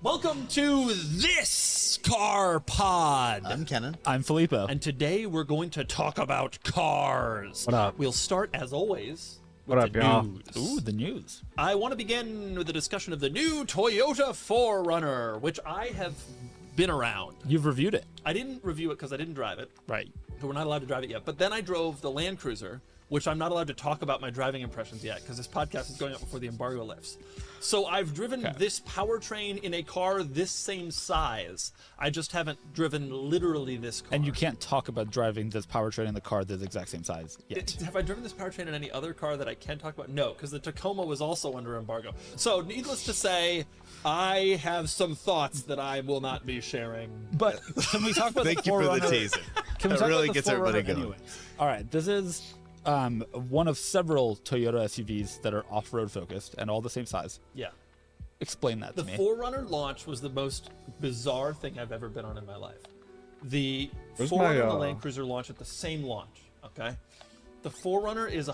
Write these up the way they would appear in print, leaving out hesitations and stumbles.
Welcome to this car pod. I'm Kenan. I'm Filippo. And today we're going to talk about cars. What up? We'll start, as always, What with up, the y'all? news. Ooh, the news. I want to begin with a discussion of the new Toyota 4Runner, which I have been around. You've reviewed it. I didn't review it because I didn't drive it. Right. So we're not allowed to drive it yet. But then I drove the Land Cruiser, which I'm not allowed to talk about my driving impressions yet because this podcast is going up before the embargo lifts. So I've driven this powertrain in a car this same size. I just haven't driven literally this car. And you can't talk about driving this powertrain in the car that's the exact same size yet. Have I driven this powertrain in any other car that I can talk about? No, because the Tacoma was also under embargo. So needless to say, I have some thoughts that I will not be sharing. But can we talk about Thank the you for the 4Runner? teaser. Can we That talk really about the gets everybody 4Runner going. anyways? All right, this is one of several Toyota SUVs that are off-road focused and all the same size. Yeah. Explain that The to me. 4Runner launch was the most bizarre thing I've ever been on in my life. The Where's 4Runner my, and the Land Cruiser launch at the same launch, okay? The 4Runner is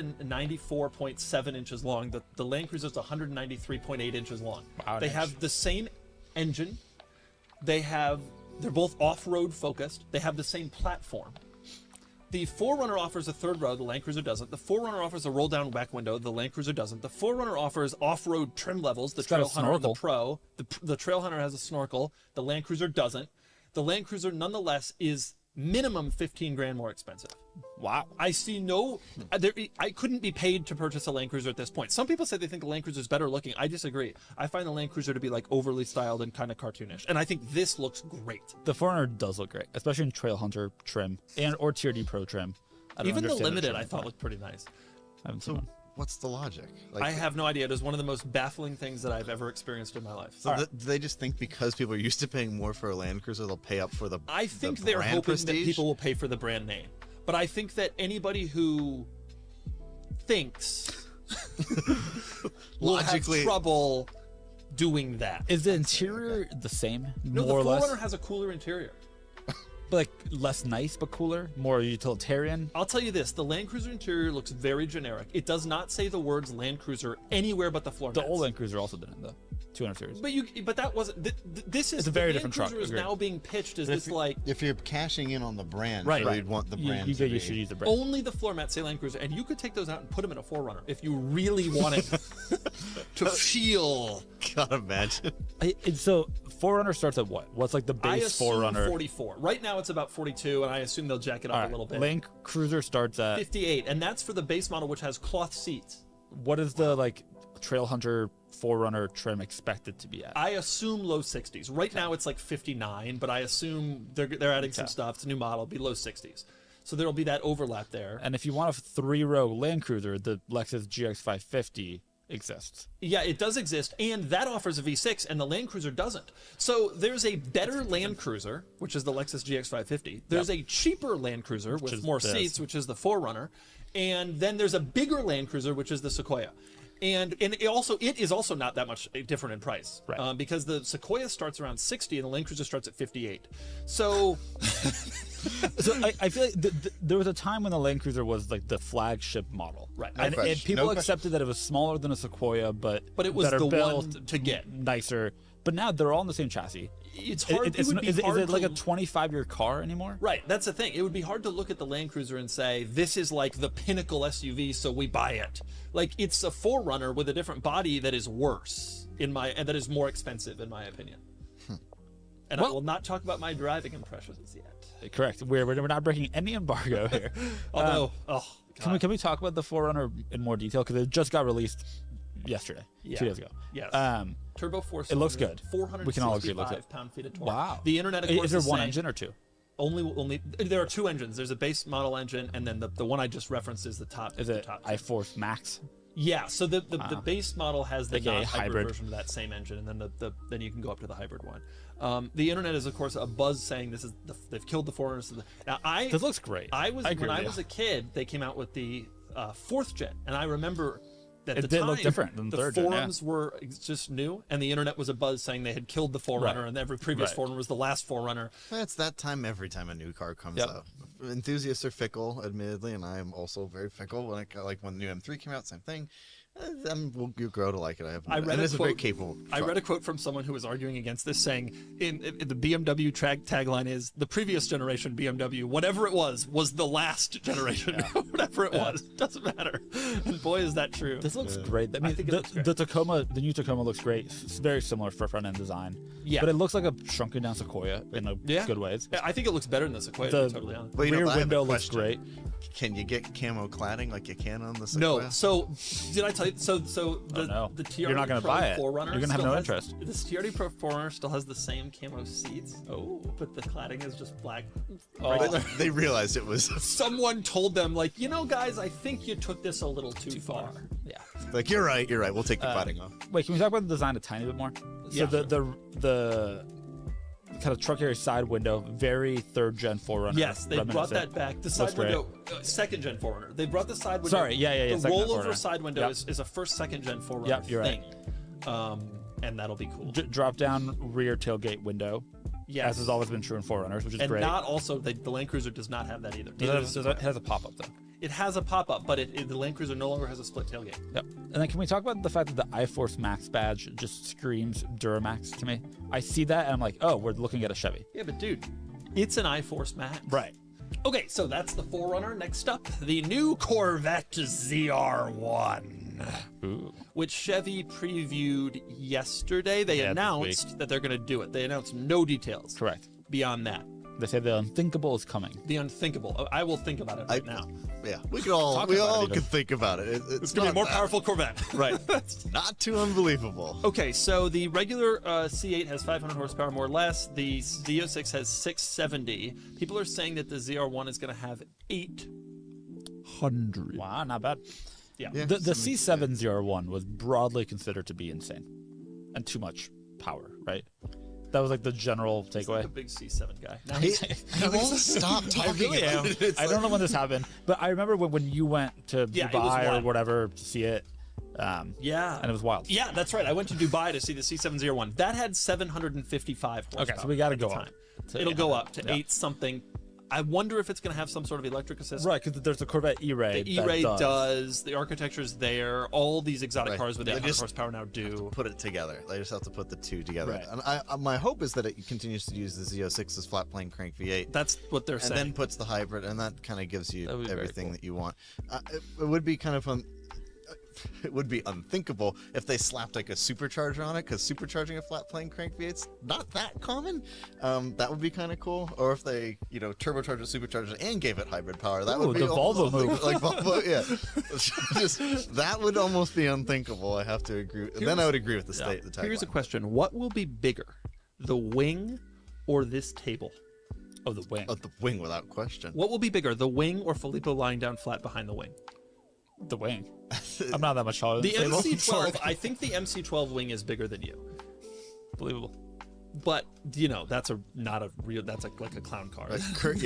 194.7 inches long. The Land Cruiser is 193.8 inches long. Wow, They nice. have the same engine. They're both off-road focused. They have the same platform. The 4Runner offers a third row, the Land Cruiser doesn't. The 4Runner offers a roll-down back window, the Land Cruiser doesn't. The 4Runner offers off-road trim levels, the It's got a Trailhunter and the snorkel. Pro. The Trailhunter has a snorkel, the Land Cruiser doesn't. The Land Cruiser, nonetheless, is minimum 15 grand more expensive. Wow. I see I couldn't be paid to purchase a Land Cruiser at this point. Some people say they think the Land Cruiser is better looking. I disagree. I find the Land Cruiser to be like overly styled and kind of cartoonish. And I think this looks great. The 4Runner does look great, especially in Trailhunter trim or TRD Pro trim. I don't Even the understand Limited trim I thought part. looked pretty nice. I haven't seen one. What's the logic? Like, I have no idea. It is one of the most baffling things that I've ever experienced in my life. so do they just think because people are used to paying more for a Land Cruiser, they'll pay up for the I think the they're brand hoping prestige? that people will pay for the brand name. But I think that anybody who thinks will Logically- have trouble doing that. Is the interior the same, No, more or the less? 4Runner has a cooler interior. Like less nice but cooler, more utilitarian. I'll tell you this, the Land Cruiser interior looks very generic. It does not say the words Land Cruiser anywhere but the floor The mats. old Land Cruiser also didn't, though. 200 series. But that wasn't. This is It's a very the different Land truck, Cruiser is agreed. now being pitched as But this like if you're cashing in on the brand, Right. so you'd want the brand you to be. should use the brand. only the floor mats say Land Cruiser, and you could take those out and put them in a 4Runner if you really wanted to feel. God, imagine. So 4Runner starts at what? What's like the I base assume 4Runner? 44. Right now it's about 42, and I assume they'll jack it up All a right, little bit. Land Cruiser starts at 58, and that's for the base model, which has cloth seats. what is the like Trailhunter 4Runner trim expected to be at? I assume low 60s. Right now it's like 59, but I assume they're adding some stuff. It's a new model, it'll be low 60s. So there'll be that overlap there. And if you want a 3-row Land Cruiser, the Lexus GX550 exists. Yeah, it does exist, and that offers a V6, and the Land Cruiser doesn't. So there's a better Land Cruiser, which is the Lexus GX550. There's a cheaper Land Cruiser with is more this. seats, which is the 4Runner. And then there's a bigger Land Cruiser, which is the Sequoia. And it is also not that much different in price, Right. Because the Sequoia starts around 60 and the Land Cruiser starts at 58. So So I feel like there was a time when the Land Cruiser was like the flagship model. Right. And, question. and people No question. accepted that it was smaller than a Sequoia, but it was better the built, one to get. nicer. But now they're all in the same chassis. It's hard. Is hard it like a to- 25-year car anymore? Right, that's the thing. It would be hard to look at the Land Cruiser and say, this is like the pinnacle SUV, so we buy it. Like, it's a 4Runner with a different body that is worse, and that is more expensive, in my opinion. And I Well- will not talk about my driving impressions yet. Correct. We're not breaking any embargo here. Although, Can we talk about the 4Runner in more detail? Because it just got released yesterday, Yeah. 2 days ago. Yes. Turbo 4 it looks good. 465 We can all agree it looks good. pound-feet of torque. Wow. The internet, of course, is there is one saying- engine or two? Only there are two engines. There's a base model engine, and then the one I just referenced is the top. Is the it top iForce Max? Yeah, so the base model has the Like a not hybrid hybrid. version of that same engine, and then then you can go up to the hybrid one. The internet is of course a buzz saying this is they've killed the 4Runner. Now This looks great. when agree I with was you. a kid, they came out with the 4th gen, and I remember at It the did time look different than the third gen, yeah. forums were just new, and the internet was a buzz saying they had killed the 4Runner, Right. and every previous Right. 4Runner was the last 4Runner. It's that time every time a new car comes Yep. out. Enthusiasts are fickle, admittedly, and I am also very fickle. When the new M3 came out, same thing. You grow to like it. I read and a it's a quote, very capable I truck. read a quote from someone who was arguing against this, saying, in the BMW tagline is, the previous generation BMW, whatever it was the last generation. Whatever it was, doesn't matter. And boy, is that true. This looks great. I mean, think it looks great. the new Tacoma looks great. It's very similar for front end design. Yeah. But it looks like a shrunken down Sequoia in a good ways. Yeah, I think it looks better than the Sequoia, to be totally honest. Well, Rear I have a window looks question. great. Can you get camo cladding like you can on the Sequoia? No. So, did I tell you? So the no. the TRD You're not gonna Pro buy it. 4Runner You're gonna have still no has- interest. This TRD Pro 4Runner still has the same camo seats. Oh. But the cladding is just black. But they realized it was Someone told them, like, guys, I think you took this a little too far. Yeah. like, you're right. We'll take the cladding off. Wait, can we talk about the design a tiny bit more? So Yeah, the kind of truck area side window, very third gen 4Runner. Yes, they brought reminiscent. that back. The side great. window, second gen 4Runner. They brought the side window. Sorry, yeah. The second gen rollover 4Runner. side window Yep. is a first, second gen 4Runner Yep, you're thing. And that'll be cool. Drop down rear tailgate window. Yes. As has always been true in 4Runners, which is And great. not also, the Land Cruiser does not have that either. It has a pop up though. It has a pop-up, but the Land Cruiser no longer has a split tailgate. Yep. And then can we talk about the fact that the iForce Max badge just screams Duramax to me? I see that and I'm like, oh, we're looking at a Chevy. Yeah, but dude, it's an iForce Max. Right. Okay, so that's the 4Runner. Next up, the new Corvette ZR1, which Chevy previewed yesterday. They Yeah, announced that they're going to do it. They announced no details. Correct. Beyond that. They say the unthinkable is coming. The unthinkable. I will think about it right now. Yeah, we all could think about it. It's going to be a more powerful Corvette. Right. Not too unbelievable. Okay, so the regular C8 has 500 horsepower, more or less. The Z06 has 670. People are saying that the ZR1 is going to have 800. Wow, not bad. Yeah. Yeah. The C701 was broadly considered to be insane and too much power, right? That was like the general He's takeaway. like a big C7 guy. Now He won't stop I talking really am. about it. I don't know when this happened, but I remember when you went to Yeah, it was Dubai or wild. whatever to see it. Yeah. And it was wild. Yeah, that's right. I went to Dubai to see the C701. That had 755 horsepower. Okay, so we got to at the go up. time. It'll go up to Yeah. 8 something. I wonder if it's going to have some sort of electric assist. Right, because there's the Corvette E-Ray. The E-Ray does. The architecture's there. All these exotic Right. cars with They 800 just horsepower now do. Put it together. They just have to put the two together. Right. And my hope is that it continues to use the Z06's flat plane crank V8. That's what they're and saying. then puts the hybrid, and that kind of gives you That would be very everything cool. that you want. It would be kind of fun. It would be unthinkable if they slapped like a supercharger on it, because supercharging a flat plane crank V8's not that common. That would be kind of cool. Or if they, turbocharged it, supercharged it, and gave it hybrid power, that Ooh, would be the Volvo almost move. like Volvo, yeah. Just that would almost be unthinkable. I have to agree. Then I would agree with the state. The tagline. Here's a question. What will be bigger, the wing or this table? Oh, the wing. Oh, the wing, without question. What will be bigger, the wing or Filippo lying down flat behind the wing? The wing. I'm not that much taller than The table. MC12, I think the MC12 wing is bigger than you. Believable. But, that's not a real, that's like a clown car. Current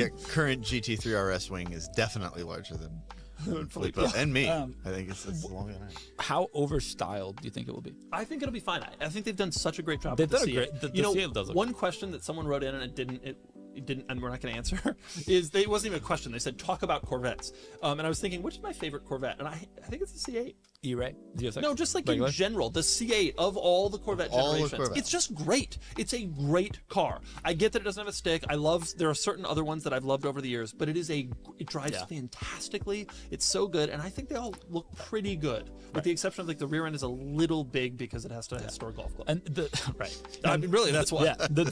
GT3 RS wing is definitely larger than Filippo and me. I think it's longer than I am. How overstyled do you think it will be? I think it'll be fine. I think they've done such a great job They've with the done a C8. great- the C8 does look one question that someone wrote in and it didn't, and we're not going to answer, it wasn't even a question. They said, talk about Corvettes. And I was thinking, which is my favorite Corvette? And I think it's the C8. E-Ray? Z06? No, just like Regular? in general, the C8 of all the Corvette All the generations, Corvettes. it's just great. It's a great car. I get that it doesn't have a stick. There are certain other ones that I've loved over the years, but it drives Yeah. fantastically. It's so good, and I think they all look pretty good, with the exception of like the rear end is a little big because it has to store a golf club. And right. I mean, really, that's why. Yeah, the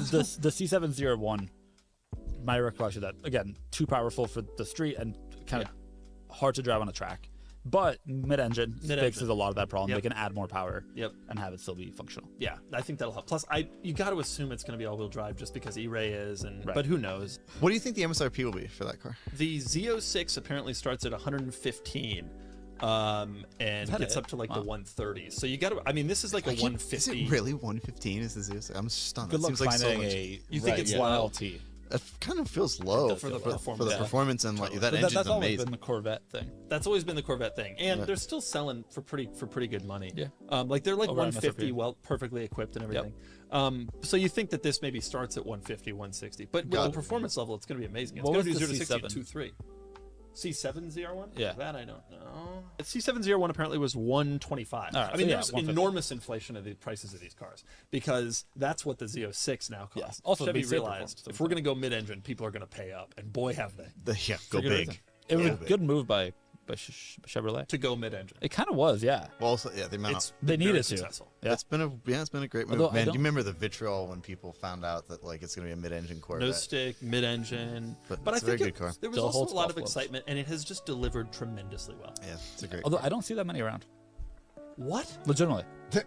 C701, my recollection of that, again, too powerful for the street and kind of hard to drive on a track. But mid-engine fixes a lot of that problem. Yep. They can add more power Yep. and have it still be functional. Yeah, I think that'll help. Plus, you got to assume it's going to be all-wheel drive just because E-Ray is, Right. but who knows? What do you think the MSRP will be for that car? The Z06 apparently starts at 115 and that gets it? up to like the Wow. 130s. So you got to, I mean, this is like a Is 150. it really 115? Is the Z06? I'm stunned. Good That luck seems like so finding much. a You think it's one low? LT. It kind of feels low For the for performance. the Yeah. performance and like that But engine's that's always amazing. been the Corvette thing. That's always been the Corvette thing, and they're still selling for pretty good money. Yeah. Like they're like Over 150, MSRP. well, perfectly equipped and everything. So you think that this maybe starts at 150, 160, but with God. the performance level, it's going to be amazing. It's What going to was do the 0 to 60 in C7? 2.3. C701? Yeah. That I don't know. C701 apparently was 125. All right, I mean, so yeah, there's 150. enormous inflation of the prices of these cars because that's what the Z06 now costs. Yeah. Also, Chevy big safer realized performance. if we're going to go mid-engine, people are going to pay up, and boy, have they. Yeah, go For good big. reason. It was a good move by Chevrolet. To go mid-engine. It kind of was, yeah. Well, also, yeah, the amount It's They very needed to. successful. Yeah. it's been a great move. Although I Man, do don't- you remember the vitriol when people found out that like it's gonna be a mid-engine Corvette? No stick, mid-engine. But I it's a very think good car. there was Still also holds a lot golf of clubs. excitement, and it has just delivered tremendously well. Yeah, it's a great. Although I don't see that many around. What? Legitimately.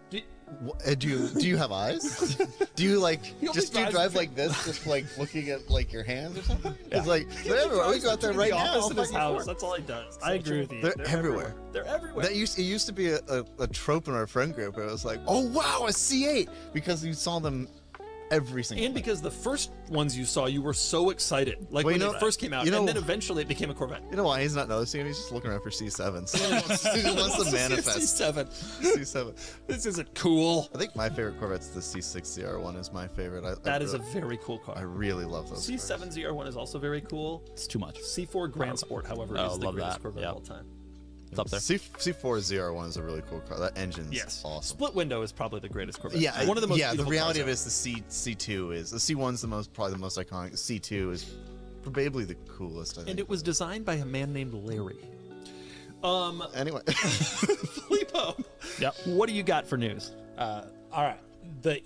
Do you have eyes? Do you like He only just do you drives drive the- like this, just like looking at like your hands or something? Yeah. It's like they're everywhere. We go out there To right the now. office in his fucking house. for it. That's all he does. I agree with you. They're everywhere. They're everywhere. It used to be a trope in our friend group. It was like, oh wow, a C8, because you saw them every single. And because the first ones you saw, you were so excited, like Well, when you it know- first came out, you know- and then eventually it became a Corvette. You know why he's not noticing? He's just looking around for C7s. He wants to manifest C7. C7. This isn't cool. I think my favorite Corvette's the C6 CR1 is my favorite. That is a very cool I car. really love those. cars. C7 ZR1 is also very cool. It's too much. C4 Grand Sport, however, Oh, is the love greatest that. Corvette Yeah. of all time. It's up there. C4 ZR1 is a really cool car. That engine's Yes. awesome. Split window is probably the greatest Corvette. Yeah, one of the most. yeah. The beautiful reality cars of it is the C2 is the C1's probably the most iconic. The C2 is probably the coolest. I think. And it was designed by a man named Larry. Anyway, Filippo, Yep. what do you got for news? All right. The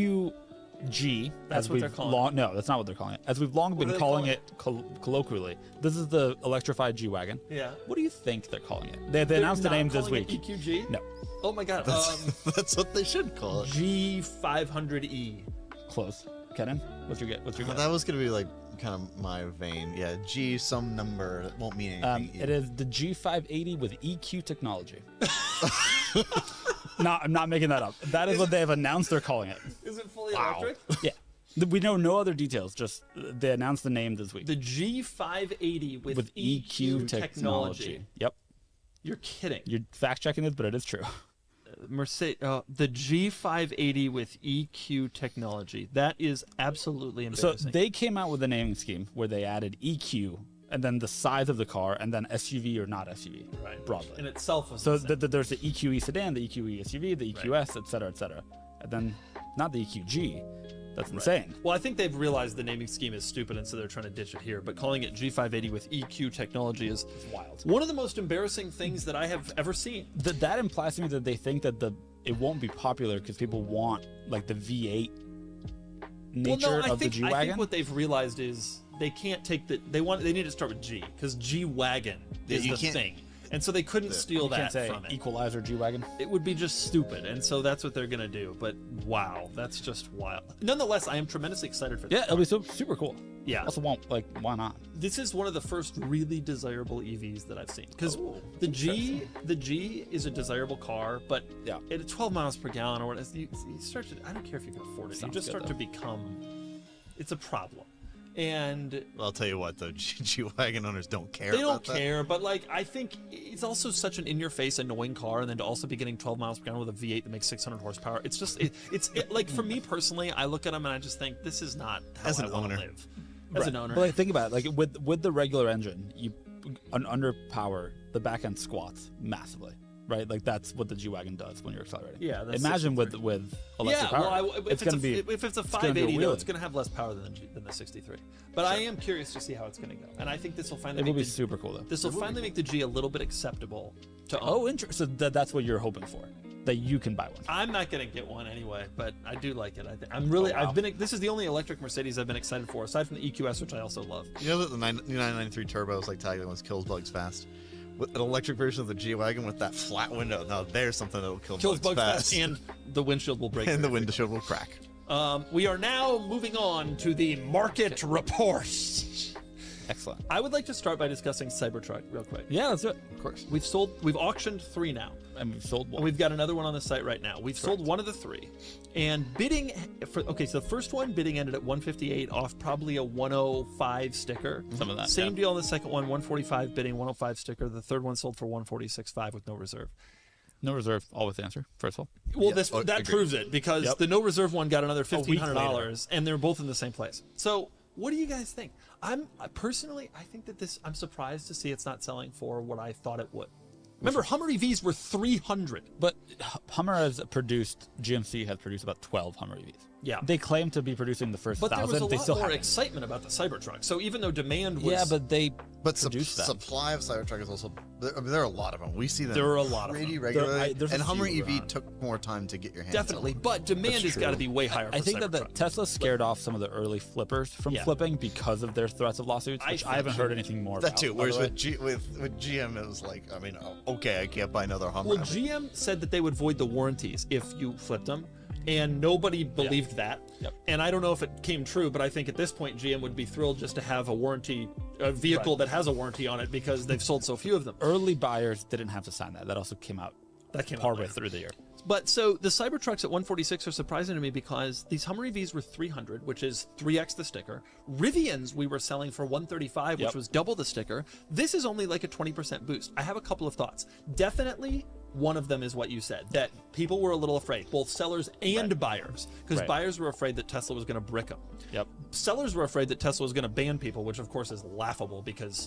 EQG, That's as what we've they're calling long, no, that's not what they're calling it. As we've long are been they calling calling it colloquially, this is the electrified G-Wagon. Yeah. What do you think they're calling it? They announced the They're name not this calling week. it EQG? No, Oh my God. that's what they should call it. G500E. close. Kenan, what's your guess? That was gonna be like kind of my vein. Yeah, G some number that won't mean anything. It is the G580 with EQ technology. No, I'm not making that up. That is what they have announced they're calling it. Is it fully Wow. electric? Yeah. We know no other details. Just they announced the name this week. The G580 with, EQ technology. Yep. You're kidding. You're fact checking this, but it is true. Mercedes, the G580 with EQ technology. That is absolutely So embarrassing. they came out with a naming scheme where they added EQ and then the size of the car and then SUV or not SUV, right. broadly. In itself was So insane. there's the EQE sedan, the EQE SUV, the EQS, et cetera, and then not the EQG. That's insane. Well, I think they've realized the naming scheme is stupid, and so they're trying to ditch it here. But calling it G580 with EQ technology is Wild. one of the most embarrassing things that I have ever seen. That implies to me that they think that it won't be popular because people want like the V8 nature of the I G-Wagon. think what they've realized is they can't take the they need to start with G because G-Wagon is you the can't- thing, and so they couldn't steal You that can't say from it. equalizer G-Wagon. It would be just stupid, and so that's what they're gonna do. But wow, that's just wild. Nonetheless, I am tremendously excited for this. Yeah, it'll be super cool. Yeah. Also, why not? This is one of the first really desirable EVs that I've seen because Oh, the G is a desirable car, but Yeah. at 12 miles per gallon or whatever, you start to. I don't care if you can afford it. Sounds you just good, start to become. It's a problem, and Well, I'll tell you what, though, G-Wagon owners don't care. they don't about that. care. But like, I think it's also such an in-your-face, annoying car, and then to also be getting 12 miles per gallon with a V8 that makes 600 horsepower. It's just like for me personally, I look at them and I just think this is not how As I an want to owner. live. As an owner, But like, think about it. Like with the regular engine, you under power, the back end squats massively, right? Like that's what the G-Wagon does when you're accelerating. Yeah, that's Imagine with electric power. well, if it's be if it's a gonna be 580, though, wheelie. it's going to have less power than the 63. But I am curious to see how it's going to go, and I think this will finally It will make be the, super cool though. this will finally make the G a little bit acceptable to own. Oh, interesting. So that's what you're hoping for, that you can buy one. I'm not going to get one anyway, but I do like it. I'm really. Oh, wow. I've been. This is the only electric Mercedes I've been excited for, aside from the EQS, which I also love. You know that the new 993 Turbo is like tagging was kills bugs fast. With an electric version of the G-Wagon with that flat window, now there's something that'll Kills bugs fast, and the windshield will break. and the very windshield will crack. We are now moving on to the market report. Excellent. I would like to start by discussing Cybertruck real quick. Yeah, let's do it. Of course. We've auctioned 3 now. And we've sold And one. we've got another one on the site right now. We've sold one of the 3. And bidding so the first one bidding ended at 158 off probably a 105 sticker. Some of that, Same yeah. deal on the second one, 145 bidding, 105 sticker. The third one sold for 146.5 with no reserve. No reserve, always the answer. First of all. Well, Yeah, that agreed. proves it because Yep. the no reserve one got another week $1,500, and they're both in the same place. So What do you guys think? Personally, I think that I'm surprised to see it's not selling for what I thought it would. Remember, Hummer EVs were 300. But GMC has produced about 12 Hummer EVs. Yeah. They claim to be producing the first 1,000. But there was a lot more haven't. excitement about the Cybertruck. So even though demand was... Yeah, but they supply of Cybertruck is also... there are a lot of them. We see them there are a lot pretty of them. regularly. And Hummer EV took more time to get your hands Definitely, but demand has got to be way higher for I think Cybertruck. that Tesla scared off some of the early flippers from flipping because of their threats of lawsuits, which I haven't heard anything more about. That too. Whereas with GM, it was like, I mean, okay, I can't buy another Hummer. Well, GM said that they would void the warranties if you flipped them, and nobody believed that. Yep. And I don't know if it came true, but I think at this point GM would be thrilled just to have a vehicle that has a warranty on it because they've sold so few of them. Early buyers didn't have to sign that. That also came out. That came partway through the year. But so the Cybertrucks at 146 are surprising to me because these Hummer EVs were 300, which is 3x the sticker. Rivians we were selling for 135, which was double the sticker. This is only like a 20% boost. I have a couple of thoughts. Definitely one of them is what you said, that people were a little afraid, both sellers and buyers, because buyers were afraid that Tesla was going to brick them. Yep. Sellers were afraid that Tesla was going to ban people, which of course is laughable because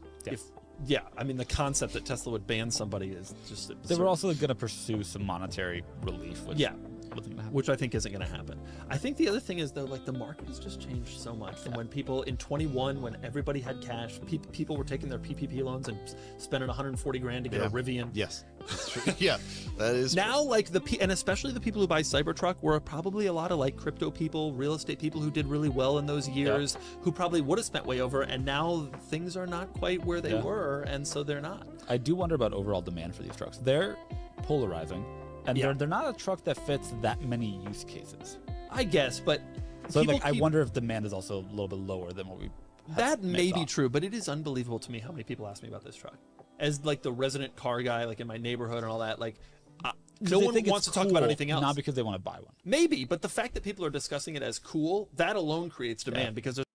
I mean, the concept that Tesla would ban somebody is just absurd. They were also going to pursue some monetary relief. Which I think isn't going to happen. I think the other thing is, though, like the market has just changed so much from when people in 21, when everybody had cash, people were taking their PPP loans and spending 140 grand to get a Rivian. Yes, that's true. Yeah, that is now true. And especially the people who buy Cybertruck were probably a lot of like crypto people, real estate people who did really well in those years, who probably would have spent way over, and now things are not quite where they were, and so they're not. I do wonder about overall demand for these trucks. They're polarizing. And they're not a truck that fits that many use cases. I guess, but so I wonder if demand is also a little bit lower than what we. That may be true, but it is unbelievable to me how many people ask me about this truck. As like the resident car guy, like in my neighborhood and all that, like no one wants to talk about anything else. Not because they want to buy one. Maybe, but the fact that people are discussing it as cool, that alone creates demand because there's.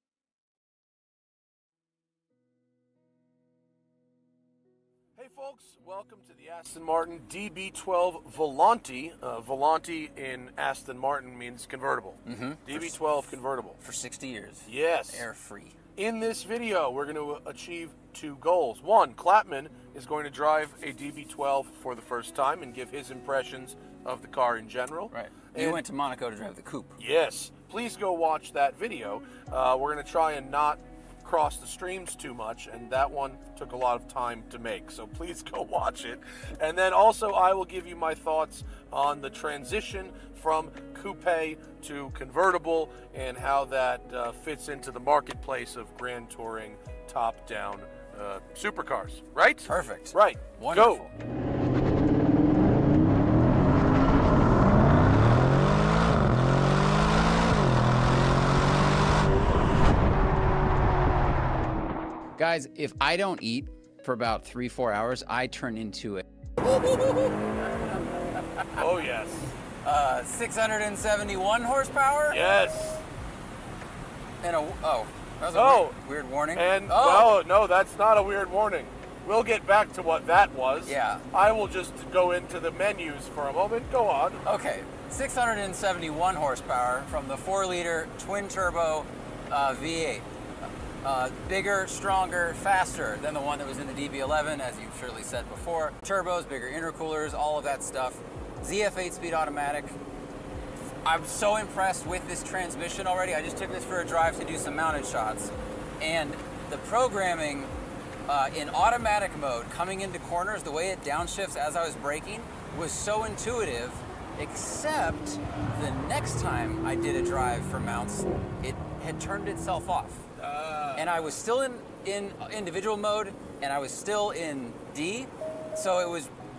Welcome to the Aston Martin DB12 Volante. Volante in Aston Martin means convertible. DB12 convertible. For 60 years. Yes. Air free. In this video, we're going to achieve 2 goals. One, Clapman is going to drive a DB12 for the first time and give his impressions of the car in general. Right. You went to Monaco to drive the coupe. Yes. Please go watch that video. We're going to try and not cross the streams too much, and that one took a lot of time to make, so please go watch it. And then also I will give you my thoughts on the transition from coupe to convertible and how that fits into the marketplace of grand touring top-down supercars. Right? Perfect. Right. Wonderful. Go. Guys, if I don't eat for about 3-4 hours, I turn into it. Oh, yes. 671 horsepower? Yes. And that was a weird warning. And, no, that's not a weird warning. We'll get back to what that was. Yeah. I will just go into the menus for a moment. Go on. Okay, 671 horsepower from the 4-liter twin-turbo V8. Bigger, stronger, faster than the one that was in the DB11, as you've surely said before. Turbos, bigger intercoolers, all of that stuff. ZF 8-speed automatic. I'm so impressed with this transmission already. I just took this for a drive to do some mounted shots. And the programming in automatic mode, coming into corners, the way it downshifts as I was braking, was so intuitive, except the next time I did a drive for mounts, it had turned itself off. And I was still in individual mode, and I was still in D, so it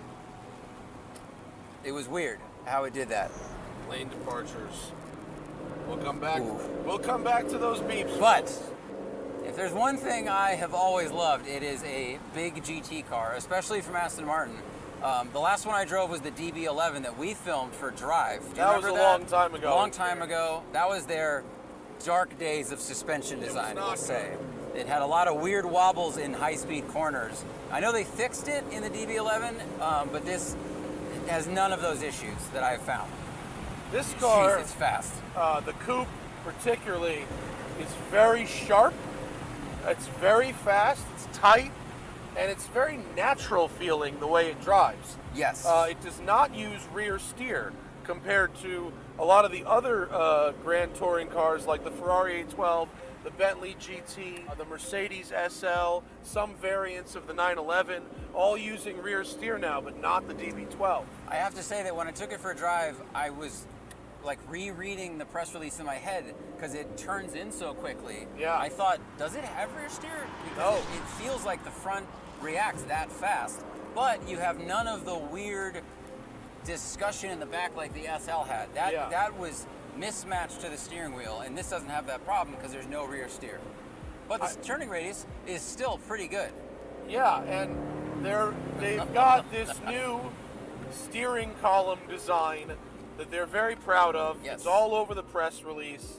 was weird how it did that. Lane departures. We'll come back. Ooh. We'll come back to those beeps. But if there's one thing I have always loved, it is a big GT car, especially from Aston Martin. The last one I drove was the DB11 that we filmed for Drive. Do you remember that? Long time ago. Long time ago. That was their dark days of suspension design, we'll say. It had a lot of weird wobbles in high-speed corners. I know they fixed it in the DB11, but this has none of those issues that I've found. This car, jeez, it's fast. The coupe particularly, is very sharp, it's very fast, it's tight, and it's very natural feeling the way it drives. Yes. It does not use rear steer compared to a lot of the other Grand Touring cars like the Ferrari 812, the Bentley GT, the Mercedes SL, some variants of the 911, all using rear steer now, but not the DB12. I have to say that when I took it for a drive, I was like rereading the press release in my head because it turns in so quickly. Yeah. I thought, does it have rear steer? Because No. it feels like the front reacts that fast, but you have none of the weird discussion in the back like the SL had. That was mismatched to the steering wheel, and this doesn't have that problem because there's no rear steer. But the turning radius is still pretty good. Yeah, and they've got this new steering column design that they're very proud of. Yes. It's all over the press release.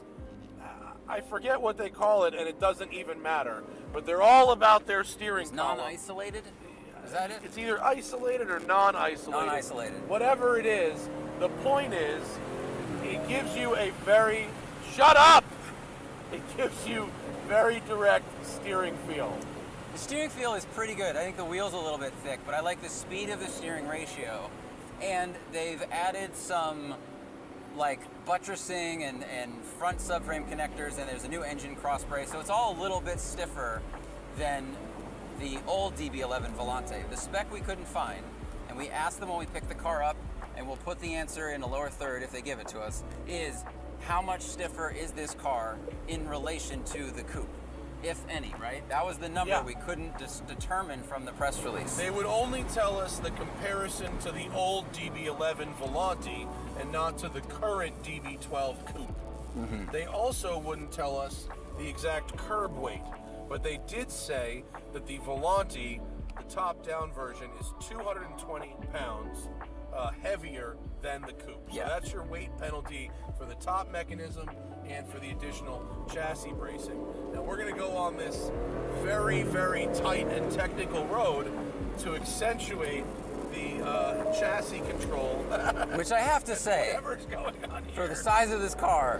I forget what they call it, and it doesn't even matter. But they're all about their steering column. Non-isolated? Is that it? It's either isolated or non-isolated. Non-isolated. Whatever it is, the point is, it gives you a very... Shut up! It gives you very direct steering feel. The steering feel is pretty good. I think the wheel's a little bit thick, but I like the speed of the steering ratio. And they've added some like buttressing and front subframe connectors, and there's a new engine cross brace, so it's all a little bit stiffer than the old DB11 Volante. The spec we couldn't find, and we asked them when we picked the car up, and we'll put the answer in the lower third if they give it to us, is how much stiffer is this car in relation to the coupe, if any, right? That was the number we couldn't determine from the press release. They would only tell us the comparison to the old DB11 Volante and not to the current DB12 coupe. Mm-hmm. They also wouldn't tell us the exact curb weight, but they did say that the Volante, the top-down version, is 220 pounds heavier than the coupe. So that's your weight penalty for the top mechanism and for the additional chassis bracing. Now we're going to go on this very, very tight and technical road to accentuate the chassis control. Which I have to say, whatever's going on here. for the size of this car,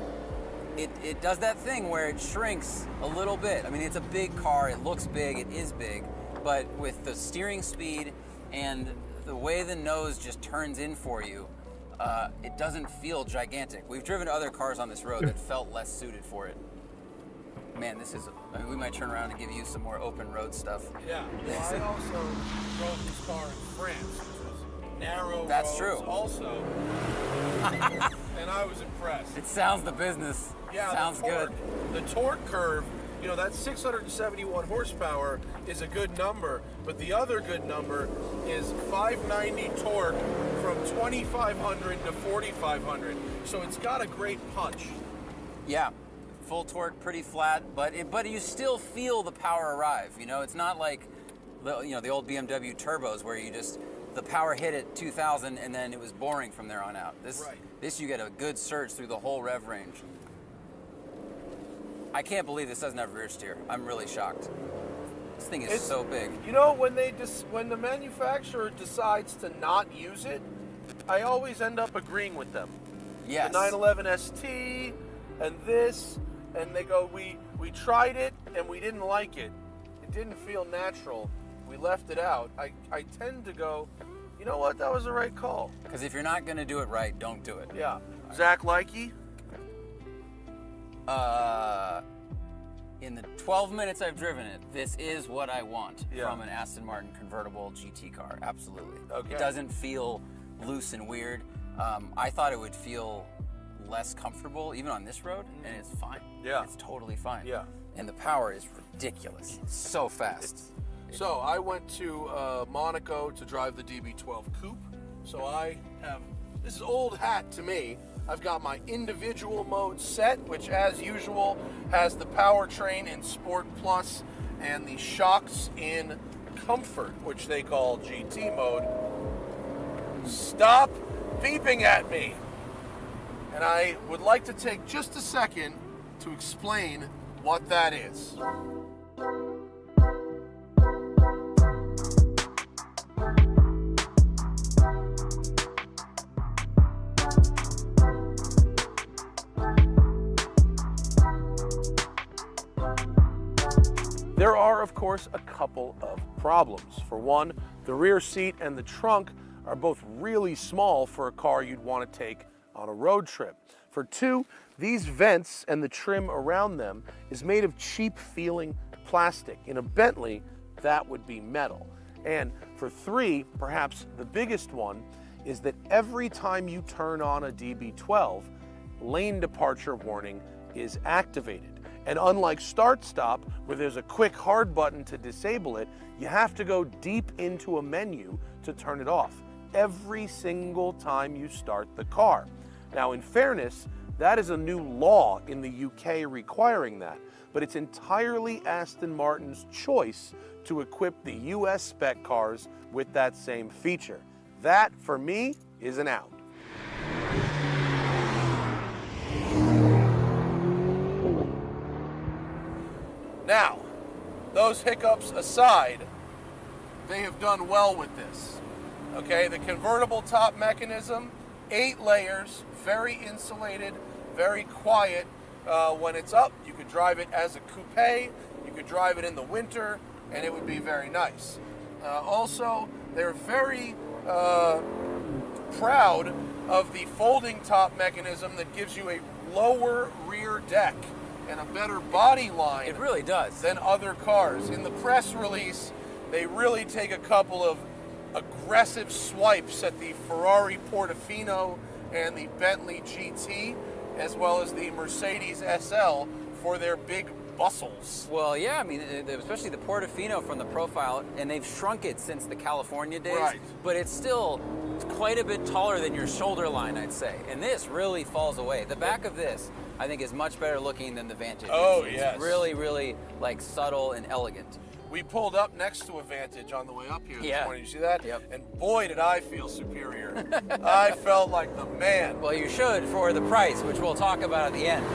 it does that thing where it shrinks a little bit. I mean, it's a big car, it looks big, it is big, but with the steering speed and the way the nose just turns in for you, it doesn't feel gigantic. We've driven other cars on this road that felt less suited for it. Man, I mean, we might turn around and give you some more open road stuff. Yeah, well, I also drove this car in France, which was narrow That's roads true. also, and I was impressed. It sounds the business. Yeah, sounds good. The torque curve, you know, that 671 horsepower is a good number, but the other good number is 590 torque from 2,500 to 4,500. So it's got a great punch. Yeah, full torque, pretty flat, but you still feel the power arrive. You know, it's not like the old BMW turbos where the power hit at 2,000 and then it was boring from there on out. This you get a good surge through the whole rev range. I can't believe this doesn't have rear steer. I'm really shocked. This thing is so big. You know, when the manufacturer decides to not use it, I always end up agreeing with them. Yes. The 911 ST and this, and they go, we tried it and we didn't like it. It didn't feel natural. We left it out. I tend to go, you know what, that was the right call. Because if you're not going to do it right, don't do it. Yeah. Zach Likey? In the 12 minutes I've driven it, this is what I want Yeah. from an Aston Martin convertible GT car. Absolutely. Okay. It doesn't feel loose and weird. I thought it would feel less comfortable even on this road, and it's fine. Yeah. It's totally fine. Yeah. And the power is ridiculous. It's so fast. So I went to Monaco to drive the DB12 Coupe. So this is old hat to me. I've got my individual mode set, which as usual has the powertrain in Sport Plus and the shocks in Comfort, which they call GT mode. Stop beeping at me. And I would like to take just a second to explain what that is. of course, a couple of problems. For one, the rear seat and the trunk are both really small for a car you'd want to take on a road trip. For two, these vents and the trim around them is made of cheap feeling plastic. In a Bentley, that would be metal. And for three, perhaps the biggest one, is that every time you turn on a DB12, lane departure warning is activated. And unlike start-stop, where there's a quick hard button to disable it, you have to go deep into a menu to turn it off every single time you start the car. Now, in fairness, that is a new law in the UK requiring that, but it's entirely Aston Martin's choice to equip the US spec cars with that same feature. That, for me, is an out. Now, those hiccups aside, they have done well with this. Okay, the convertible top mechanism, 8 layers, very insulated, very quiet. When it's up, you could drive it as a coupe, you could drive it in the winter, and it would be very nice. Also, they're very proud of the folding top mechanism that gives you a lower rear deck and a better body line. It really does. Than other cars. In the press release, they really take a couple of aggressive swipes at the Ferrari Portofino and the Bentley GT, as well as the Mercedes SL for their big bustles. Well, yeah, I mean, especially the Portofino from the profile, and they've shrunk it since the California days, right. But it's still quite a bit taller than your shoulder line, I'd say. And this really falls away. The back of this, I think, is much better looking than the Vantage. Oh, yes. It's really, really, like, subtle and elegant. We pulled up next to a Vantage on the way up here this morning. You see that? Yep. And boy, did I feel superior. I felt like the man. Well, you should for the price, which we'll talk about at the end.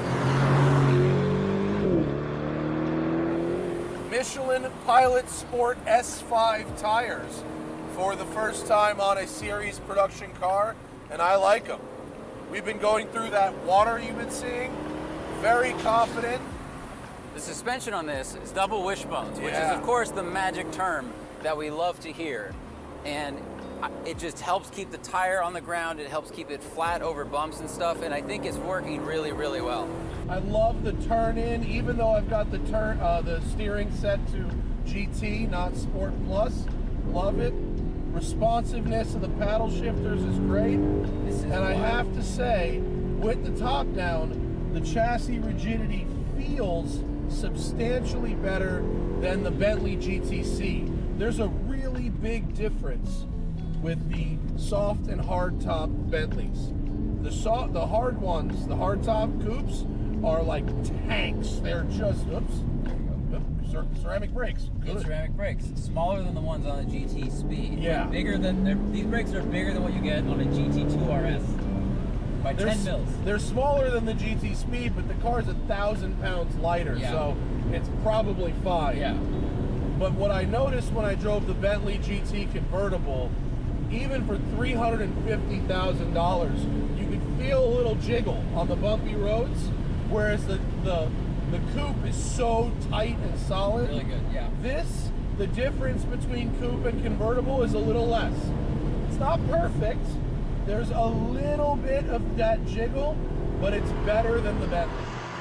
Michelin Pilot Sport S5 tires for the first time on a series production car, and I like them. We've been going through that water you've been seeing. Very confident. The suspension on this is double wishbones, which is, of course, the magic term that we love to hear. And it just helps keep the tire on the ground. It helps keep it flat over bumps and stuff. And I think it's working really, really well. I love the turn in, even though I've got the the steering set to GT, not Sport Plus. Love it. Responsiveness of the paddle shifters is great. And I have to say, with the top down, the chassis rigidity feels substantially better than the Bentley GTC. There's a really big difference with the soft and hard top Bentleys. The hard ones, the hard top coupes, are like tanks. They're just, ceramic brakes. Good ceramic brakes. Smaller than the ones on the GT Speed. Yeah. Bigger than, these brakes are bigger than what you get on a GT2 RS. By 10 mils. They're smaller than the GT Speed, but the car's 1,000 pounds lighter, so it's probably fine. Yeah. But what I noticed when I drove the Bentley GT convertible, even for $350,000, you could feel a little jiggle on the bumpy roads, whereas the coupe is so tight and solid. Really good, yeah. The difference between coupe and convertible is a little less. It's not perfect. There's a little bit of that jiggle, but it's better than the Bentley.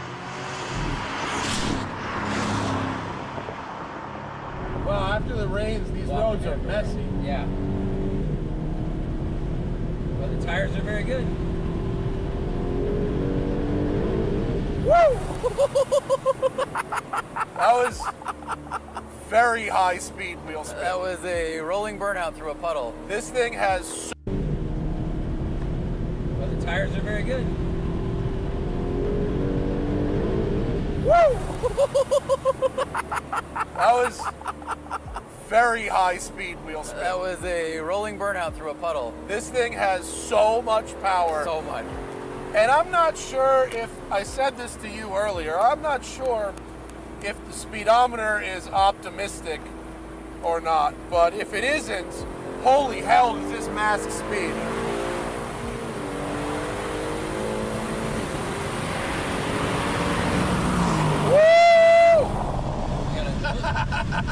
Well, after the rains, these roads are messy. Yeah. But the tires are very good. Woo! That was very high speed wheel spin. That was a rolling burnout through a puddle. This thing has... But the tires are very good. Woo! That was very high speed wheel spin. That was a rolling burnout through a puddle. This thing has so much power. So much. And I'm not sure if, I said this to you earlier, I'm not sure if the speedometer is optimistic or not, but if it isn't, holy hell does this mask speed. Woo!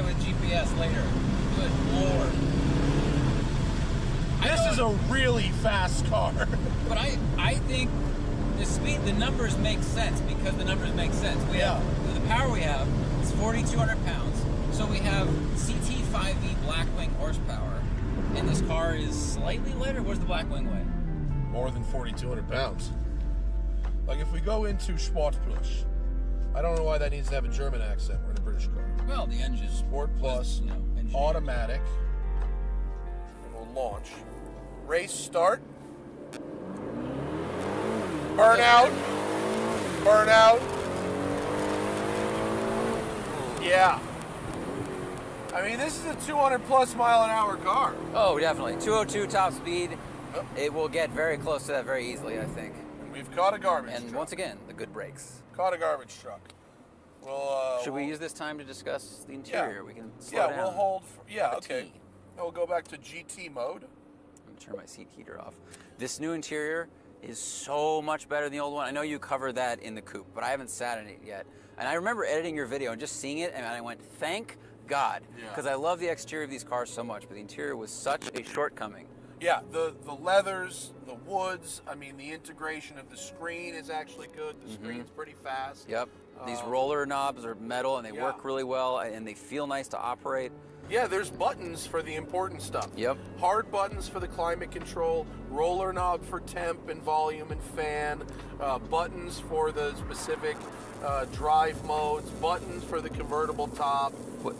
away with GPS later. Good lord. This is a really fast car. But I think the numbers make sense because the numbers make sense. We have the power we have is 4,200 pounds. So we have CT5V Blackwing horsepower, and this car is slightly lighter. What's the Blackwing weigh? More than 4,200 pounds. Like if we go into Sport Plus, I don't know why that needs to have a German accent. We're in a British car. Well, the engine. Sport Plus, automatic, and we'll launch. Race start. Burnout. Burnout. Yeah. I mean, this is a 200 plus mile an hour car. Oh, definitely. 202 top speed. Yep. It will get very close to that very easily, I think. And we've caught a garbage truck. And once again, the good brakes. Caught a garbage truck. Should we use this time to discuss the interior? Yeah. We can slow down. We'll hold. Okay. We'll go back to GT mode. I'm gonna turn my seat heater off. This new interior is so much better than the old one. I know you covered that in the coupe, but I haven't sat in it yet. And I remember editing your video and just seeing it, and I went, thank God, because I love the exterior of these cars so much, but the interior was such a shortcoming. Yeah, the leathers, the woods, I mean, the integration of the screen is actually good. The screen's pretty fast. Yep. These roller knobs are metal, and they work really well, and they feel nice to operate. Yeah, there's buttons for the important stuff. Yep. Hard buttons for the climate control, roller knob for temp and volume and fan, buttons for the specific drive modes, buttons for the convertible top.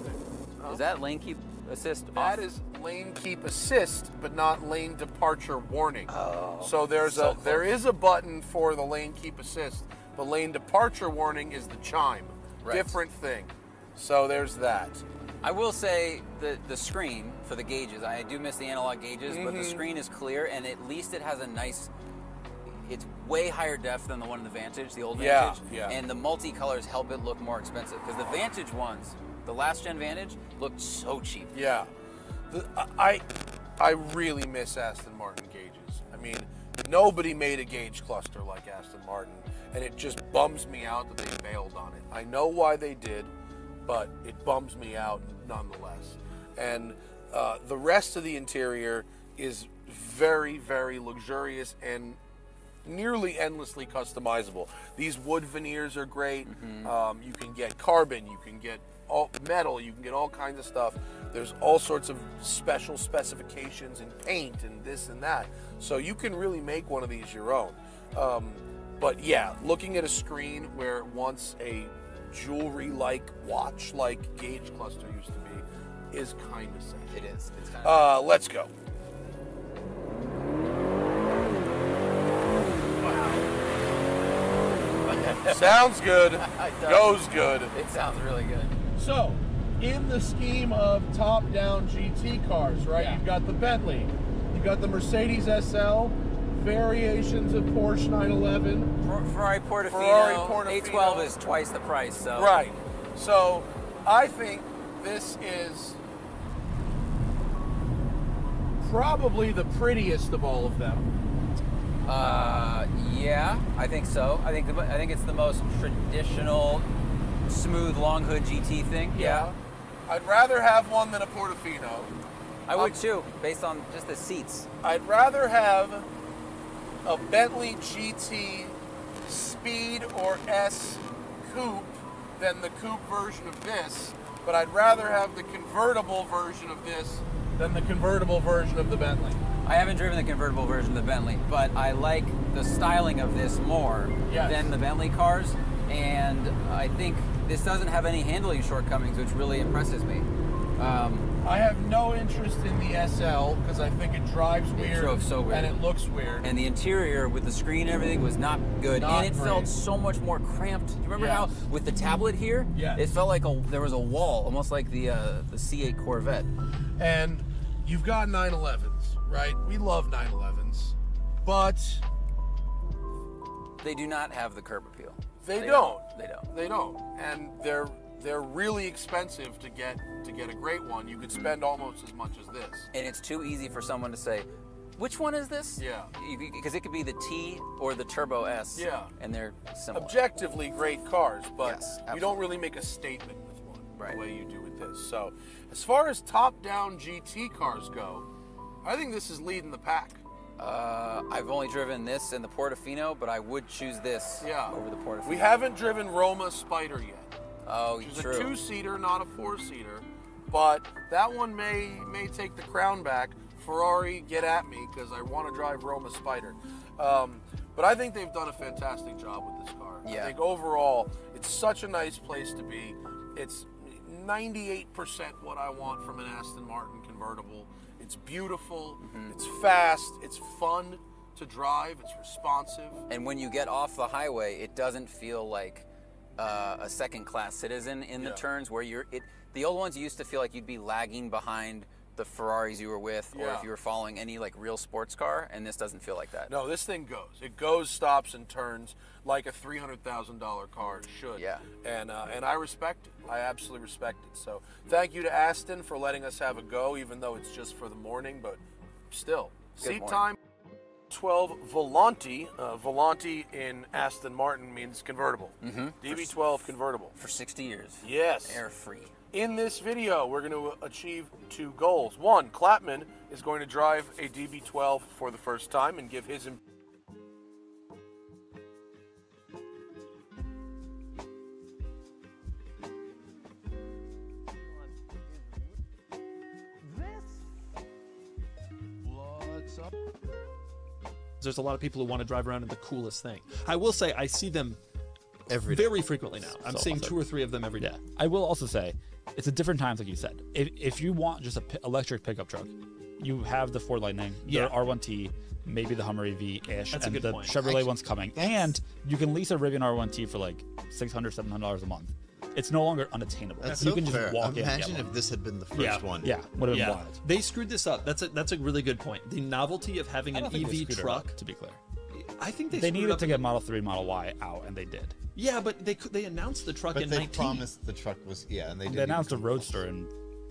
Is that lane keep assist off? That is lane keep assist, but not lane departure warning. Oh, so there is a button for the lane keep assist. The lane departure warning is the chime. Right. Different thing. So there's that. I will say the screen for the gauges, I do miss the analog gauges, but the screen is clear, and at least it has a nice, it's way higher def than the one in the Vantage, the old Vantage. Yeah. And the multicolors help it look more expensive, because the Vantage ones, the last gen Vantage, looked so cheap. Yeah. I really miss Aston Martin gauges. I mean, nobody made a gauge cluster like Aston Martin, and it just bums me out that they bailed on it. I know why they did, but it bums me out nonetheless. And the rest of the interior is very, very luxurious and nearly endlessly customizable. These wood veneers are great. You can get carbon, you can get metal, you can get all kinds of stuff. There's all sorts of special specifications in paint and this and that. So you can really make one of these your own. But yeah, looking at a screen where once a jewelry-like, watch-like gauge cluster used to be is kind of sad. It is. It's kind of let's go. Wow. Sounds good. Goes good. It sounds really good. So, in the scheme of top-down GT cars, right? Yeah. You've got the Bentley, you've got the Mercedes SL, variations of Porsche 911. Ferrari Portofino. A12 is twice the price. So. Right. So I think this is probably the prettiest of all of them. Yeah, I think so. I think it's the most traditional, smooth long hood GT thing. Yeah. I'd rather have one than a Portofino. I would too, based on just the seats. I'd rather have a Bentley GT Speed or S coupe than the coupe version of this, but I'd rather have the convertible version of this than the convertible version of the Bentley. I haven't driven the convertible version of the Bentley, but I like the styling of this more than the Bentley cars, and I think this doesn't have any handling shortcomings, which really impresses me. I have no interest in the SL because I think it drives weird. It drove so weird. And it looks weird. And the interior with the screen and everything was not good. Not and it great. felt so much more cramped. Do you remember how with the tablet here, it felt like there was a wall, almost like the C8 Corvette. And you've got 911s, right? We love 911s, but they do not have the curb appeal. They don't. They don't. And they're really expensive to get a great one. You could spend almost as much as this. And it's too easy for someone to say, which one is this? Yeah. Because it could be the T or the Turbo S. Yeah. And they're similar. Objectively great cars, but yes, you don't really make a statement with one. the way you do with this. So, as far as top-down GT cars go, I think this is leading the pack. I've only driven this in the Portofino, but I would choose this over the Portofino. We haven't driven Roma Spider yet. Oh, Which is true. a 2-seater, not a 4-seater. But that one may take the crown back. Ferrari, get at me, because I want to drive Roma Spider. But I think they've done a fantastic job with this car. Yeah. I think overall, it's such a nice place to be. It's 98% what I want from an Aston Martin convertible. It's beautiful, it's fast, it's fun to drive, it's responsive. And when you get off the highway, it doesn't feel like a second-class citizen in the turns where the old ones, you used to feel like you'd be lagging behind the Ferraris you were with, or if you were following any like real sports car, and this doesn't feel like that. No, this thing goes. It goes, stops, and turns like a $300,000 car should. Yeah. And I respect it. I absolutely respect it. So thank you to Aston for letting us have a go, even though it's just for the morning, but still. Seat time. 12 Volante. Volante in Aston Martin means convertible. DB12 convertible. For 60 years. Yes. Air-free. In this video, we're going to achieve 2 goals. One, Clapman is going to drive a DB12 for the first time and give his There's a lot of people who want to drive around in the coolest thing. I will say I see them very frequently now. I'm seeing 2 or 3 of them every day. I will also say, it's a different times, like you said. If you want just an electric pickup truck, you have the Ford Lightning, the R1T, maybe the Hummer EV-ish, and the Chevrolet one's coming. And you can lease a Rivian R1T for like $600, $700 a month. It's no longer unattainable. That's you so can just fair. walk in. Imagine if this had been the first one. Yeah, would have been wild. They screwed this up. That's a really good point. The novelty of having an EV truck. Up, to be clear, I think they needed to get Model 3, Model Y out, and they did. Yeah, but they announced the truck in 19. But they promised the truck was and they announced a Roadster and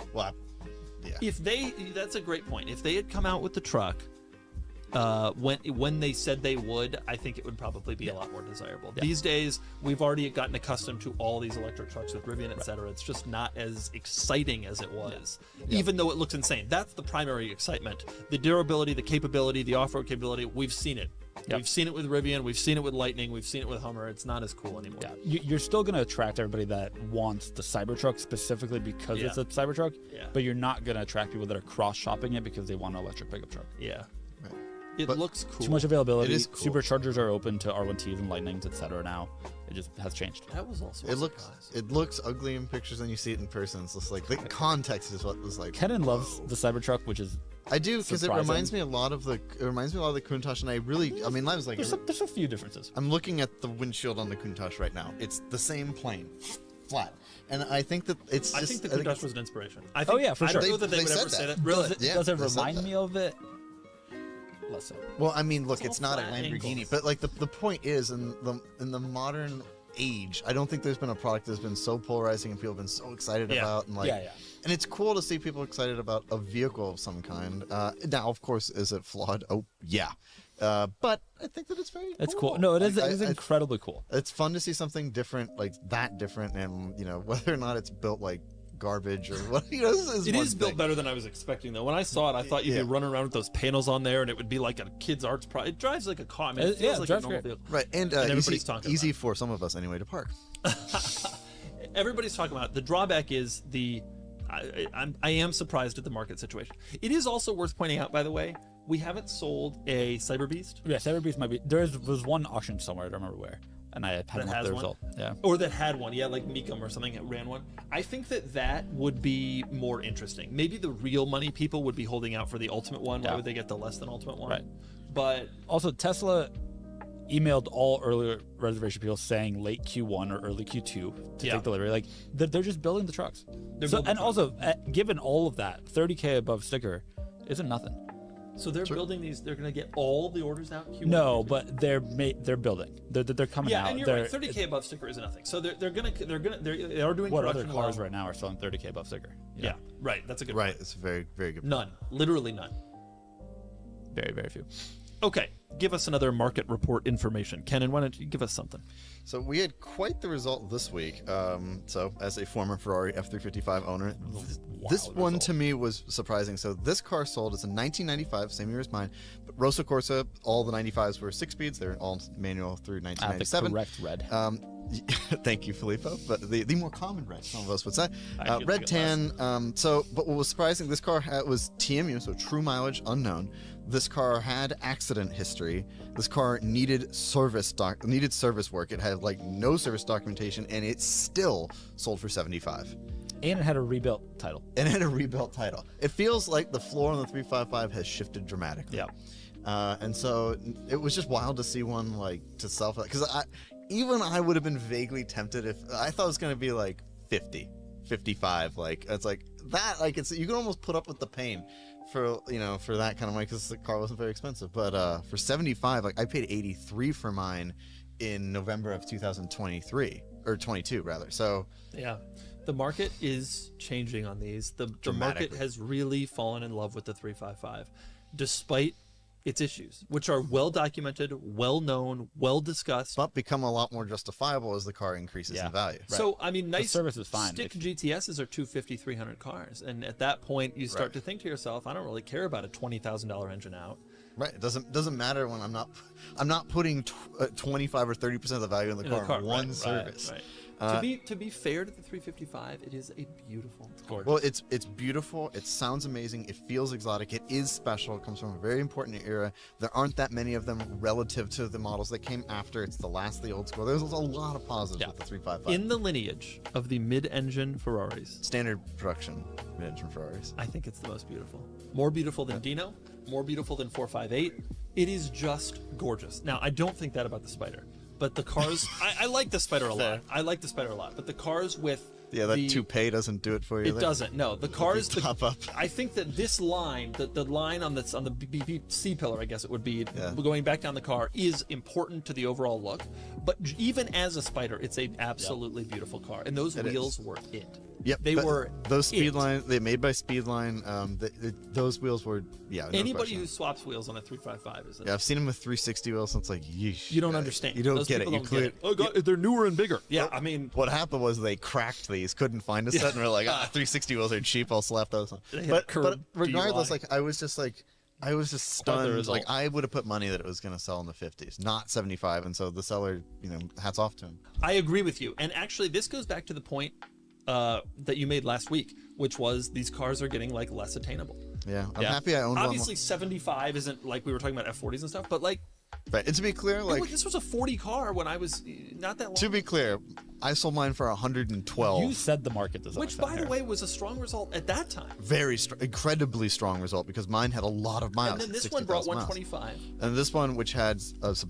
that's a great point. If they had come out with the truck when they said they would, I think it would probably be a lot more desirable. These days, we've already gotten accustomed to all these electric trucks with Rivian, etc. It's just not as exciting as it was, even though it looks insane. That's the primary excitement. The durability, the capability, the off-road capability, we've seen it. We've seen it with Rivian, we've seen it with Lightning, we've seen it with Hummer. It's not as cool anymore. You're still going to attract everybody that wants the Cybertruck specifically because it's a Cybertruck, but you're not going to attract people that are cross-shopping it because they want an electric pickup truck. It looks cool. Too much availability. It is cool. Superchargers are open to R1Ts and Lightnings, etc. now. It just has changed. That was also it looks ugly in pictures, and you see it in person. It's just like the context is what was like. Kenan loves the Cybertruck, which is I do, because it reminds me a lot of the Countach, and I mean, I was like, there's a few differences. I'm looking at the windshield on the Countach right now. It's the same plane, flat, and I think that it's. I think the Countach was an inspiration. I think, for sure. I don't know that they would ever say that. Really? Does it remind me of it? Less so. Well, I mean, look, it's not a Lamborghini, but like the point is, in the modern age, I don't think there's been a product that's been so polarizing and people have been so excited about, and like, and it's cool to see people excited about a vehicle of some kind. Now, of course, is it flawed? Oh, yeah. But I think that it's very It's cool. No, it is. It is incredibly cool. It's fun to see something different, like that different, and whether or not it's built like garbage or what. It is built better than I was expecting, though. When I saw it, I thought you'd be running around with those panels on there, and it would be like a kid's arts project. It drives like a car. I mean, it feels like a normal vehicle. Right, and everybody's talking easy for some of us anyway to park. Everybody's talking about it. The drawback is I am surprised at the market situation. It is also worth pointing out, by the way, we haven't sold a Cyber Beast. Yeah, Cyber Beast might be. There was one auction somewhere. I don't remember where. And I haven't looked at the result. Yeah. Or that had one, like Newcomer or something that ran one. I think that would be more interesting. Maybe the real money people would be holding out for the ultimate one. Why would they get the less than ultimate one? Right. But also, Tesla emailed all earlier reservation people saying late Q1 or early Q2 to take delivery. Like they're just building the trucks. Also, given all of that, $30K above sticker isn't nothing. So they're building these. They're going to get all the orders out. Q1, no, but they're building. They're coming out. Yeah, and you're right. 30K above sticker is nothing. So they are doing. What other cars right now are selling 30K above sticker? Yeah, right. That's a good. Right, it's a very, very good. None. Literally none. Very, very few. Okay, give us another market report information. Kenan, why don't you give us something? So we had quite the result this week. So as a former Ferrari F355 owner, this one to me was surprising. So this car sold, it's a 1995, same year as mine, but Rosso Corsa, all the 95s were 6-speeds. They're all manual through 1997. The correct red. Thank you, Filippo. But the more common red, some of us would say. Red tan. But what was surprising, this car was TMU, so true mileage unknown. This car had accident history. This car needed service work. It had like no service documentation, and it still sold for 75. And it had a rebuilt title. It feels like the floor on the 355 has shifted dramatically. Yeah. And so it was just wild to see one like to sell for that, because even I would have been vaguely tempted if I thought it was going to be like 50, 55. Like it's like that. Like you can almost put up with the pain for that kind of money, because the car wasn't very expensive. But for 75, like I paid 83 for mine in November of 2023 or 22 rather. So yeah, the market is changing on these. The market has really fallen in love with the 355, despite its issues, which are well documented, well known, well discussed, but become a lot more justifiable as the car increases in value. Right. So I mean, nice the service is fine. Stick GTSs are 250, 300 cars, and at that point, you start to think to yourself, I don't really care about a $20,000 engine out. Right. It doesn't matter when I'm not putting 25 or 30% of the value in the car in one service. Right. To be fair to the 355, it is a beautiful. It's gorgeous. Well, it's beautiful. It sounds amazing. It feels exotic. It is special. It comes from a very important era. There aren't that many of them relative to the models that came after. It's the last of the old school. There's a lot of positives with the 355. In the lineage of the mid-engine Ferraris, standard production mid-engine Ferraris, I think it's the most beautiful. More beautiful than Dino. More beautiful than 458. It is just gorgeous. Now, I don't think that about the Spider. But the cars, I like the Spider a lot. I like the Spider a lot. But the cars with that toupee doesn't do it for you. It doesn't. No, the cars. Top up. I think that this line, the line on the BBC pillar, I guess it would be, going back down the car, is important to the overall look. But even as a Spider, it's a absolutely beautiful car, and those wheels were it. Yep, they were. Those Speedline, they made by Speedline. Those wheels were, Anybody who swaps wheels on a 355 is. I've seen them with 360 wheels, and it's like, yeesh. You don't understand. You don't get it. You clearly. Oh God, they're newer and bigger. Yeah, I mean, what happened was they cracked these, couldn't find a set, and we're like, 360 wheels are cheap. I'll slap those on. But regardless, like I was just stunned. Like I would have put money that it was going to sell in the 50s, not 75. And so the seller, hats off to him. I agree with you. And actually, this goes back to the point that you made last week, which was these cars are getting like less attainable. Yeah, I'm happy I owned one. Obviously, 75 isn't like we were talking about F40s and stuff, but like. Right, and to be clear, like this was a 40 car when I was not that long. To be clear, I sold mine for 112. You said the market doesn't. Which, by the way, was a strong result at that time. Very incredibly strong result, because mine had a lot of miles. And then this one brought 125. Miles. And this one, which had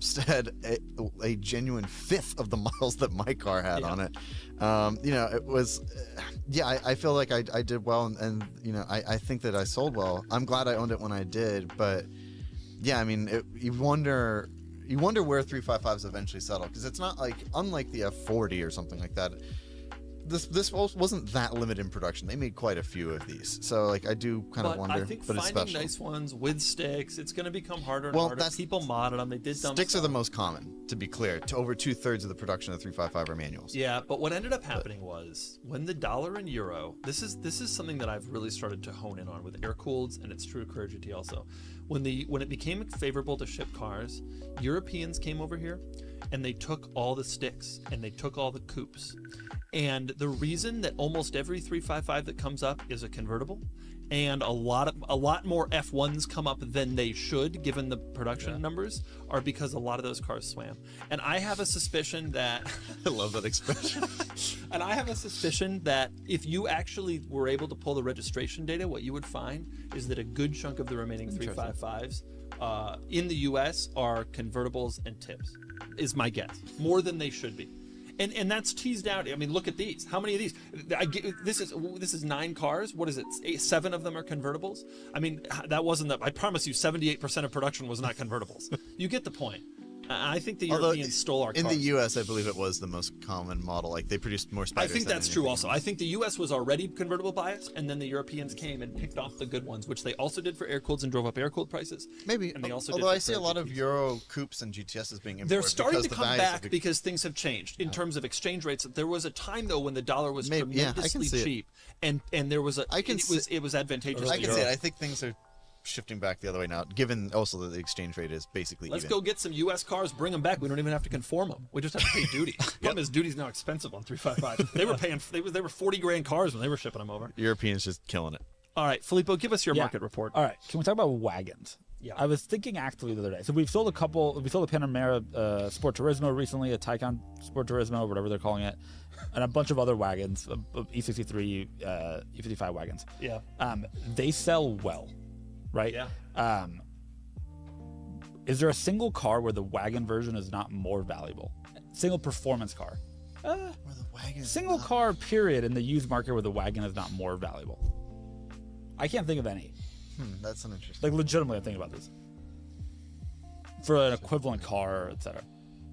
a genuine fifth of the miles that my car had on it. It was, I feel like I did well, and I think that I sold well. I'm glad I owned it when I did, but. Yeah, I mean, you wonder where 355s eventually settle, because it's not like, unlike the F40 or something like that, this wasn't that limited in production. They made quite a few of these, so like I do kind of wonder. I think but finding it's special. Nice ones with sticks, it's going to become harder and harder. People modded them. They did dumb sticks stuff. Are the most common, to be clear. To over 2/3 of the production of 355 are manuals. Yeah, but what ended up happening was when the dollar and euro. This is something that I've really started to hone in on with air cooleds, and it's true to Courier GT also. When it became favorable to ship cars, Europeans came over here, and they took all the sticks and they took all the coupes. And the reason that almost every 355 that comes up is a convertible, and a lot more F1s come up than they should, given the production numbers, are because a lot of those cars swam. And I have a suspicion that I love that expression. And I have a suspicion that if you actually were able to pull the registration data, what you would find is that a good chunk of the remaining 355s in the US are convertibles and tips, is my guess. More than they should be. And that's teased out. I mean, look at these. How many of these? This is 9 cars. What is it? 7 of them are convertibles. I mean, that wasn't the. I promise you, 78% of production was not convertibles. You get the point. I think the Europeans stole our cars. In the U.S., I believe it was the most common model. Like, they produced more Spiders. I think that's true also. I think the U.S. was already convertible bias, and then the Europeans came and picked off the good ones, which they also did for air-cooleds and drove up air-cooled prices. Maybe. And they also although I see a lot of Euro coupes and GTSs being imported. They're starting to come back because things have changed in terms of exchange rates. There was a time, though, when the dollar was tremendously cheap, and there was it was advantageous. I can see it. I think things are shifting back the other way now, given also that the exchange rate is basically Let's go get some U.S. cars, bring them back. We don't even have to conform them. We just have to pay duty. Problem is, duty's now expensive on 355. They were paying. They were 40 grand cars when they were shipping them over. Europeans just killing it. All right, Filippo, give us your market report. All right, can we talk about wagons? Yeah. I was thinking actually the other day. So we've sold a couple. We sold a Panamera Sport Turismo recently, a Taycan Sport Turismo, whatever they're calling it, and a bunch of other wagons, E63, E55 wagons. Yeah. They sell well, right? Yeah. Is there a single car where the wagon version is not more valuable? Single performance car. Where the wagon. Single car period in the used market where the wagon is not more valuable. I can't think of any. That's an interesting. Like, legitimately, I'm thinking about this. For an equivalent car, etc.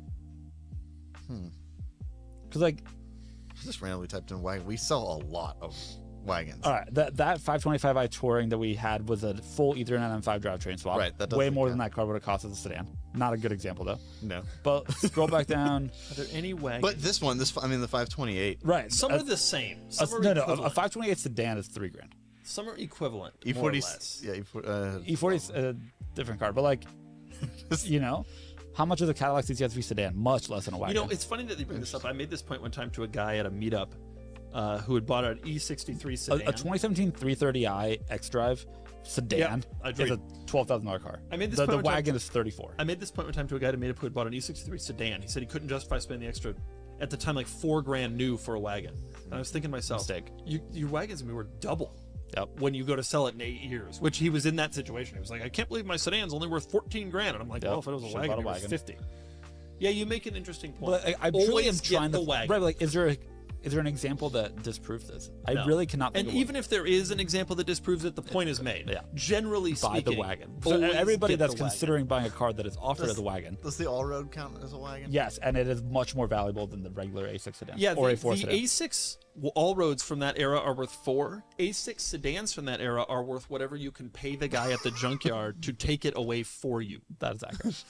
Because, like, I just randomly typed in wagon. We sell a lot of wagons. All right, that 525i Touring that we had was a full E39 M5 drivetrain swap. Right, that does way more than that car would have cost as a sedan. Not a good example, though. No. But scroll back down. Are there any wagons? But this one, the 528. Right. Some are the same. Some are a equivalent. 528 sedan is $3 grand. Some are equivalent. E40, more or less. yeah, E40 is a different car, but like, you know, how much is a Cadillac CTS-V sedan? Much less than a wagon. You know, it's funny that you bring this up. I made this point one time to a guy at a meetup who had bought an E63 sedan. A 2017 330i X-Drive sedan is a $12,000 car. I made this the wagon is $34,000. I made this point one time to a guy at a meetup who had bought an E63 sedan. He said he couldn't justify spending the extra, at the time, like $4 grand new for a wagon. And I was thinking to myself, your wagon's gonna be worth double. Yep. When you go to sell it in 8 years, which he was in that situation. He was like, I can't believe my sedan's only worth 14 grand. And I'm like, well, if it was a wagon, it was 50. Yeah, you make an interesting point. But I truly am trying the wagon. Right, like, is there an example that disproves this? I really cannot think of one. Even if there is an example that disproves it, the point is made. Yeah. Generally speaking, buy the wagon. So everybody that's considering buying a car that is offered as a wagon. Does the all-road count as a wagon? Yes, and it is much more valuable than the regular A6 sedan. Yeah, or A4 sedan. The A6 all-roads from that era are worth 4. A6 sedans from that era are worth whatever you can pay the guy at the junkyard to take it away for you. That is accurate.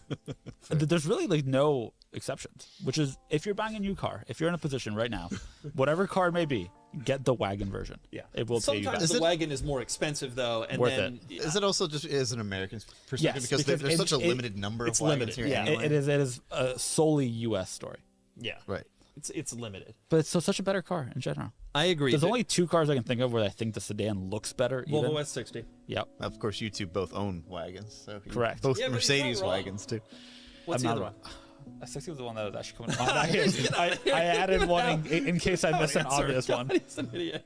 There's really like no exceptions, which is if you're buying a new car, if you're in a position right now, whatever car it may be, get the wagon version. Yeah, it will pay you back. Sometimes the wagon is more expensive though, and worth then it. Is it also just as an American perspective because there's such a limited number of wagons here? Yeah, anyway? It is a solely U.S. story. Yeah, right. It's limited, but it's such a better car in general. I agree. There's only 2 cars I can think of where I think the sedan looks better. Volvo S60. Yep. Of course, you two both own wagons. So correct. Both Mercedes wagons too. What's the other one? S60 was the one that was actually coming to mind. I added one in case I missed an obvious one. He's an idiot.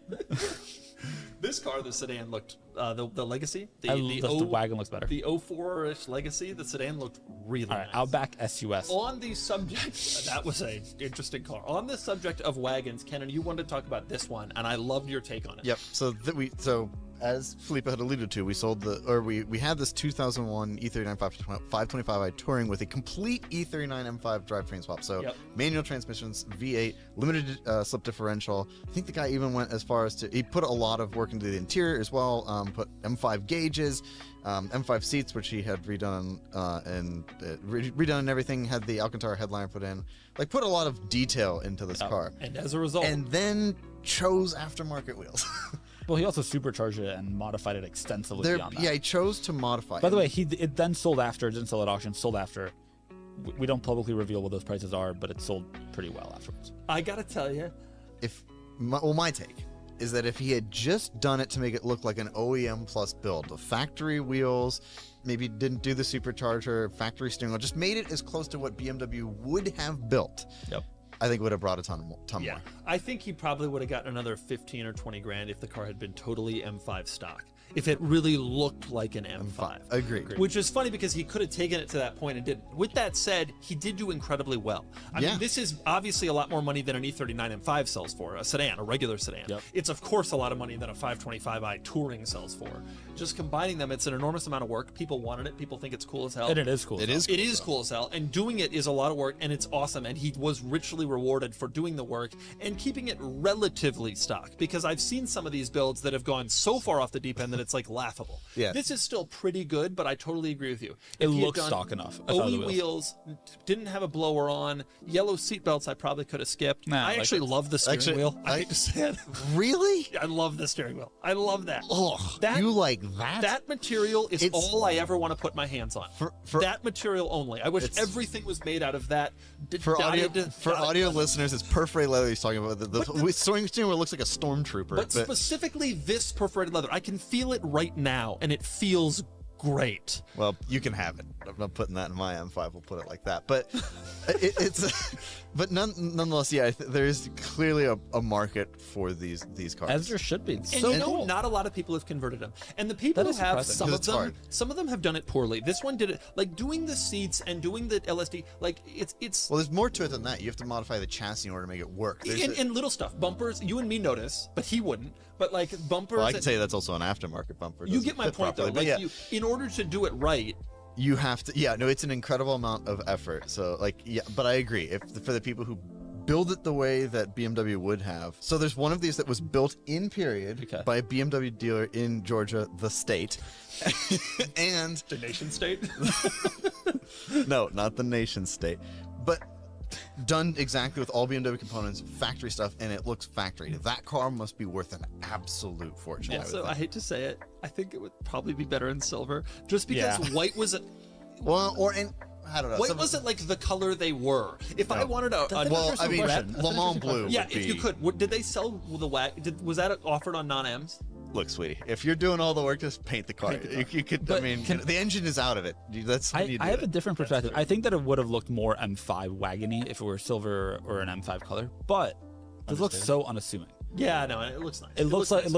This car, the sedan looked, the Legacy, the wagon looks better. The 04-ish Legacy, the sedan looked really nice. Outback SUS. On the subject, that was an interesting car. On the subject of wagons, Kenan, you wanted to talk about this one, and I loved your take on it. Yep. So as Felipe had alluded to, we had this 2001 E39 525i Touring with a complete E39 M5 drivetrain swap. So manual transmissions, V8, limited slip differential. I think the guy even went as far as he put a lot of work into the interior as well. Put M5 gauges, M5 seats, which he had redone and everything. Had the Alcantara headliner put in. Like, put a lot of detail into this car. And as a result, and then chose aftermarket wheels. Well, he also supercharged it and modified it extensively beyond that. Yeah, he chose to modify it. By the way, it then sold after, didn't sell at auction, sold after. We don't publicly reveal what those prices are, but it sold pretty well afterwards. I gotta tell you, my take is that if he had just done it to make it look like an OEM plus build, the factory wheels, maybe didn't do the supercharger, factory steering wheel, just made it as close to what BMW would have built. Yep. I think would have brought a ton more. I think he probably would have gotten another 15 or 20 grand if the car had been totally M5 stock. if it really looked like an M5. Agreed. Which is funny because he could have taken it to that point and didn't. With that said, he did do incredibly well. I mean, this is obviously a lot more money than an E39 M5 sells for, a sedan, a regular sedan. Yep. It's of course a lot of money than a 525i Touring sells for. Just combining them, it's an enormous amount of work. People wanted it. People think it's cool as hell. And it is cool. It is cool as hell. And doing it is a lot of work, and it's awesome. And he was richly rewarded for doing the work and keeping it relatively stock, because I've seen some of these builds that have gone so far off the deep end that it's like laughable. Yeah. This is still pretty good, but I totally agree with you. It looks stock enough. OE wheels, didn't have a blower on, yellow seat belts I probably could have skipped. Nah, I actually love the steering wheel. I hate to say it. Really? I love the steering wheel. I love that. Oh, that, you like that? That material is all I ever want to put my hands on. For that material only. I wish everything was made out of that. For audio listeners, it's perforated leather he's talking about. The steering wheel looks like a stormtrooper. But specifically this perforated leather, I can feel it right now, and it feels great. Well, you can have it. I'm not putting that in my M5. We'll put it like that. But but nonetheless, yeah, there is clearly a market for these cars. As there should be. And you know, not a lot of people have converted them. And the people who have, some of them have done it poorly. This one did it, like doing the seats and doing the LSD, like it's. Well, there's more to it than that. You have to modify the chassis in order to make it work. And little stuff, bumpers. You and me notice, but he wouldn't. But like bumpers. Well, I can tell you that's also an aftermarket bumper. You get my point, though. Like, in order to do it right, you have to. Yeah, no, it's an incredible amount of effort. So, like, yeah, but I agree. For the people who build it the way that BMW would have. So there's one of these that was built in period by a BMW dealer in Georgia, the state, and the nation state. No, not the nation state, but done exactly with all BMW components, factory stuff, and it looks factory. That car must be worth an absolute fortune. Yeah, I hate to say it, I think it would probably be better in silver, just because white was I don't know. White wasn't like the color they were. If I wanted Le Mans blue. Yeah, if you could. Did they sell the was that offered on non-Ms? Look, sweetie, if you're doing all the work, just paint the car. You could. But the engine is out of it. That's. I have a different perspective. I think that it would have looked more M5 wagony if it were silver or an M5 color, but it looks so unassuming. Yeah, no, it looks nice. It looks like a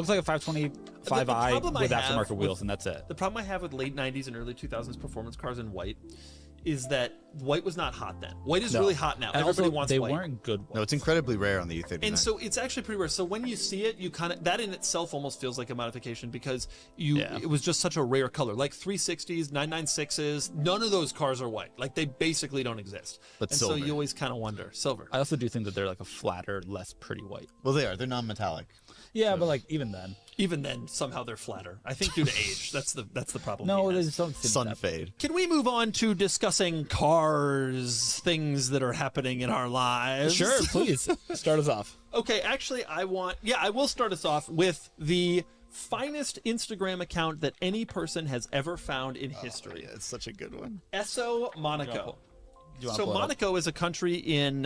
525i with aftermarket wheels, and that's it. The problem I have with late '90s and early 2000s performance cars in white is that white was not hot then. White is really hot now. And everybody wants they white. They weren't good ones. No, it's incredibly rare on the E39. And so it's actually pretty rare. So when you see it, you kind of, that in itself almost feels like a modification because it was just such a rare color. Like 360s, 996s, none of those cars are white. Like they basically don't exist. But and silver. So you always kind of wonder. Silver. I also do think that they're like a flatter, less pretty white. Well, they are. They're non-metallic. Yeah, but like even then somehow they're flatter. I think due to age, that's the problem. No, there's some sun fade. Can we move on to discussing cars, things that are happening in our lives? Sure, please start us off. Okay, actually, I will start us off with the finest Instagram account that any person has ever found in history. Yeah, it's such a good one. Esso Monaco. So Monaco is a country in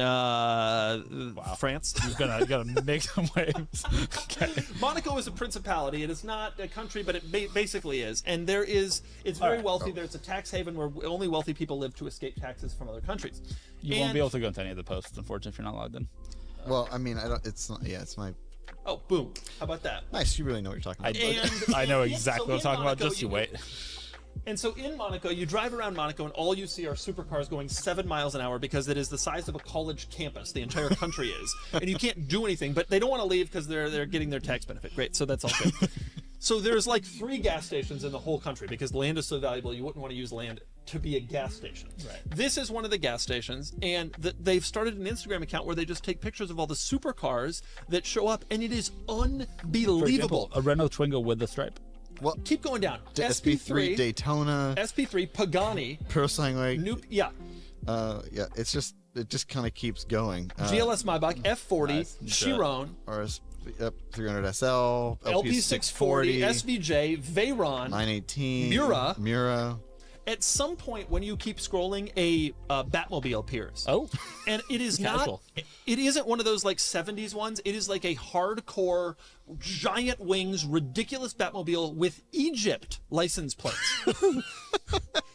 France. You're gonna make some waves. Okay. Monaco is a principality. It is not a country, but it basically is. And it's very wealthy. There's a tax haven where only wealthy people live to escape taxes from other countries. You won't be able to go into any of the posts, unfortunately, if you're not logged in. Well, I mean, it's not. Yeah, it's my. Oh, boom! How about that? Nice. You really know what you're talking about. I know exactly what I'm talking about. Just you wait. And so in Monaco, you drive around Monaco and all you see are supercars going 7 miles an hour because it is the size of a college campus. The entire country is. And you can't do anything, but they don't want to leave because they're getting their tax benefit. Great, so that's all good. So there's like 3 gas stations in the whole country because land is so valuable you wouldn't want to use land to be a gas station. Right. This is one of the gas stations, and they've started an Instagram account where they just take pictures of all the supercars that show up, and it is unbelievable. For example, a Renault Twingo with the stripe. Well, keep going down. SP3 Daytona, SP3 Pagani, Nuke, yeah, it just kind of keeps going. GLS Maybach, F40, Chiron, RS 300 SL, LP640, SVJ, Veyron, 918, Mura. At some point, when you keep scrolling, a Batmobile appears. Oh, and it is casual. It isn't one of those like 70s ones. It is like a hardcore, giant wings, ridiculous Batmobile with Egypt license plates.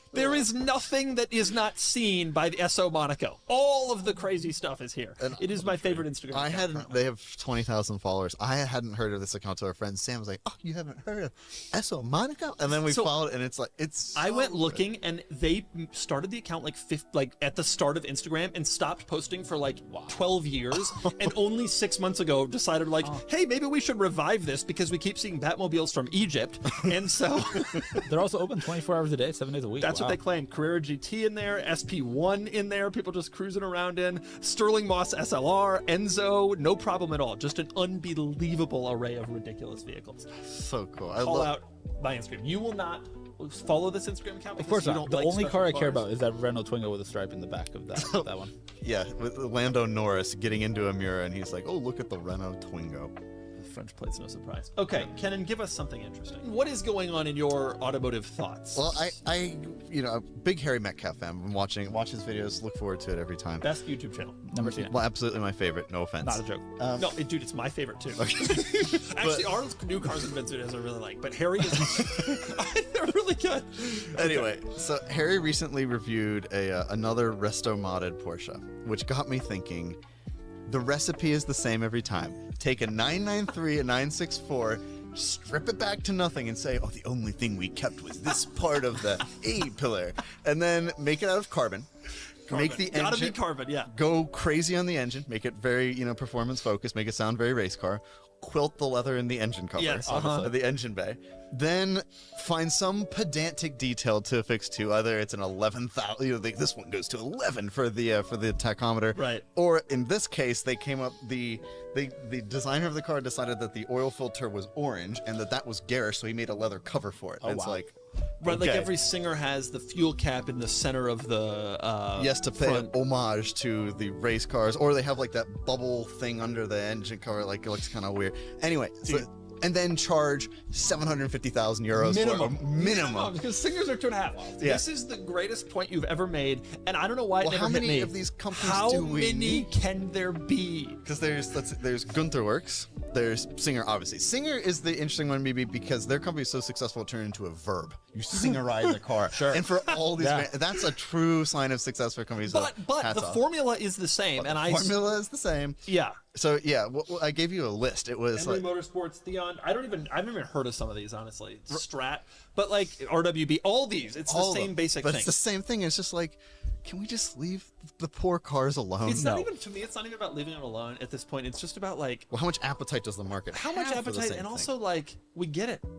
There is nothing that is not seen by the SO Monaco. All of the crazy stuff is here. And it is my favorite Instagram account. They have 20,000 followers. I hadn't heard of this account until our friend Sam was like, "Oh, you haven't heard of SO Monaco?" And then we followed, and it's like I went looking, and they started the account like at the start of Instagram and stopped posting for like 12 years, and only 6 months ago decided like, hey, maybe we should revive this because we keep seeing Batmobiles from Egypt, and so they're also open 24 hours a day, 7 days a week. That's what they claim. Carrera GT in there, SP1 in there, people just cruising around in, Sterling Moss SLR, Enzo, no problem at all. Just an unbelievable array of ridiculous vehicles. So cool. Call out my Instagram. You will not follow this Instagram account? Of course not. The only car I care about is that Renault Twingo with a stripe in the back of that one. Yeah, with Lando Norris getting into a mirror, and he's like, "Oh, look at the Renault Twingo." French plate's no surprise. Okay, Kenan, give us something interesting. What is going on in your automotive thoughts? Well, I a big Harry Metcalf fan. I'm watch his videos. Look forward to it every time. Best YouTube channel. Never seen it. Well, absolutely my favorite. No offense. Not a joke. No, dude, it's my favorite too. Okay. Actually, our new cars and Benz videos I really like, but Harry is they're really good. Anyway, so Harry recently reviewed another resto modded Porsche, which got me thinking. The recipe is the same every time. Take a 993, a 964, strip it back to nothing and say, oh, the only thing we kept was this part of the A-pillar. And then make it out of carbon. Make the engine. Gotta be carbon, yeah. Go crazy on the engine. Make it very, performance focused. Make it sound very race car. Quilt the leather in the engine cover. Yes, the engine bay. Then find some pedantic detail to affix to. Either it's an 11,000. This one goes to 11 for the tachometer. Right. Or in this case, they came up. The designer of the car decided that the oil filter was orange and that was garish, so he made a leather cover for it. Oh, it's wow. like. Right, Okay. like every Singer has the fuel cap in the center of the yes, to pay an homage to the race cars, or they have like that bubble thing under the engine cover, like it looks kind of weird. Anyway, and then charge 750,000 euros minimum. Because Singers are 2.5. Yeah. This is the greatest point you've ever made, and I don't know why it never how hit many me. of these companies How do we many need? can there be? Because there's Gunther Works, there's Singer, obviously. Singer is the interesting one, maybe because their company is so successful it turned into a verb. You Singerize a car. Sure. And for all these, that's a true sign of success for companies. But the formula is the same, and the formula is the same. Yeah. So yeah, I gave you a list. It was Henry Motorsports, Theon. I've never even heard of some of these, honestly. Strat, but like RWB, all these. It's the same basic thing. But it's the same thing. It's just like, can we just leave the poor cars alone? It's not even, to me, it's not even about leaving them alone at this point. It's just about like, well, how much appetite does the market have? How much appetite, and also like, we get it.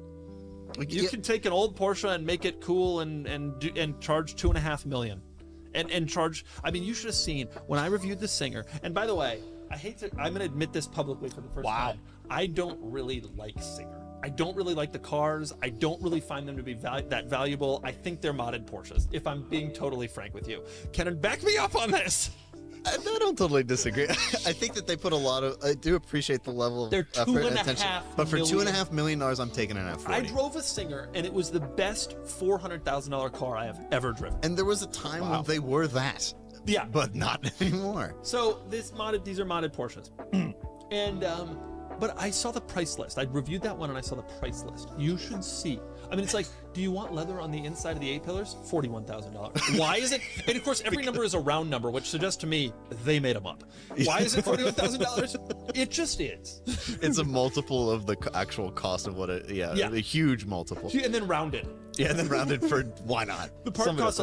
You can take an old Porsche and make it cool and charge $2.5 million, and charge. I mean, you should have seen when I reviewed the Singer. And by the way, I'm going to admit this publicly for the first time. I don't really like Singer. I don't really like the cars. I don't really find them to be that valuable. I think they're modded Porsches, if I'm being totally frank with you. Kenan, back me up on this. I don't totally disagree. I think that they put a lot of. I do appreciate the level of effort and attention. But for $2.5 million, I'm taking an F40. I drove a Singer, and it was the best $400,000 car I have ever driven. And there was a time when they were that. Yeah, but not anymore. So these are modded Porsches, and but I saw the price list. I reviewed that one and I saw the price list. You should see. I mean, it's like, do you want leather on the inside of the A-pillars? $41,000. Why is it? And of course, every number is a round number, which suggests to me they made them up. Why is it $41,000? It just is. It's a multiple of the actual cost of what it. Yeah, a huge multiple. And then rounded. Yeah, and then rounded for why not? The part costs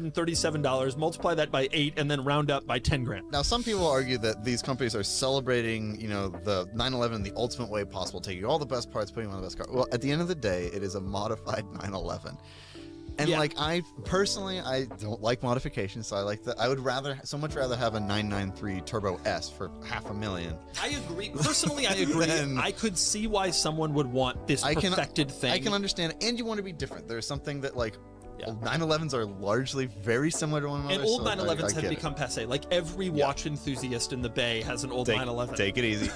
$1,137. Multiply that by 8, and then round up by 10 grand. Now, some people argue that these companies are celebrating, the 911 in the ultimate way possible, taking all the best parts, putting them on the best car. Well, at the end of the day, it is a modified 911. And I personally don't like modifications, so I would so much rather have a 993 Turbo S for $500,000. I agree. Personally, I agree. I could see why someone would want this perfected thing. I can understand, and you want to be different. There's something that 911s are largely very similar to one another. And old 911s have become passé. Like every watch enthusiast in the Bay has an old 911. Take it easy.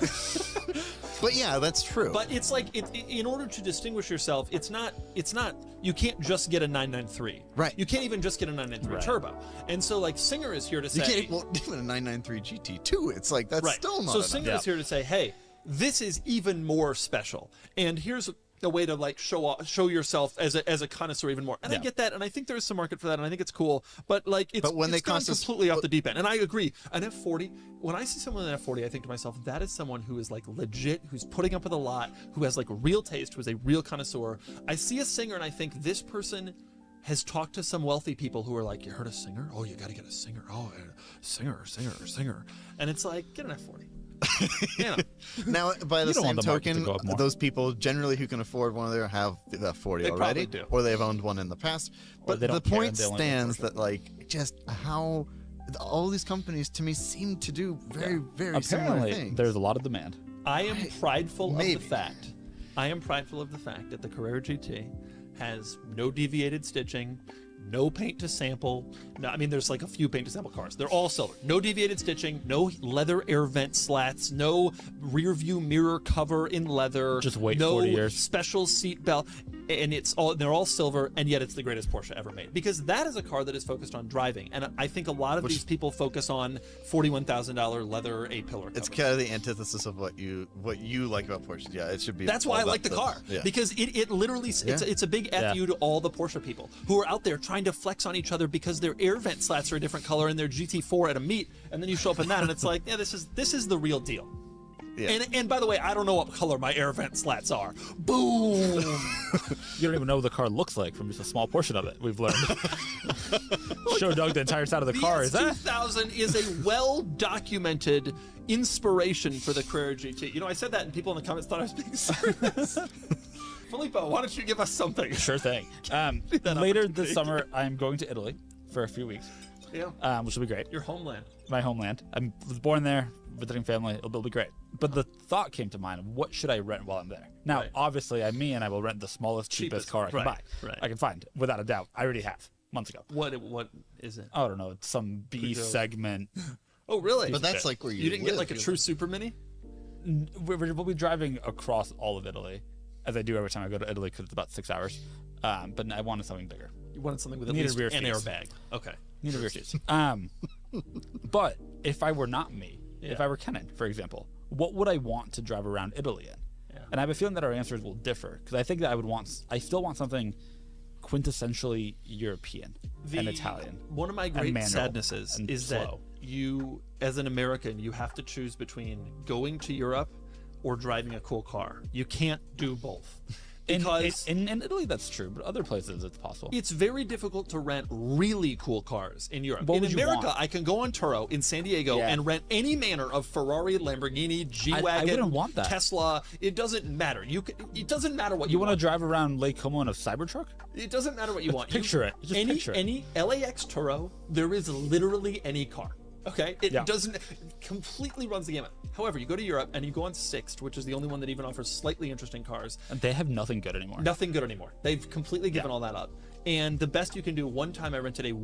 But yeah, that's true. But it's like, in order to distinguish yourself, it's not. You can't just get a 993. Right. You can't even just get a 993 turbo. And so, like, Singer is here to say, you can't even a 993 GT2. It's like that's still not. So Singer is here to say, hey, this is even more special. And here's a way to like show yourself as a connoisseur even more. And I get that, and I think there is some market for that, and I think it's cool. But like it's gone completely off the deep end. And I agree. An F40, when I see someone in an F40, I think to myself, that is someone who is like legit, who's putting up with a lot, who has like real taste, who is a real connoisseur. I see a singer and I think this person has talked to some wealthy people who are like, you heard a singer? Oh, you got to get a singer. Oh, singer. And it's like, get an F40. Yeah. Now, by the same token, those people generally who can afford one of them have the 40 already, or they've owned one in the past. But the point stands that like just how all these companies to me seem to do very similar things. There's a lot of demand. I am prideful of the fact. I am prideful of the fact that the Carrera GT has no deviated stitching, no paint to sample. No, I mean, there's like a few paint to sample cars. They're all silver. No deviated stitching, no leather air vent slats, no rear view mirror cover in leather. Just wait 40 years. Special seat belt. And they're all silver, and yet it's the greatest Porsche ever made. Because that is a car that is focused on driving. And I think a lot of these people focus on $41,000 leather A-pillar covers. It's kind of the antithesis of what you like about Porsche. Yeah, it should be. That's why I like the car. Yeah. Because it literally, it's a big FU to all the Porsche people who are out there trying to flex on each other because their air vent slats are a different color in their GT4 at a meet, and then you show up in that, and it's like, yeah, this is the real deal. Yeah. And by the way, I don't know what color my air vent slats are. Boom! You don't even know what the car looks like from just a small portion of it. We've learned. Show Doug the entire side of the car. Is that? 2000 is a well-documented inspiration for the Carrera GT. You know, I said that, and people in the comments thought I was being serious. Filippo, why don't you give us something? Sure thing. Later this summer, I'm going to Italy for a few weeks. Yeah. Which will be great. Your homeland. My homeland. I was born there, visiting family. It'll be great. But the thought came to mind of what should I rent while I'm there? Now, obviously, I will rent the smallest, cheapest car I can buy. Right. I can find, without a doubt. I already have, months ago. What is it? I don't know. It's some B segment. Oh, really? But that's like where you didn't get like a true super mini? We'll be driving across all of Italy, as I do every time I go to Italy, because it's about 6 hours. But I wanted something bigger. You wanted something with at least an airbag. Okay. Need a rear seats. But if I were not me, if I were Kenan, for example, what would I want to drive around Italy in? Yeah. And I have a feeling that our answers will differ, because I think that I still want something quintessentially European and Italian. One of my great sadnesses is that you, as an American, you have to choose between going to Europe or driving a cool car. You can't do both. Because in Italy, that's true, but other places it's possible. It's very difficult to rent really cool cars in Europe. In America, I can go on Turo in San Diego and rent any manner of Ferrari, Lamborghini, G-Wagon, I wouldn't want that. Tesla. It doesn't matter. It doesn't matter what you want. You want to drive around Lake Como in a Cybertruck? It doesn't matter what you want. Picture it. Just picture it. Any LAX Turo, there is literally any car. Okay, it doesn't completely runs the gamut. However, you go to Europe and you go on Sixt, which is the only one that even offers slightly interesting cars. And they have nothing good anymore. Nothing good anymore. They've completely given all that up. And the best you can do, one time I rented a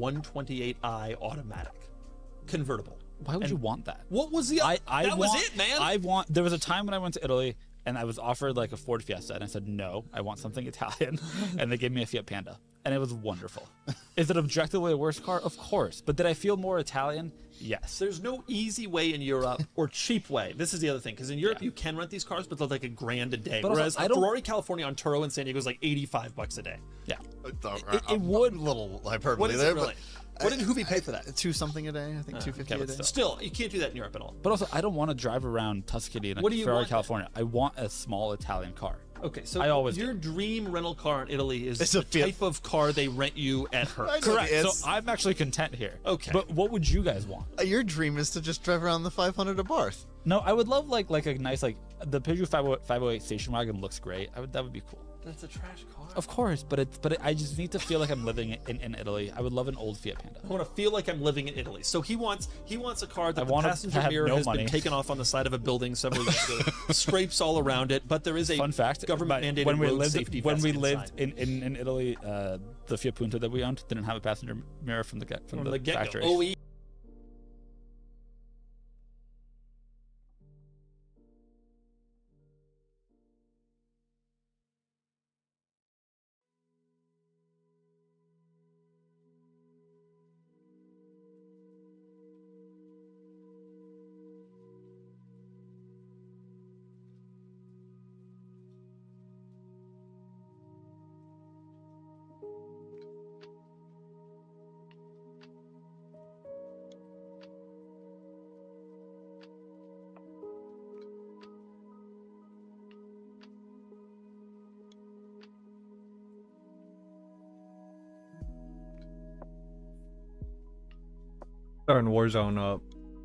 128i automatic convertible. Why would you want that? What was the? That was it, man. There was a time when I went to Italy and I was offered like a Ford Fiesta, and I said no, I want something Italian, and they gave me a Fiat Panda, and it was wonderful. Is it objectively a worse car? Of course. But did I feel more Italian? Yes. There's no easy way in Europe or cheap way. This is the other thing, because in Europe you can rent these cars, but they're like $1,000 a day. But whereas a Ferrari California on Turo in San Diego is like $85 a day. Yeah. It would a little hyperbole what is there, it really? What did Hoovy pay for that? $2 something a day, I think, $2.50 a day. Still, you can't do that in Europe at all. But also, I don't want to drive around Tuscany in a Ferrari, California. I want a small Italian car. Okay, so your dream rental car in Italy is the type of car they rent you at Hertz. Correct. So I'm actually content here. Okay. But what would you guys want? Your dream is to just drive around the 500 at Barth. No, I would love like a nice the Peugeot 508 station wagon looks great. That would be cool. That's a trash car. Of course, but I just need to feel like I'm living in Italy. I would love an old Fiat Panda. I want to feel like I'm living in Italy. So he wants a car that the passenger mirror has been taken off on the side of a building several years ago. Scrapes all around it, but there is a fun fact. Government mandated road safety when we lived in Italy, the Fiat Punto that we owned didn't have a passenger mirror from the factory. OE. Starting Warzone up.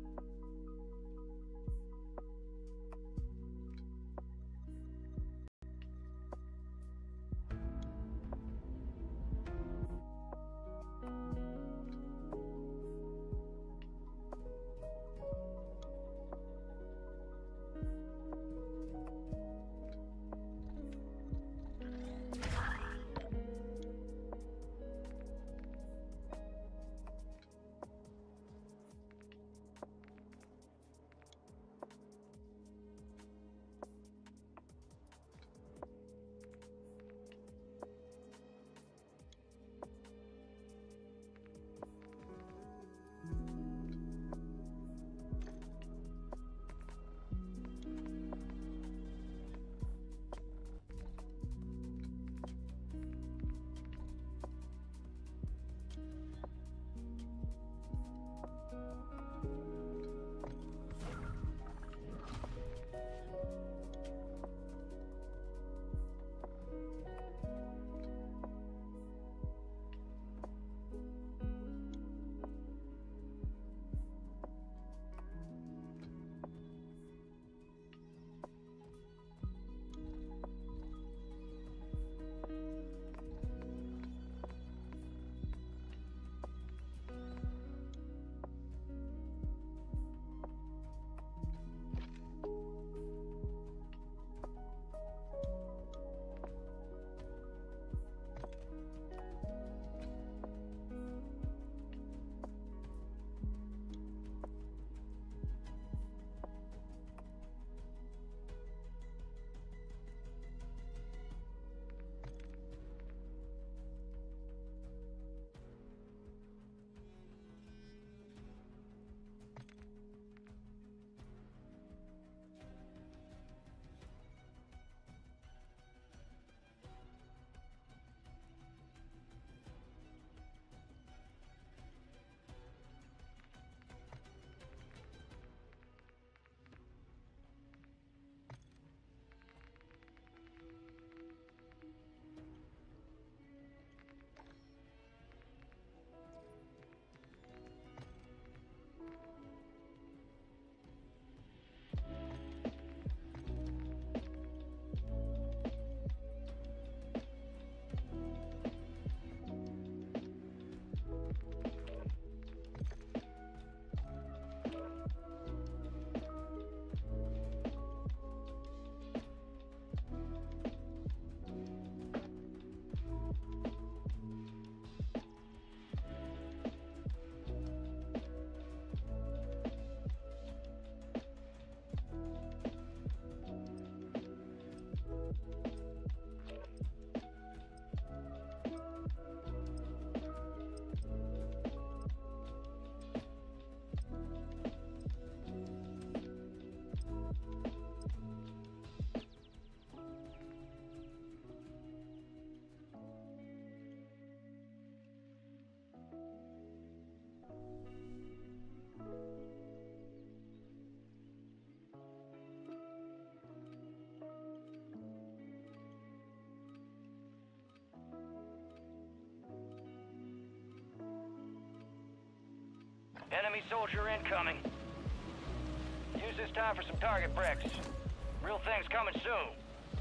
Enemy soldier incoming. Use this time for some target breaks. Real thing's coming soon.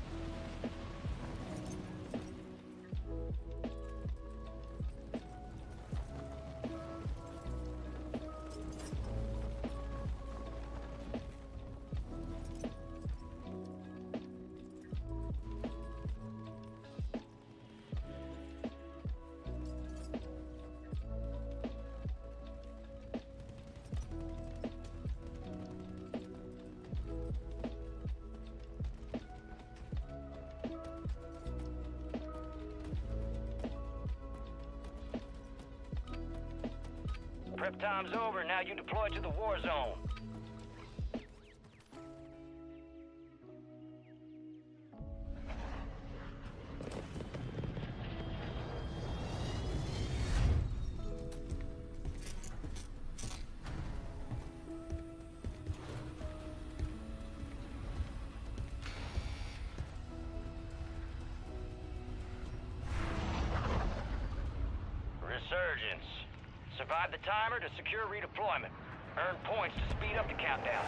Prep time's over, now you deploy to the war zone. Resurgence. Survive the timer to secure redeployment. Earn points to speed up the countdown.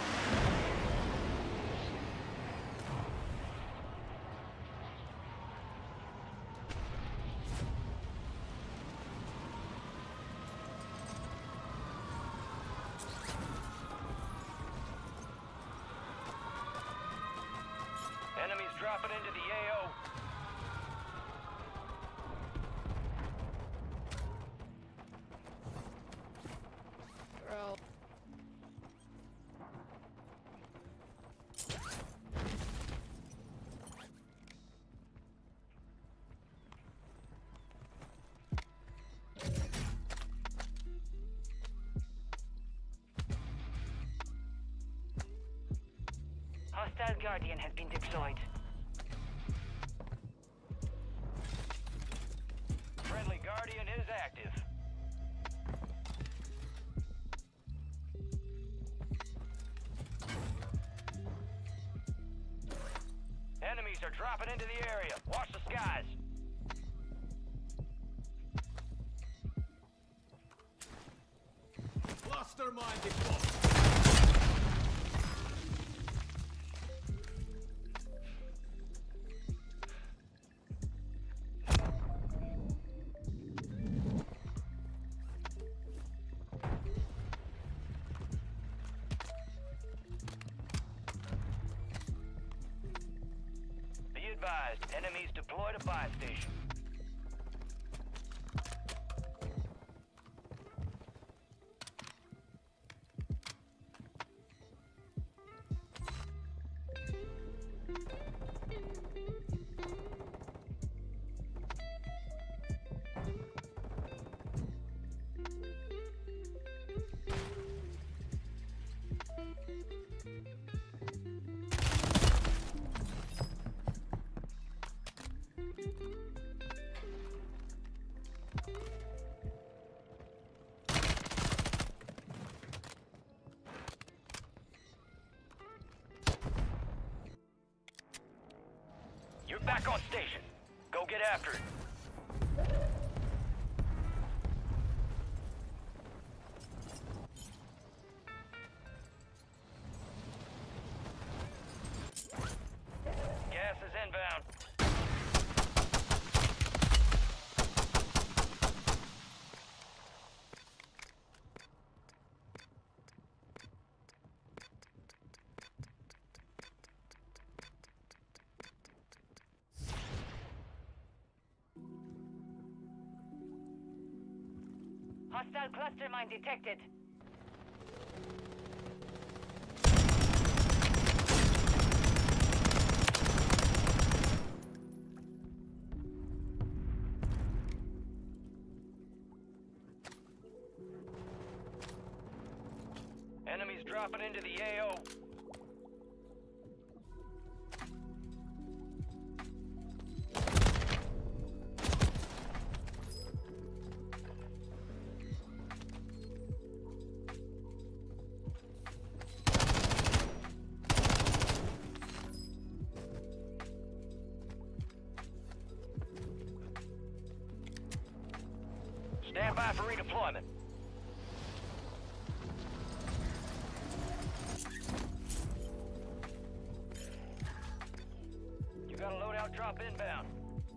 Enemies dropping into the AO. Bro. Hostile Guardian has been deployed. Friendly Guardian is active. Enemies are dropping into the area. Watch the skies. Cluster mine deployed. Be advised, enemies deployed a buy station. You're back on station. Go get after it. Gas is inbound. Hostile cluster mine detected. Enemies dropping into the AO. Stand by for redeployment. You got a loadout drop inbound.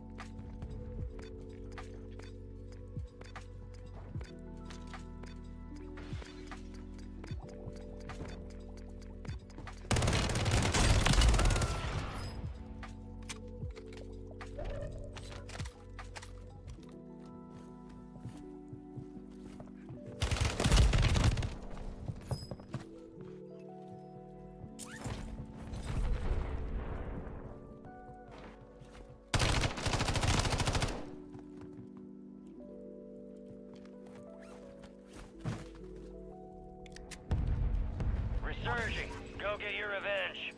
Resurging. Go get your revenge.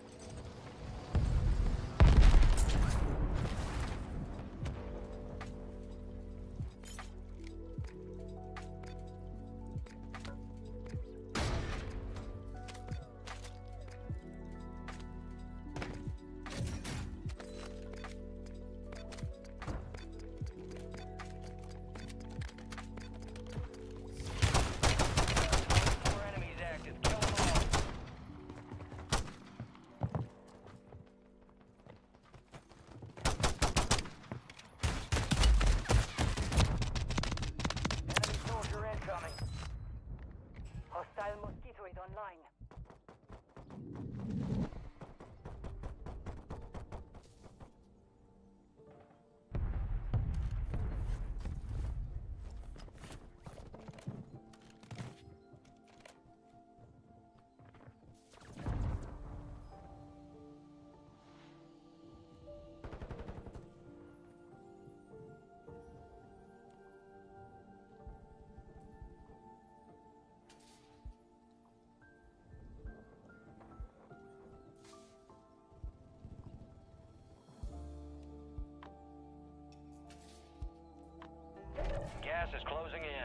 is closing in.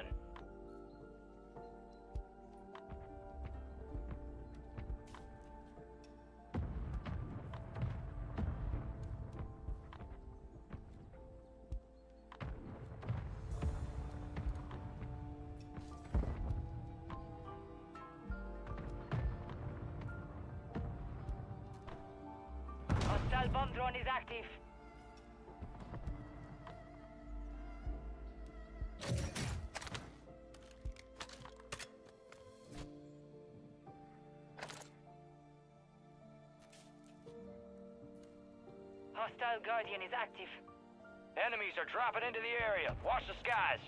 Hostile bomb drone is active. Hostile Guardian is active. Enemies are dropping into the area. Watch the skies.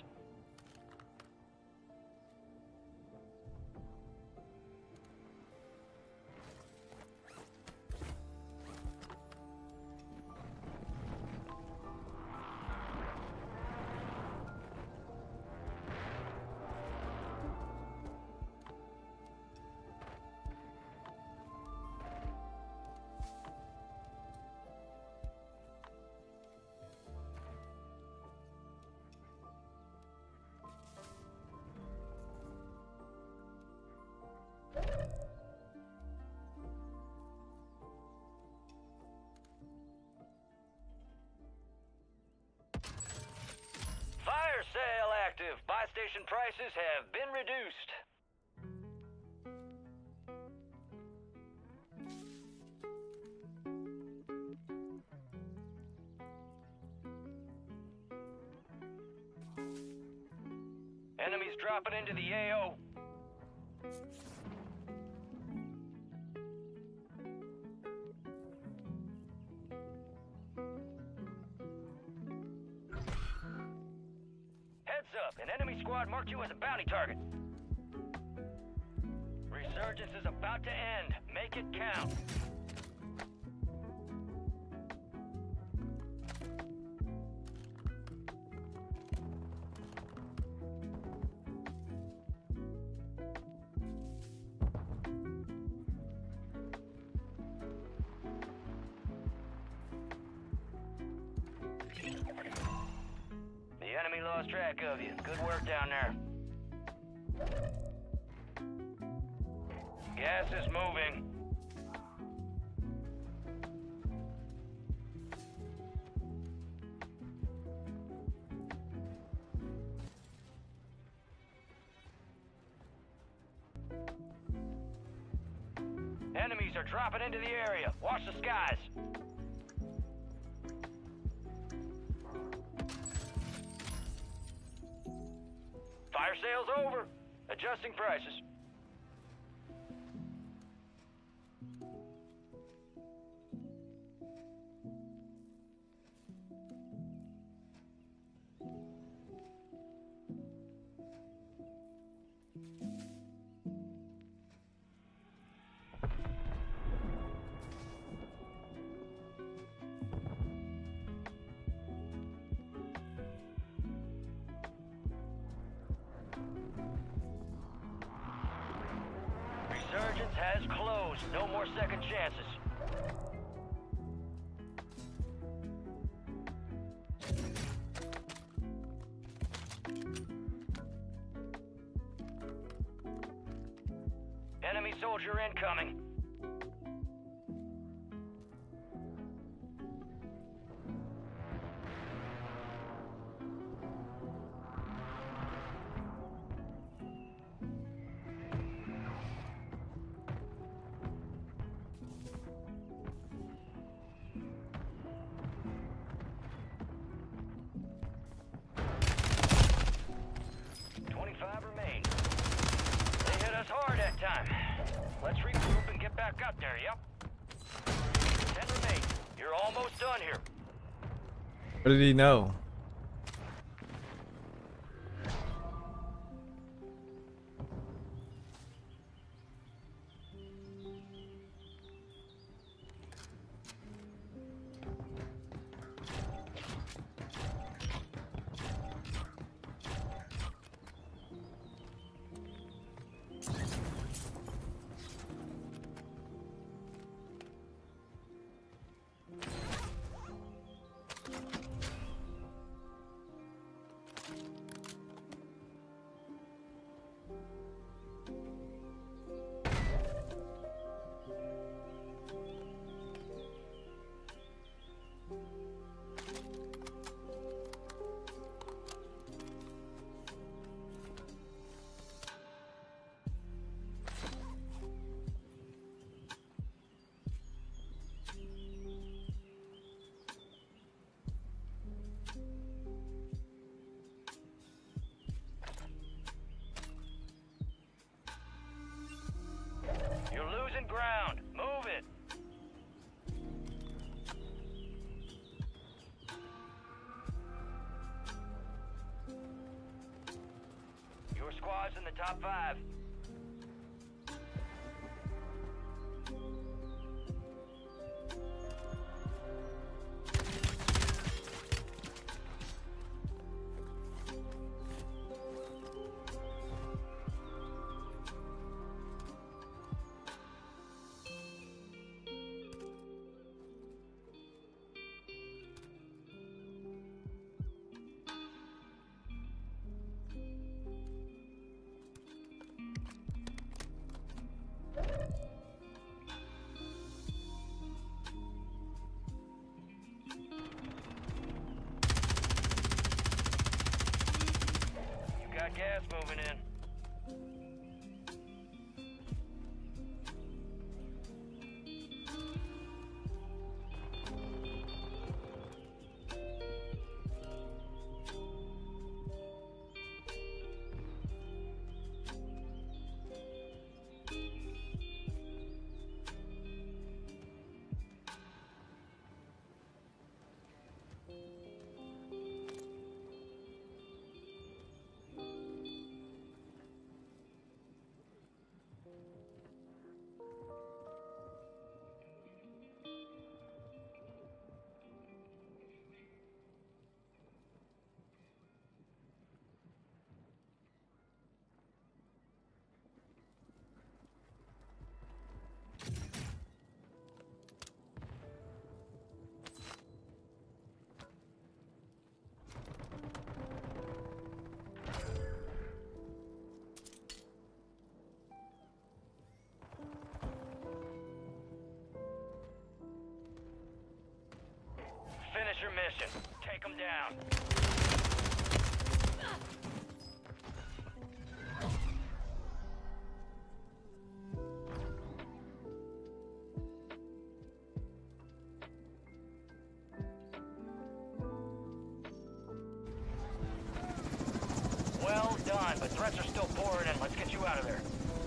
Fire sale active. Buy station prices have been reduced. Enemies dropping into the AO. Heads up, an enemy squad marked you as a bounty target. Resurgence is about to end. Make it count. The enemy lost track of you. Good work down there. Gas is moving. Enemies are dropping into the area. Watch the skies. Fire sale's over. Adjusting prices. Resurgence has closed. No more second chances. Enemy soldier incoming. Remain. They hit us hard that time. Let's regroup and get back up there, yep. 10 remain. You're almost done here. What did he know? top 5. Gas moving in. Finish your mission. Take them down. Well done, but threats are still pouring in. Let's get you out of there.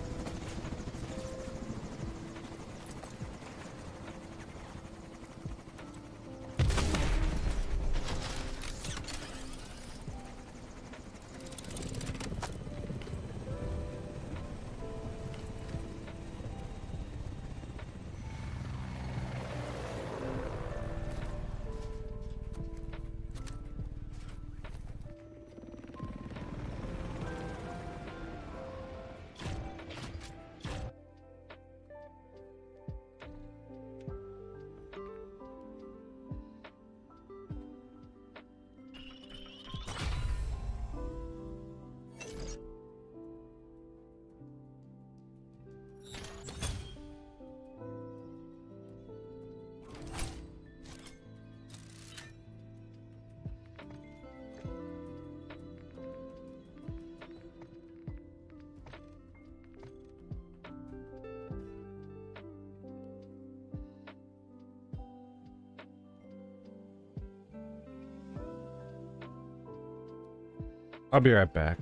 I'll be right back.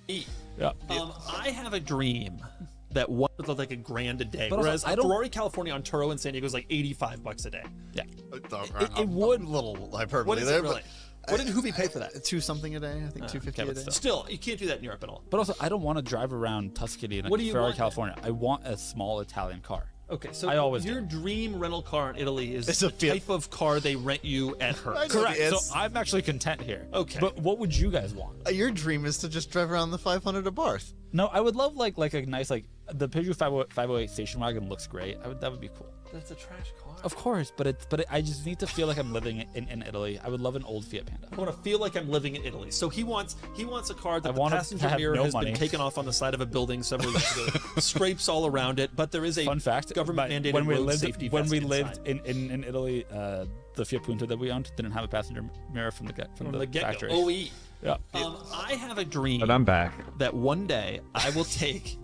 Yeah. I have a dream that one would look like $1,000 a day, But whereas also, Ferrari California on Turo in San Diego is like $85 a day. Yeah. It would a little hyperbole What is there, it really? What did Hoovy pay for that? $2 something a day, I think. $2.50 a day. Still, you can't do that in Europe at all. But also, I don't want to drive around Tuscany in a Ferrari California. I want a small Italian car. Okay, so your dream rental car in Italy is the type of car they rent you at Hertz. Correct. So I'm actually content here. Okay. But what would you guys want? Your dream is to just drive around the 500 at Barth. No, I would love like a nice the Peugeot 508 station wagon looks great. That would be cool. That's a trash car. Of course, but I just need to feel like I'm living in Italy. I would love an old Fiat Panda. I want to feel like I'm living in Italy. So he wants a car that the passenger mirror has been taken off on the side of a building several years ago, scrapes all around it. But there is a fun fact: government mandated road safety when vest we lived inside. in Italy, the Fiat Punto that we owned didn't have a passenger mirror from the factory. OE. Yeah. I have a dream. But I'm back. That one day I will take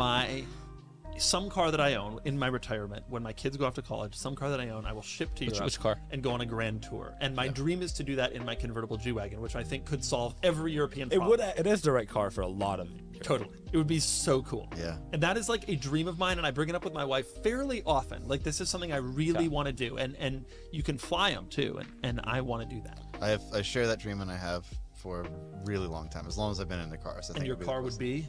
some car that I own in my retirement when my kids go off to college, some car that I own, I will ship to Europe. Which car? And go on a grand tour. And my dream is to do that in my convertible G-Wagon, which I think could solve every European problem. It is the right car for a lot of Europe. Totally. It would be so cool. Yeah. And that is like a dream of mine, and I bring it up with my wife fairly often. Like, this is something I really want to do. And you can fly them too, and I want to do that. I share that dream, and I have for a really long time, as long as I've been into cars. And your car would be?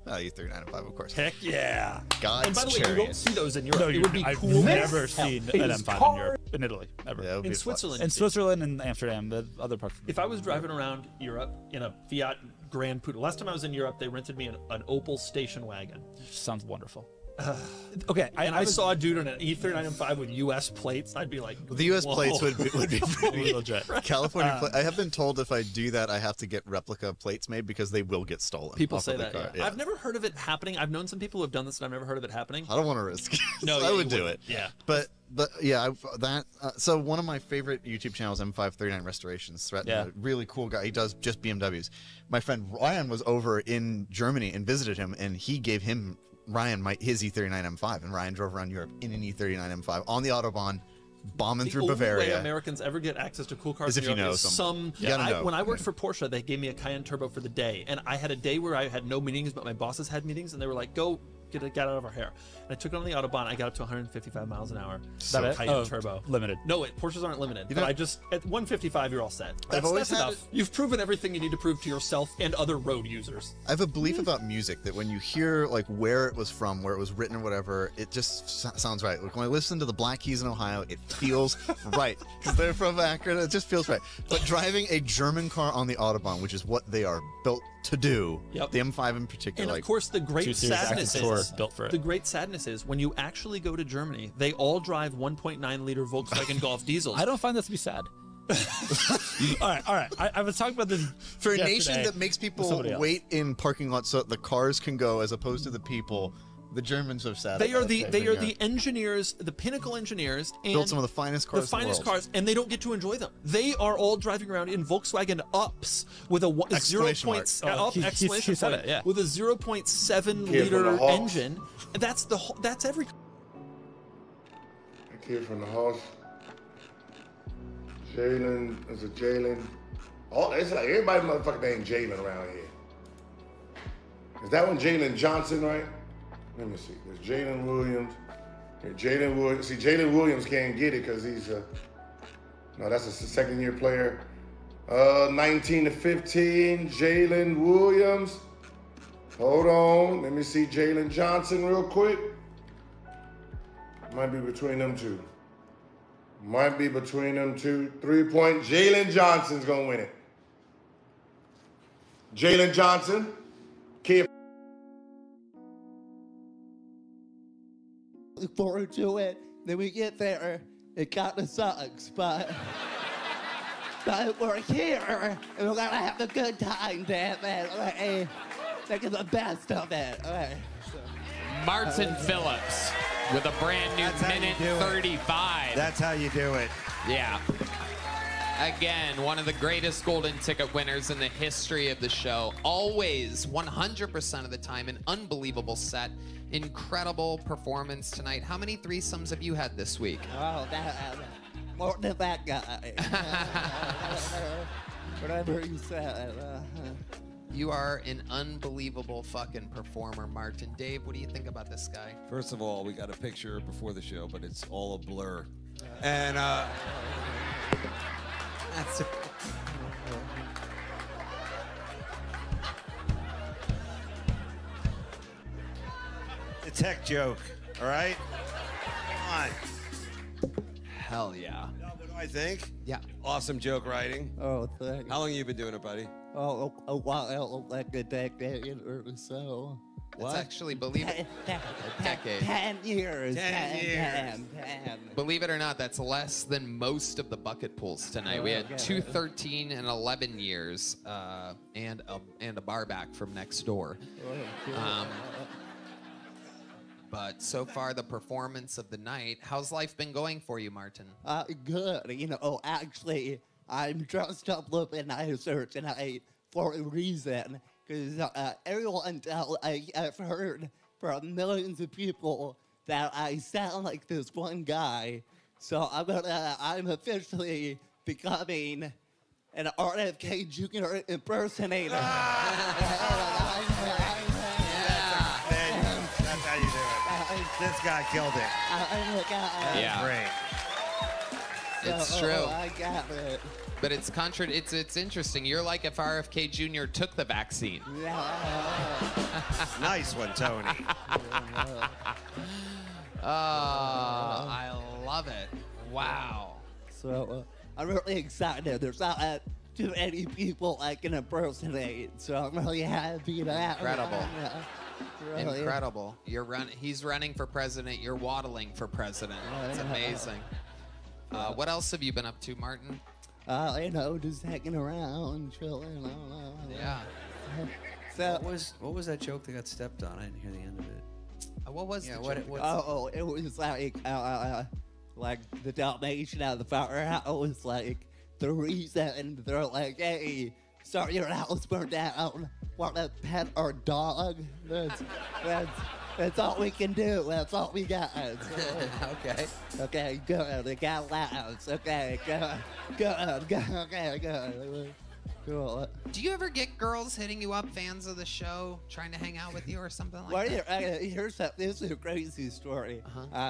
E39 and 5, of course. Heck yeah. God's And by the way, chariot. you don't see those in Europe. No, it would be I've cool. never seen an M5 in Europe. In Italy, ever. Yeah, in Switzerland. In Switzerland and Amsterdam, the other parts. If I was driving around Europe in a Fiat Grand Punto, last time I was in Europe, they rented me an Opel station wagon. Sounds wonderful. Okay, I saw a dude on an E39 M5 with U.S. plates. I'd be like, the U.S. whoa. plates would be pretty legit. California. I have been told if I do that, I have to get replica plates made because they will get stolen. People say that. Yeah. I've never heard of it happening. I've known some people who have done this, and I've never heard of it happening. I don't want to risk it. No, I would do it. Yeah, but yeah, so one of my favorite YouTube channels, M539 Restorations, a really cool guy. He does just BMWs. My friend Ryan was over in Germany and visited him, and he gave Ryan his E39 M5, and Ryan drove around Europe in an E39 M5 on the Autobahn, bombing through Bavaria. The only way Americans ever get access to cool cars is if you know When I worked for Porsche, they gave me a Cayenne Turbo for the day, and I had a day where I had no meetings, but my bosses had meetings, and they were like, "Go get out of our hair." And I took it on the Autobahn. I got up to 155 miles an hour. That Cayenne Turbo. Limited. No, Porsches aren't limited. But I just at 155, you're all set. That's enough. You've proven everything you need to prove to yourself and other road users. I have a belief about music that when you hear like where it was from, where it was written or whatever, it just sounds right. Like when I listen to the Black Keys in Ohio, it feels right because they're from Akron. It just feels right. But driving a German car on the Autobahn, which is what they are built to do, the M5 in particular. And of course, the great sadness is built for it. The great sadness is when you actually go to Germany, they all drive 1.9 liter Volkswagen Golf diesels. I don't find this to be sad. all right. I was talking about this for a nation that makes people wait in parking lots so that the cars can go as opposed to the people. The Germans are sad. They are the engineers, the pinnacle engineers, and built some of the finest cars. The finest cars, and they don't get to enjoy them. They are all driving around in Volkswagen Ups with a 0.7 liter engine. And that's every. A kid from the house. Jalen is a Jalen. Oh, it's like everybody motherfucking named Jalen around here. Is that one Jalen Johnson, right? Let me see. There's Jalen Williams. Here, Jalen Williams. See, Jalen Williams can't get it because he's no, that's a second-year player. 19 to 15, Jalen Williams. Hold on. Let me see Jalen Johnson real quick. Might be between them two. 3-point. Jalen Johnson's going to win it. Jalen Johnson. Kid. Look forward to it. Then we get there. It kind of sucks, but we're here and we're gonna have a good time, damn it. Okay. Making the best of it. Okay. Martin Phillips with a brand new minute 35. That's how you do it. Yeah. Again, one of the greatest golden ticket winners in the history of the show. Always, 100% of the time, an unbelievable set. Incredible performance tonight. How many threesomes have you had this week? Oh, more than that guy. Whatever you said. You are an unbelievable fucking performer, Martin. Dave, what do you think about this guy? First of all, we got a picture before the show, but it's all a blur. And that's a tech joke, all right? Come on. Hell yeah. What do I think? Yeah. Awesome joke writing. Oh, thanks. How long have you been doing it, buddy? Oh, a while, like a decade or so. What? It's actually, believe it, a decade. 10 years. 10 years. 10. Believe it or not, that's less than most of the bucket pools tonight. We had 2 13 and 11 years, and a bar back from next door. But so far, the performance of the night. How's life been going for you, Martin? Good. You know, actually, I'm dressed up looking nicer tonight for a reason. Because everyone I've heard from millions of people that I sound like this one guy. So I'm officially becoming an RFK Jr. impersonator. That's how you do it. This guy killed it. Yeah. Great. It's true. I got it. But it's it's interesting. You're like if RFK Jr. took the vaccine. Nice one, Tony. I love it. Wow. So I'm really excited. There's not too many people I can impersonate, so I'm really happy to have Incredible. Really. Incredible. He's running for president. You're waddling for president. It's amazing. What else have you been up to, Martin? You know, just hanging around, chilling. Yeah. So, what was that joke that got stepped on? I didn't hear the end of it. What was the joke? It was like the Dalmatian out of the firehouse, like the reason they're like, hey, sorry your house burned down. Want to pet our dog? That's all we can do. That's all we got. Okay. Okay, good. It got laughs. Okay, good. Cool. Do you ever get girls hitting you up, fans of the show, trying to hang out with you or something like that? This is a crazy story.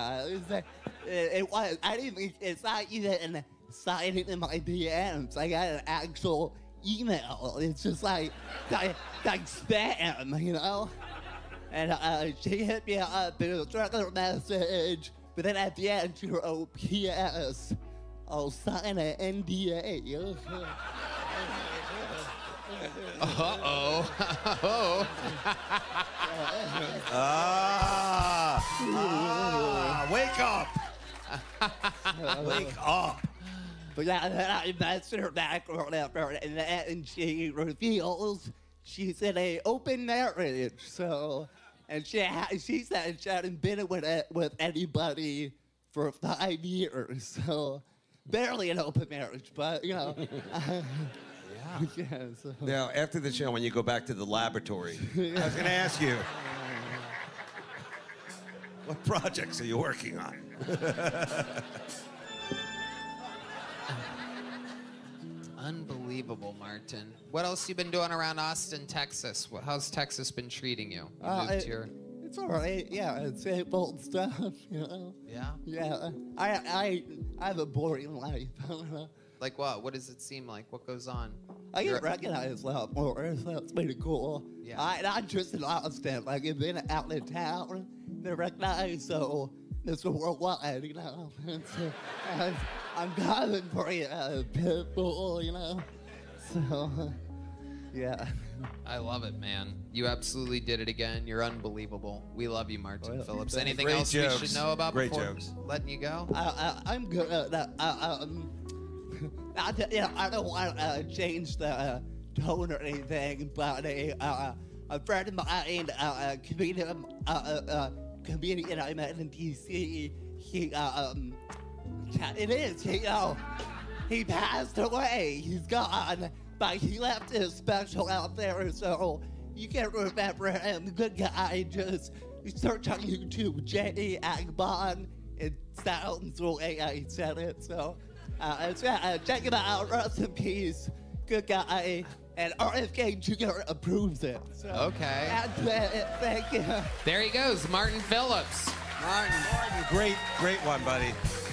It's not even signing in my DMs. I got an actual email. It's just like spam, you know? And she hit me up, it was a regular message, but then at the end she wrote, P.S. I'll sign an NDA. Wake up! Wake up! But then I messaged her back or whatever, and she reveals she's in an open marriage, so, and she said she hadn't been with anybody for 5 years, so barely an open marriage, but you know. Yeah, so. Now, after the show, when you go back to the laboratory, I was going to ask you, what projects are you working on? Unbelievable, Martin. What else you been doing around Austin, Texas? How's Texas been treating you? It's all right. Yeah, it's old stuff, you know. Yeah? Yeah. I have a boring life. I don't know. Like what? What does it seem like? What goes on? I get recognized a lot more, so that's pretty cool. Yeah. Not just in Austin. Like, I've been out of town, they're recognized, so it's worldwide, you know. I'm coming for you, Pitbull, you know. So, yeah. I love it, man. You absolutely did it again. You're unbelievable. We love you, Martin Phillips. Anything Great else jokes. we should know about Great before jokes. letting you go? I'm good. I don't want to change the tone or anything, but a friend of mine, comedian I met in D.C., he passed away. He's gone, but he left his special out there, so you can remember him. Good guy. Just search on YouTube, J. Agbon. It sounds the way I said it, so check him out. Rest in peace. Good guy. and RFK Jr. approves it. So Okay. Thank you. There he goes, Martin Phillips. Martin, great one, buddy.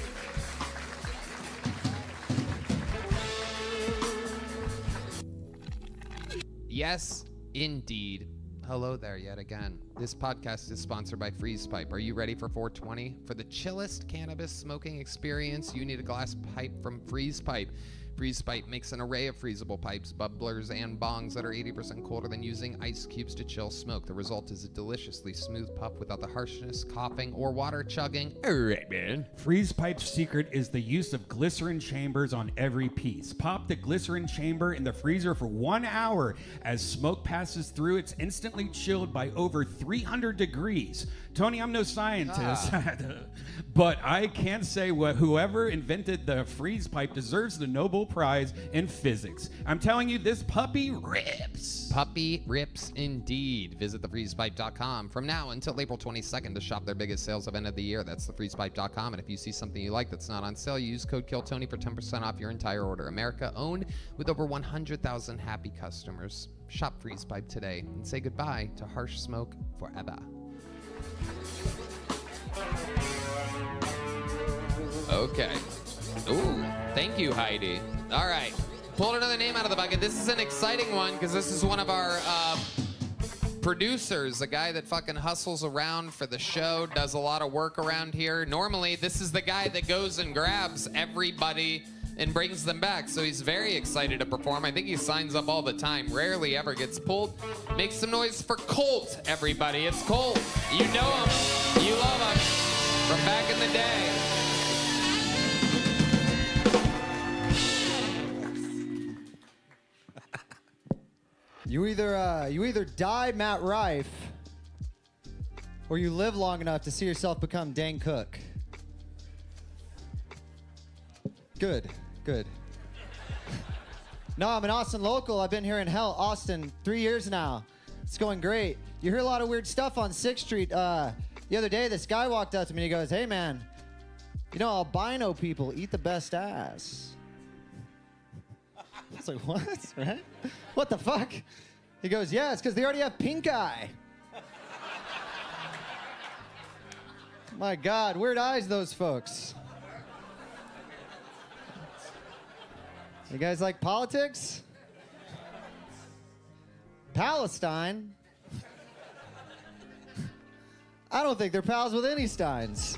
Yes, indeed. Hello there yet again. This podcast is sponsored by Freeze Pipe. Are you ready for 420? For the chillest cannabis smoking experience, you need a glass pipe from Freeze Pipe. Freeze Pipe makes an array of freezable pipes, bubblers, and bongs that are 80% colder than using ice cubes to chill smoke. The result is a deliciously smooth puff without the harshness, coughing, or water chugging. All right, man. Freeze Pipe's secret is the use of glycerin chambers on every piece. Pop the glycerin chamber in the freezer for 1 hour. As smoke passes through, it's instantly chilled by over 300 degrees. Tony, I'm no scientist, but I can say whoever invented the freeze pipe deserves the Nobel Prize in physics. I'm telling you, this puppy rips. Puppy rips indeed. Visit thefreezepipe.com from now until April 22nd to shop their biggest sales event of the year. That's thefreezepipe.com. And if you see something you like that's not on sale, use code KILLTONY for 10% off your entire order. America owned with over 100,000 happy customers. Shop Freeze Pipe today and say goodbye to harsh smoke forever. Okay. Ooh, thank you, Heidi. All right, pulled another name out of the bucket. This is an exciting one because this is one of our producers, a guy that fucking hustles around for the show, does a lot of work around here. Normally, this is the guy that goes and grabs everybody and brings them back, so he's very excited to perform. I think he signs up all the time, rarely ever gets pulled. Make some noise for Colt, everybody. It's Colt. You know him, you love him from back in the day. You either die Matt Rife, or you live long enough to see yourself become Dane Cook. Good. No, I'm an Austin local. I've been here in Austin 3 years now. It's going great. You hear a lot of weird stuff on 6th Street. The other day, this guy walked up to me and he goes, "Hey, man, you know, albino people eat the best ass." I was like, what? Right? What the fuck? He goes, "Yeah, it's because they already have pink eye." My God, weird eyes, those folks. You guys like politics? Palestine? I don't think they're pals with any Steins.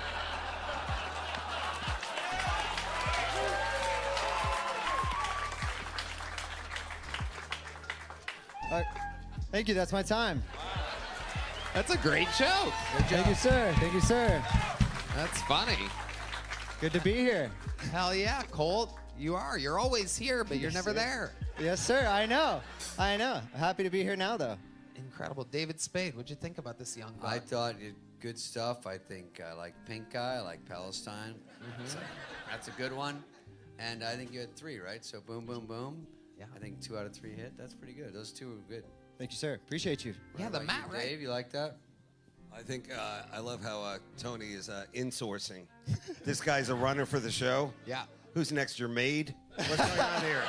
Thank you, that's my time. That's a great joke. Thank you, sir. Thank you, sir. That's funny. Good to be here. Hell yeah, Colt. You are. You're always here, but you're never there. Yes, sir. I know. Happy to be here now, though. Incredible. David Spade, what'd you think about this young guy? I thought good stuff. I think I like Pink Eye. I like Palestine. So that's a good one. And I think you had 3, right? So boom, boom, boom. Yeah. I think 2 out of 3 hit. That's pretty good. Those 2 were good. Thank you, sir. Appreciate you. Yeah, the Matt, right? Dave, you like that? I think I love how Tony is insourcing. This guy's a runner for the show. Yeah. Who's next? Your maid? What's going on here?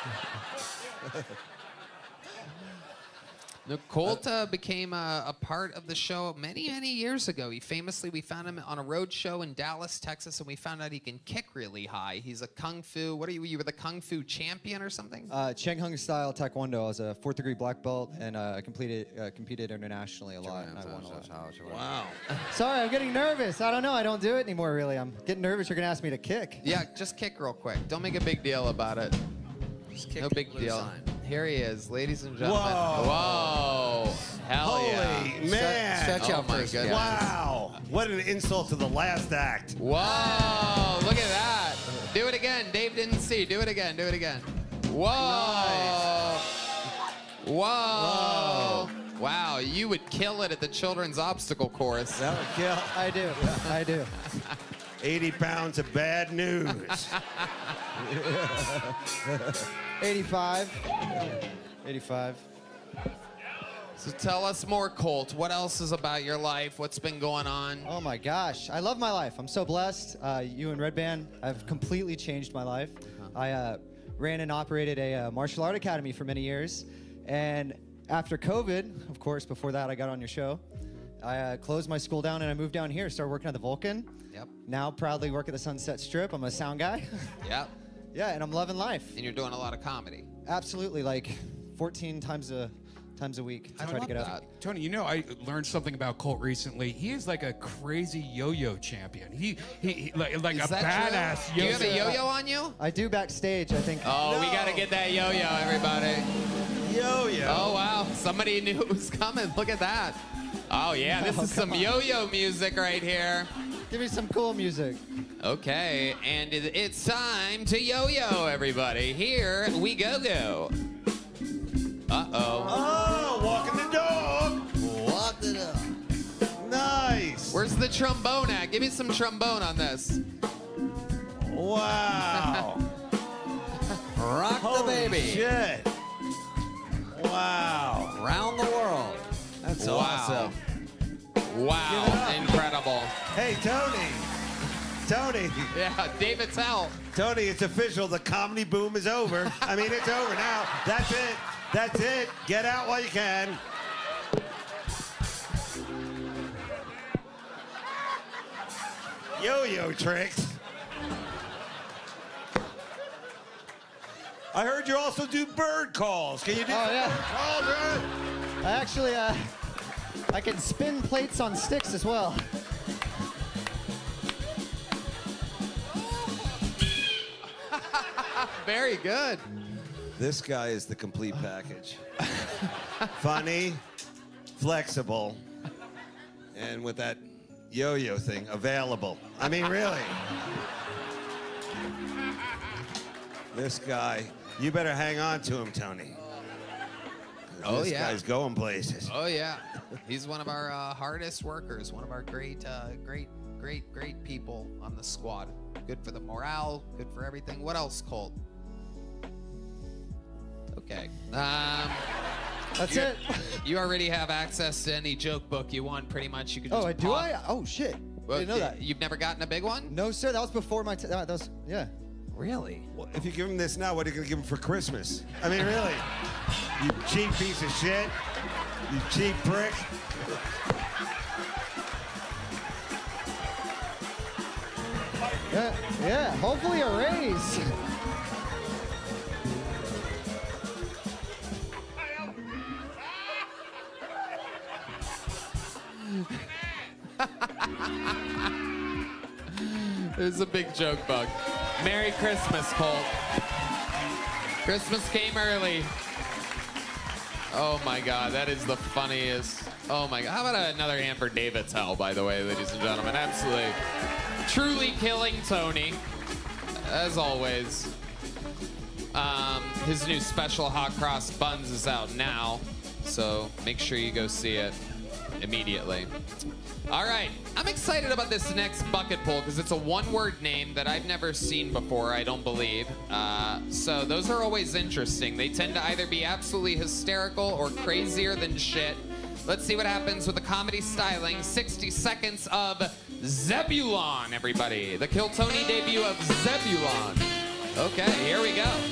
No, Colt became a part of the show many, many years ago. We found him on a road show in Dallas, Texas, and we found out he can kick really high. He's a kung fu. What are you? You were the kung fu champion or something? Cheng Hung style Taekwondo. I was a 4th degree black belt, and I competed internationally a lot. And I won a lot. Wow. Sorry, I'm getting nervous. I don't know. I don't do it anymore, really. I'm getting nervous. You're gonna ask me to kick. Yeah, just kick real quick. Don't make a big deal about it. No big deal. Here he is, ladies and gentlemen. Whoa. Hell Holy man. Stretch out my first. goodness. Wow. What an insult to the last act. Whoa. Look at that. Do it again. Dave didn't see. Do it again. Whoa. Nice. Whoa. Wow, you would kill it at the children's obstacle course. That would kill. I do. I do. 80 pounds of bad news. 85. So tell us more, Colt. What else is about your life? What's been going on? Oh my gosh, I love my life. I'm so blessed. You and Red Band have completely changed my life. I ran and operated a martial art academy for many years. And after COVID, of course, before that I got on your show, I closed my school down and I moved down here, started working at the Vulcan. Yep. Now proudly work at the Sunset Strip. I'm a sound guy. Yep. Yeah, and I'm loving life. And you're doing a lot of comedy. Absolutely, like 14 times a week to try to get up. Tony, you know, I learned something about Colt recently. He is like a crazy yo-yo champion. He like a badass yo-yo. Do you have a yo-yo on you? I do backstage, I think. Oh, we got to get that yo-yo, everybody. Yo-yo. Oh, wow. Somebody knew it was coming. Look at that. Oh, yeah. This is some yo-yo music right here. Give me some cool music. Okay. And it's time to yo-yo, everybody. Here we go. Uh-oh. Oh, walking the dog. Walk the dog. Nice. Where's the trombone at? Give me some trombone on this. Wow. Rock the Holy baby. Shit. Wow. Around the world. That's Wow. awesome. Wow. Incredible. Hey, Tony. Yeah, David Tell. Tony, it's official. The comedy boom is over. I mean, it's over now. That's it. That's it. Get out while you can. Yo-yo tricks. I heard you also do bird calls. Can you do bird calls, right? I actually, I can spin plates on sticks as well. Very good. This guy is the complete package. Funny, flexible, and with that yo-yo thing, available. I mean, really. This guy, you better hang on to him, Tony. Oh, this yeah. guy's going places. Oh, yeah. He's one of our hardest workers, one of our great people on the squad. Good for the morale, good for everything. What else, Colt? Okay. That's it. You already have access to any joke book you want, pretty much. You can just Do I? Oh, shit. Well, I didn't know that. You've never gotten a big one? No, sir. That was before my that was, yeah. Really? Well, if you give him this now, what are you going to give him for Christmas? I mean, really. You cheap piece of shit. You cheap prick. Yeah, hopefully a raise. This is a big joke bug. Merry Christmas, Colt. Christmas came early. Oh my God, that is the funniest. Oh my God. How about another hand for David Tell, by the way, ladies and gentlemen? Absolutely. Truly killing Tony, as always. His new special hot cross buns is out now, so make sure you go see it immediately. All right, I'm excited about this next bucket pull because it's a one-word name that I've never seen before, I don't believe. So those are always interesting. They tend to either be absolutely hysterical or crazier than shit. Let's see what happens with the comedy styling. 60 seconds of Zebulon, everybody. The Kill Tony debut of Zebulon. Okay, here we go.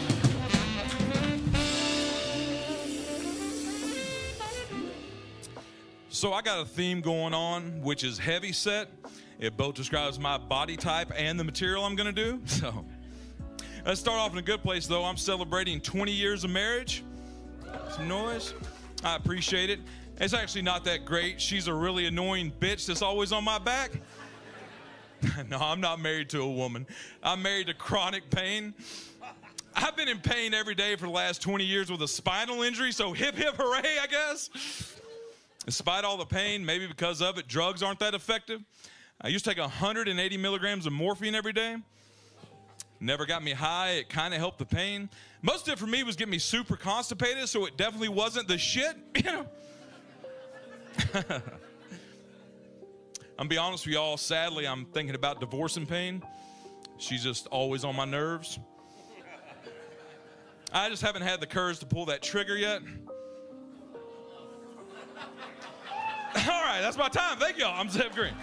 So I got a theme going on, which is heavy set. It both describes my body type and the material I'm gonna do. So let's start off in a good place though. I'm celebrating 20 years of marriage. Some noise. I appreciate it. It's actually not that great. She's a really annoying bitch that's always on my back. No, I'm not married to a woman. I'm married to chronic pain. I've been in pain every day for the last 20 years with a spinal injury, so hip, hip, hooray, I guess. Despite all the pain, maybe because of it, drugs aren't that effective. I used to take 180 milligrams of morphine every day. Never got me high. It kind of helped the pain. Most of it for me was getting me super constipated, so it definitely wasn't the shit, you know. I'm gonna be honest with y'all, sadly, I'm thinking about divorcing pain. She's just always on my nerves. I just haven't had the courage to pull that trigger yet. All right, that's my time. Thank y'all. I'm Zeb Green.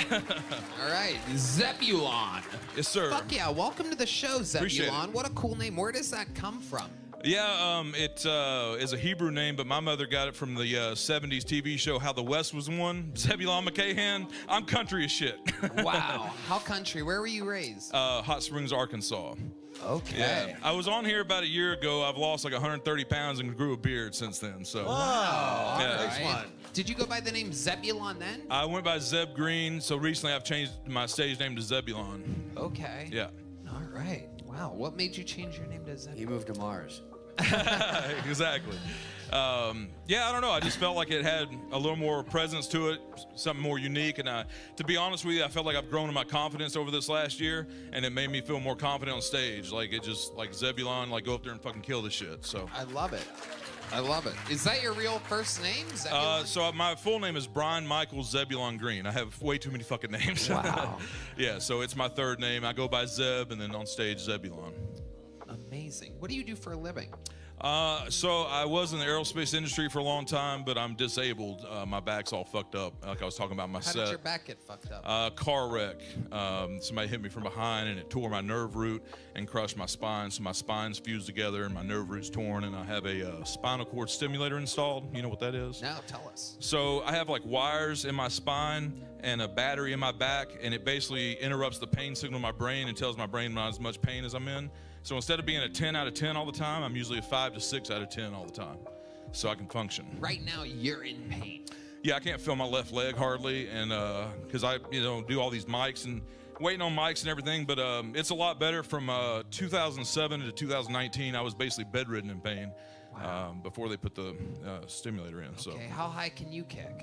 All right, Zebulon. Yes, sir. Fuck yeah, welcome to the show, Appreciate Zebulon. it. What a cool name. Where does that come from? Yeah, it is a Hebrew name, but my mother got it from the 70s TV show How the West Was Won. Zebulon McCahan. I'm country as shit. Wow. How country? Where were you raised? Hot Springs, Arkansas. Okay. Yeah, I was on here about a year ago. I've lost like 130 pounds and grew a beard since then. So. Wow. Yeah. All right. Did you go by the name Zebulon then? I went by Zeb Green. So recently I've changed my stage name to Zebulon. Okay. Yeah. All right. Wow. What made you change your name to Zebulon? He moved to Mars. Exactly. Yeah, I don't know. I just felt like it had a little more presence to it, something more unique. And to be honest with you, I felt like I've grown in my confidence over this last year, and it made me feel more confident on stage. Like it just, like Zebulon, like go up there and fucking kill this shit. So I love it. I love it. Is that your real first name? Zebulon? So my full name is Brian Michael Zebulon Green. I have way too many fucking names. Wow. Yeah, so it's my third name. I go by Zeb, and then on stage Zebulon. Amazing. What do you do for a living? So I was in the aerospace industry for a long time, but I'm disabled. My back's all fucked up, like I was talking about my How set. did your back get fucked up? Car wreck. Somebody hit me from behind, and it tore my nerve root and crushed my spine. So my spine's fused together, and my nerve root's torn, and I have a spinal cord stimulator installed. You know what that is? No, tell us. So I have like wires in my spine and a battery in my back, and it basically interrupts the pain signal in my brain and tells my brain not as much pain as I'm in. So instead of being a 10 out of 10 all the time, I'm usually a 5 to 6 out of 10 all the time, so I can function. Right now, you're in pain. Yeah, I can't feel my left leg hardly, and because I, do all these mics and waiting on mics and everything. But it's a lot better. From 2007 to 2019, I was basically bedridden in pain. Wow. Before they put the stimulator in. So. Okay, how high can you kick?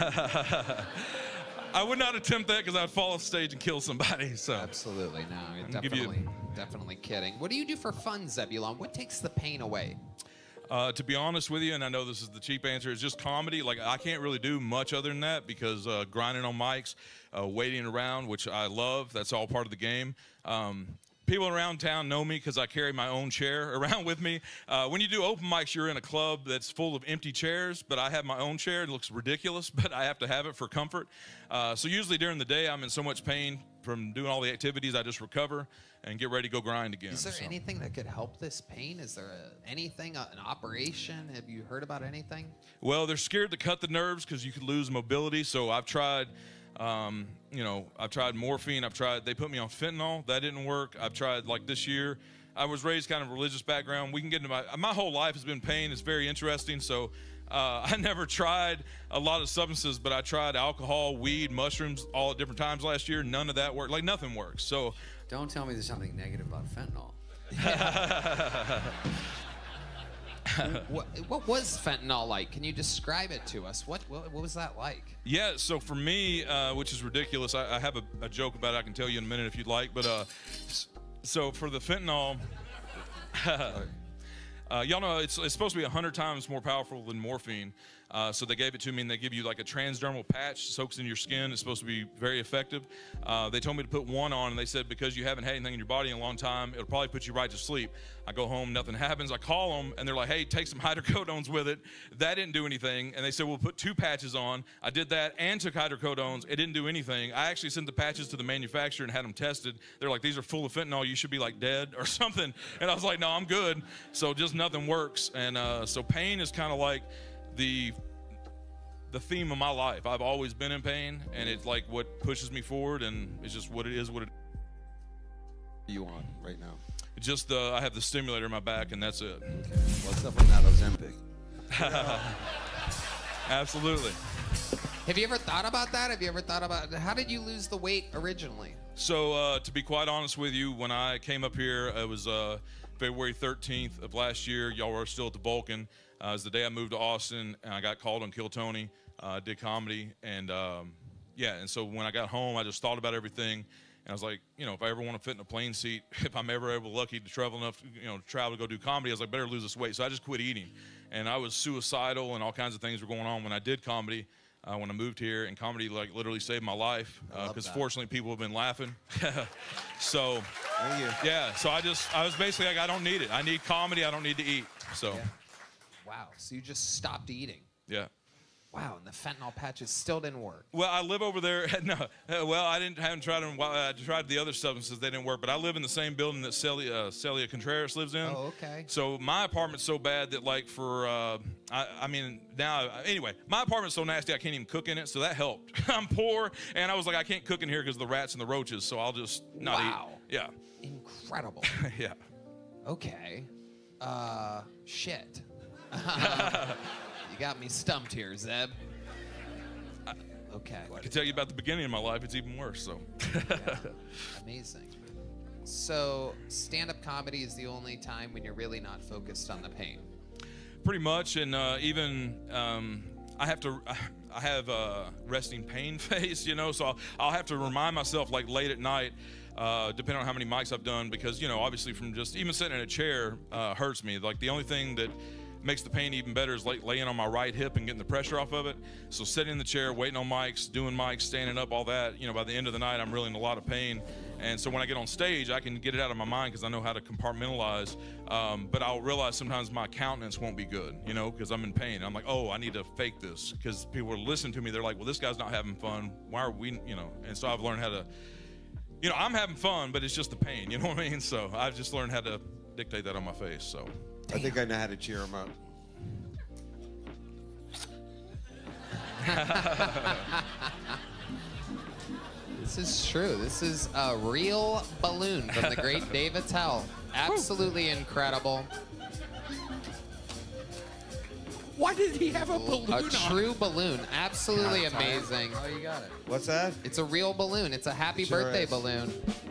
I would not attempt that because I'd fall off stage and kill somebody. So absolutely, no, you're definitely kidding. What do you do for fun, Zebulon? What takes the pain away? To be honest with you, and I know this is the cheap answer, is just comedy. Like I can't really do much other than that because grinding on mics, waiting around, which I love. That's all part of the game. People around town know me because I carry my own chair around with me. When you do open mics, you're in a club that's full of empty chairs, but I have my own chair. It looks ridiculous, but I have to have it for comfort. So usually during the day, I'm in so much pain from doing all the activities, I just recover and get ready to go grind again. Is there anything that could help this pain? Is there anything, an operation? Have you heard about anything? Well, they're scared to cut the nerves because you could lose mobility. So I've tried... I've tried morphine. They put me on fentanyl. That didn't work. I've tried, like this year, I was raised kind of religious background. We can get into my whole life has been pain. It's very interesting. So I never tried a lot of substances, but I tried alcohol, weed, mushrooms, all at different times last year. None of that worked. Like nothing works. So don't tell me there's something negative about fentanyl. What was fentanyl like? Can you describe it to us? What was that like? Yeah, so for me, which is ridiculous, I have a joke about it I can tell you in a minute if you'd like, but so for the fentanyl, y'all know it's supposed to be 100 times more powerful than morphine. So they gave it to me, and they give you like a transdermal patch, soaks in your skin. It's supposed to be very effective. They told me to put one on, and they said because you haven't had anything in your body in a long time, it'll probably put you right to sleep. I go home, nothing happens. I call them, and they're like, hey, take some hydrocodones with it. That didn't do anything. And they said, we'll put 2 patches on. I did that and took hydrocodones. It didn't do anything. I actually sent the patches to the manufacturer and had them tested. They're like, these are full of fentanyl. You should be like dead or something. And I was like, no, I'm good. So just nothing works. And so pain is kind of like the theme of my life. I've always been in pain, and it's like what pushes me forward, and it's just what it is. What it you on right now? Just I have the stimulator in my back, and that's it. Okay. Well, it's definitely not Ozempic. Absolutely. Have you ever thought about that? Have you ever thought about how did you lose the weight originally? So to be quite honest with you, when I came up here, it was February 13th of last year. Y'all were still at the Vulcan. It was the day I moved to Austin, and I got called on Kill Tony. Did comedy, and and so when I got home, I just thought about everything, and I was like, if I ever want to fit in a plane seat, if I'm ever lucky to travel enough, to travel to go do comedy, I was like, better lose this weight. So I just quit eating, and I was suicidal, and all kinds of things were going on when I did comedy. When I moved here, and comedy like literally saved my life because fortunately people have been laughing. So yeah, so I was basically like, I don't need it. I need comedy. I don't need to eat. So wow, so you just stopped eating. Yeah. Wow, and the fentanyl patches still didn't work. Well, I live over there. No, well, haven't tried them. I tried the other substances; they didn't work. But I live in the same building that Celia Contreras lives in. Oh, okay. So my apartment's so bad that, like, for I mean, now anyway, my apartment's so nasty I can't even cook in it. So that helped. I'm poor, and I was like, I can't cook in here because of the rats and the roaches. So I'll just not eat. Yeah. Incredible. Yeah. Okay. Shit. You got me stumped here, Zeb. Okay. I can tell you about the beginning of my life. It's even worse. So. Amazing. So stand-up comedy is the only time when you're really not focused on the pain. Pretty much, and even I have a resting pain face, you know. So I'll have to remind myself, like, late at night, depending on how many mics I've done, because, you know, obviously from just even sitting in a chair hurts me. Like, the only thing that makes the pain even better is like laying on my right hip and getting the pressure off of it. So sitting in the chair, waiting on mics, doing mics, standing up, all that, you know, by the end of the night, I'm really in a lot of pain. And so when I get on stage, I can get it out of my mind because I know how to compartmentalize. But I'll realize sometimes my countenance won't be good, you know, because I'm in pain. I'm like, oh, I need to fake this, because people will listen to me. They're like, well, this guy's not having fun. Why are we, you know? And so I've learned how to, you know, I'm having fun, but it's just the pain, you know what I mean? So I've just learned how to dictate that on my face, so. I think I know how to cheer him up. This is true. This is a real balloon from the great Dave Attell. Absolutely incredible. Why did he have a balloon A true balloon. Absolutely amazing. Oh, you got it. What's that? It's a real balloon. It's a happy Sure birthday is. balloon.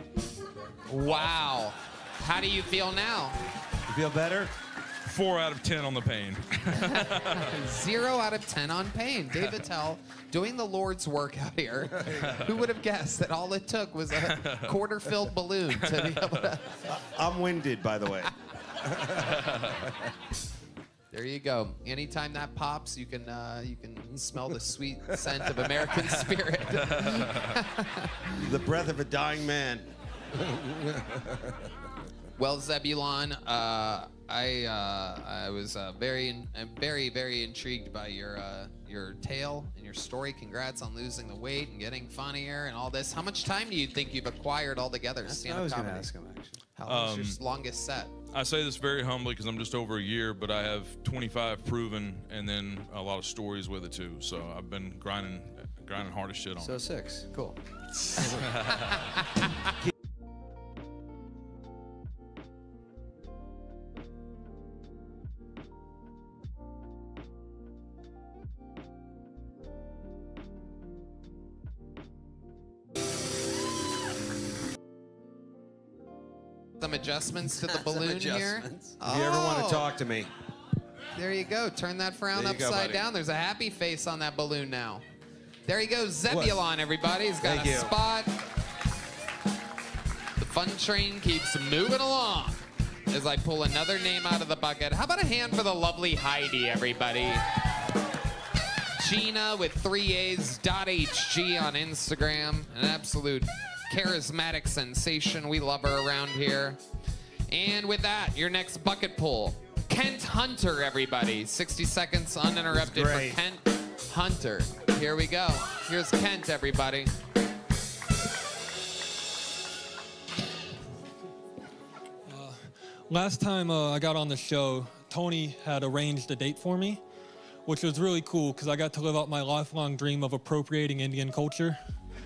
Wow. How do you feel now? You feel better? 4 out of 10 on the pain. 0 out of 10 on pain. Dave Attell doing the Lord's work out here. Who would have guessed that all it took was a quarter-filled balloon to be able to... I'm winded, by the way. There you go. Anytime that pops, you can smell the sweet scent of American spirit. The breath of a dying man. Well, Zebulon, I was very intrigued by your tale and your story. Congrats on losing the weight and getting funnier and all this. How much time do you think you've acquired altogether? That's what I was going to ask him, actually. How long is your longest set? I say this very humbly because I'm just over a year, but I have 25 proven and then a lot of stories with it too. So I've been grinding hard as shit on it. So 6. Cool. Some adjustments to the balloon here. If you ever want to talk to me. There you go. Turn that frown There you go, upside buddy. down. There's a happy face on that balloon now. There he goes, Zebulon, everybody. He's got Thank a you. spot. The fun train keeps moving along as I pull another name out of the bucket. How about a hand for the lovely Heidi, everybody? Gina with 3 A's, .hg on Instagram. An absolute charismatic sensation. We love her around here. And with that, your next bucket pull. Kent Hunter, everybody. 60 seconds uninterrupted for Kent Hunter. Here we go. Here's Kent, everybody. Last time I got on the show, Tony had arranged a date for me, which was really cool because I got to live out my lifelong dream of appropriating Indian culture.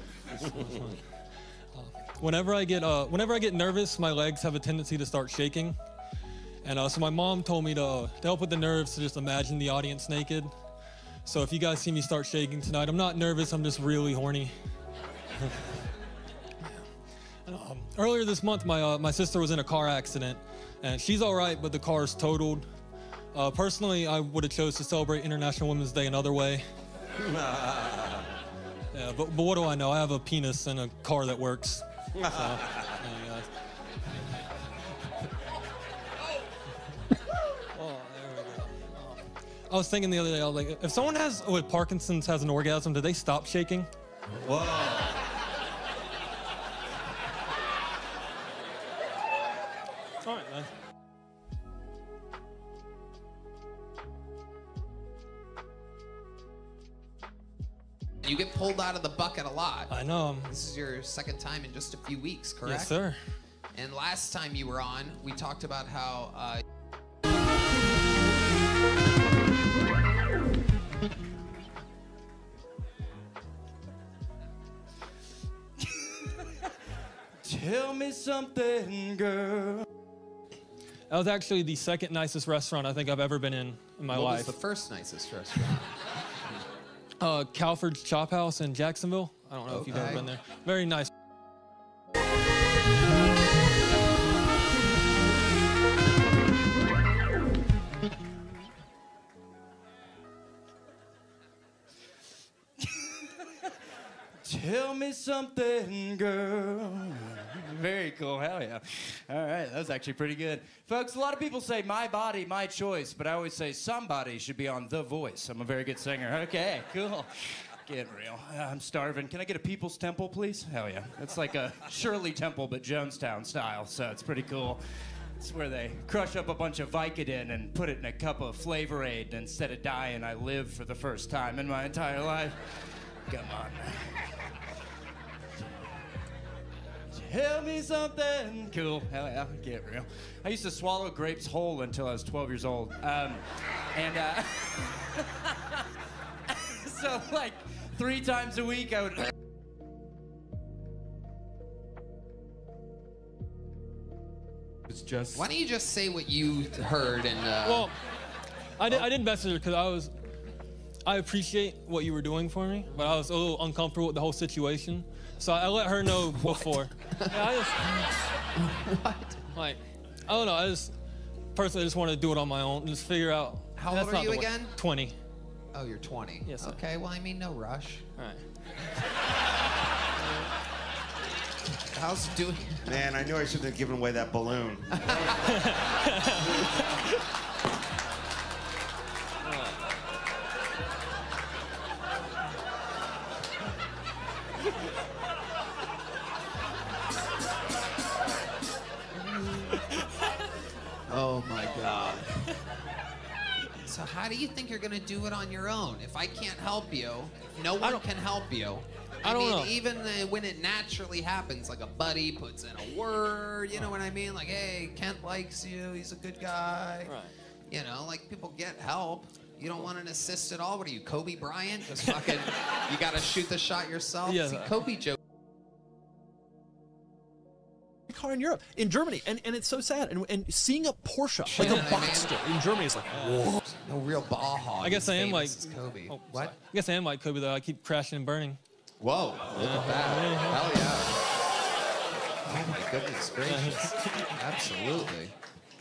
Whenever I get nervous, my legs have a tendency to start shaking. And so my mom told me to help with the nerves to just imagine the audience naked. So if you guys see me start shaking tonight, I'm not nervous, I'm just really horny. Earlier this month, my sister was in a car accident, and she's all right, but the car's totaled. Personally, I would have chose to celebrate International Women's Day another way. Yeah, but what do I know? I have a penis and a car that works. So, I was thinking the other day, I was like, if someone with Parkinson's has an orgasm, do they stop shaking? Whoa. All right, man. You get pulled out of the bucket a lot. I know. This is your second time in just a few weeks, correct? Yes, sir. And last time you were on, we talked about how Tell me something, girl. That was actually the second nicest restaurant I think I've ever been in my life. What was the first nicest restaurant? Calford's Chop House in Jacksonville. I don't know if you've ever been there. Very nice. Tell me something, girl. Very cool, hell yeah. All right, that was actually pretty good. Folks, a lot of people say my body, my choice, but I always say somebody should be on The Voice. I'm a very good singer. Okay, cool. Get real. I'm starving. Can I get a People's Temple, please? Hell yeah. It's like a Shirley Temple, but Jonestown style, so it's pretty cool. It's where they crush up a bunch of Vicodin and put it in a cup of Flavor Aid, and instead of dying, I live for the first time in my entire life. Come on. Tell me something. Cool. Hell yeah. Get real. I used to swallow grapes whole until I was 12 years old. So, like, 3 times a week, I would... It's just... Why don't you just say what you heard and... Well, I didn't message her because I appreciate what you were doing for me, but I was a little uncomfortable with the whole situation. So I let her know before. Yeah, what? Like, I don't know. I personally just wanted to do it on my own and just figure out. How old are you again? 20. Oh, you're 20. Yes, sir. Okay, well, I mean, no rush. All right. How's it doing? Man, I knew I shouldn't have given away that balloon. Oh my God. So how do you think you're gonna do it on your own? If I can't help you, if no one can help you. I mean, know. Even when it naturally happens, like a buddy puts in a word, you know what I mean? Like, hey, Kent likes you, he's a good guy. Right. You know, like people get help. You don't want an assist at all? What are you, Kobe Bryant? Just fucking, you gotta shoot the shot yourself? Yeah. See, Kobe joke. Car in Europe, in Germany, and it's so sad. And seeing a Porsche, like a Boxster in Germany is like, whoa. No real Baja. I guess I am like Kobe. Oh, What? sorry. I guess I am like Kobe though. I keep crashing and burning. Whoa, look at that. Hell yeah. Oh my goodness gracious. Absolutely.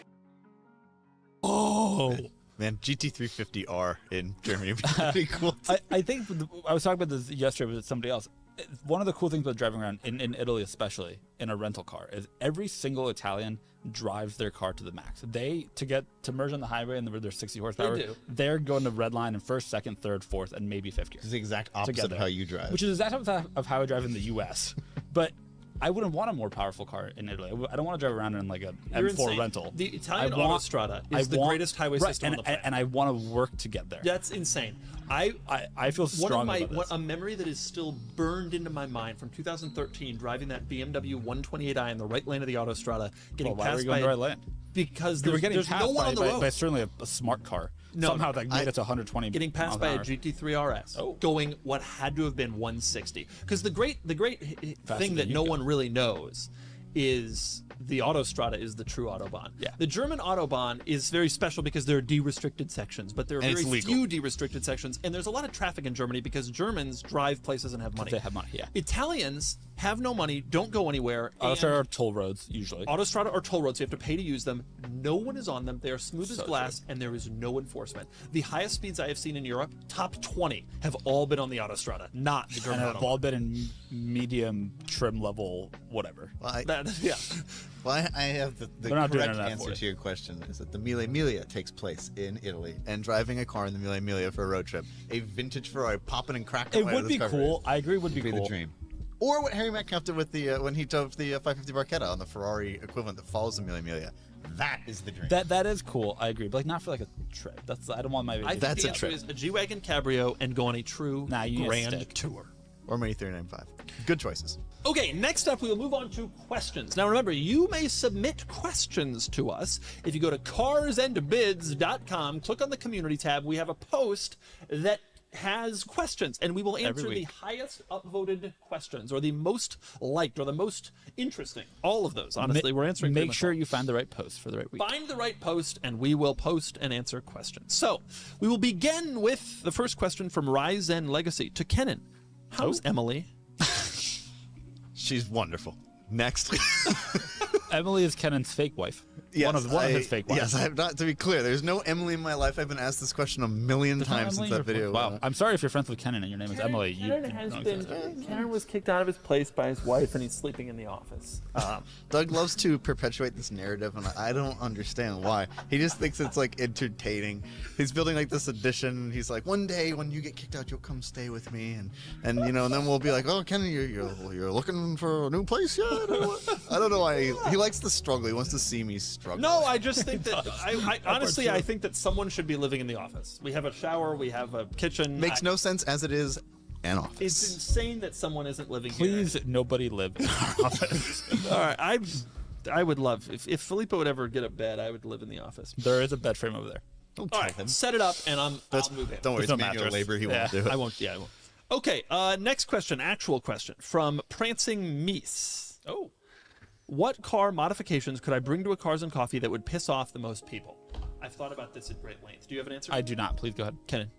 Oh. Man, GT350R in Germany would be pretty cool. I think I was talking about this yesterday with somebody else. One of the cool things about driving around in Italy, especially in a rental car, is every single Italian drives their car to the max. To merge on the highway and they're 60 horsepower, they're going to red line in first, second, third, fourth, and maybe fifth gear. It's the exact opposite of how you drive. Which is the exact opposite of how I drive in the U.S. But I wouldn't want a more powerful car in Italy. I don't want to drive around in like a You're M4 insane. rental. The Italian autostrada is the greatest highway system on the planet. And I want to work to get there. That's insane. I feel strong about this. A memory that is still burned into my mind from 2013, driving that BMW 128i in the right lane of the autostrada, getting why passed were you going by the right lane? Because you were getting there's passed no one on the road. by certainly a smart car. No, somehow that made it to 120. Getting passed by a GT3 RS, going what had to have been 160. Because the great thing that no one really knows is the Autostrada is the true Autobahn. Yeah. The German Autobahn is very special because there are de-restricted sections, but there are very few de-restricted sections, and there's a lot of traffic in Germany because Germans drive places and have money. They have money, yeah. Italians have no money, don't go anywhere. Autostrada are toll roads, usually. Autostrada are toll roads, so you have to pay to use them. No one is on them. They are smooth as glass, and there is no enforcement. The highest speeds I have seen in Europe, top 20, have all been on the Autostrada, not the German Autobahn. Have all been in medium trim level, whatever. Well, yeah. Well, I have the correct answer to your question is that the Mille Miglia takes place in Italy, and driving a car in the Mille Miglia for a road trip, a vintage Ferrari popping and cracking. It would be cool. I agree. It would be cool. The dream. Or what Harry Metcalf did with the when he drove the 550 Barchetta on the Ferrari equivalent that follows the Mille Miglia. That is the dream. That is cool. I agree, but like not for like a trip. I don't want my. I think the answer is a G-Wagon Cabrio and go on a true grand tour. Or Mini 395. Good choices. Okay, next up we will move on to questions. Now remember, you may submit questions to us. If you go to carsandbids.com, click on the community tab, we have a post that has questions, and we will answer the highest upvoted questions, or the most liked, or the most interesting. All of those, honestly, we're answering. Make sure you find the right post for the right week. Find the right post, and we will post and answer questions. So, we will begin with the first question from Rise and Legacy to Kenan. How's Emily? She's wonderful. Next. Emily is Kenan's fake wife. Yes, one of his fake wives. Yes, I have not. To be clear, there's no Emily in my life. I've been asked this question a million times since that video. Wow. I'm sorry if you're friends with Kenan and your name is Emily. Kenan was kicked out of his place by his wife, and he's sleeping in the office. Doug loves to perpetuate this narrative, and I don't understand why. He just thinks it's like entertaining. He's building like this addition. He's like, one day when you get kicked out, you'll come stay with me, and you know, and then we'll be like, oh, Kenan, you're looking for a new place, yeah? I don't know why he likes to struggle. He wants to see me struggle. No, I just think that I honestly I think that someone should be living in the office. We have a shower, we have a kitchen. Makes no sense as it is an office. It's insane that someone isn't living Please, here. nobody live in our office. All right, I would love if Filippo would ever get a bed, I would live in the office. There is a bed frame over there. All right, set it up, and I'll move in. Don't worry, it's manual labor. He won't do it. I won't. Yeah, I won't. Okay, next question, actual question from Prancing Meese. Oh. What car modifications could I bring to a Cars and Coffee that would piss off the most people? I've thought about this at great length. Do you have an answer? I do not. Please go ahead. Kenan.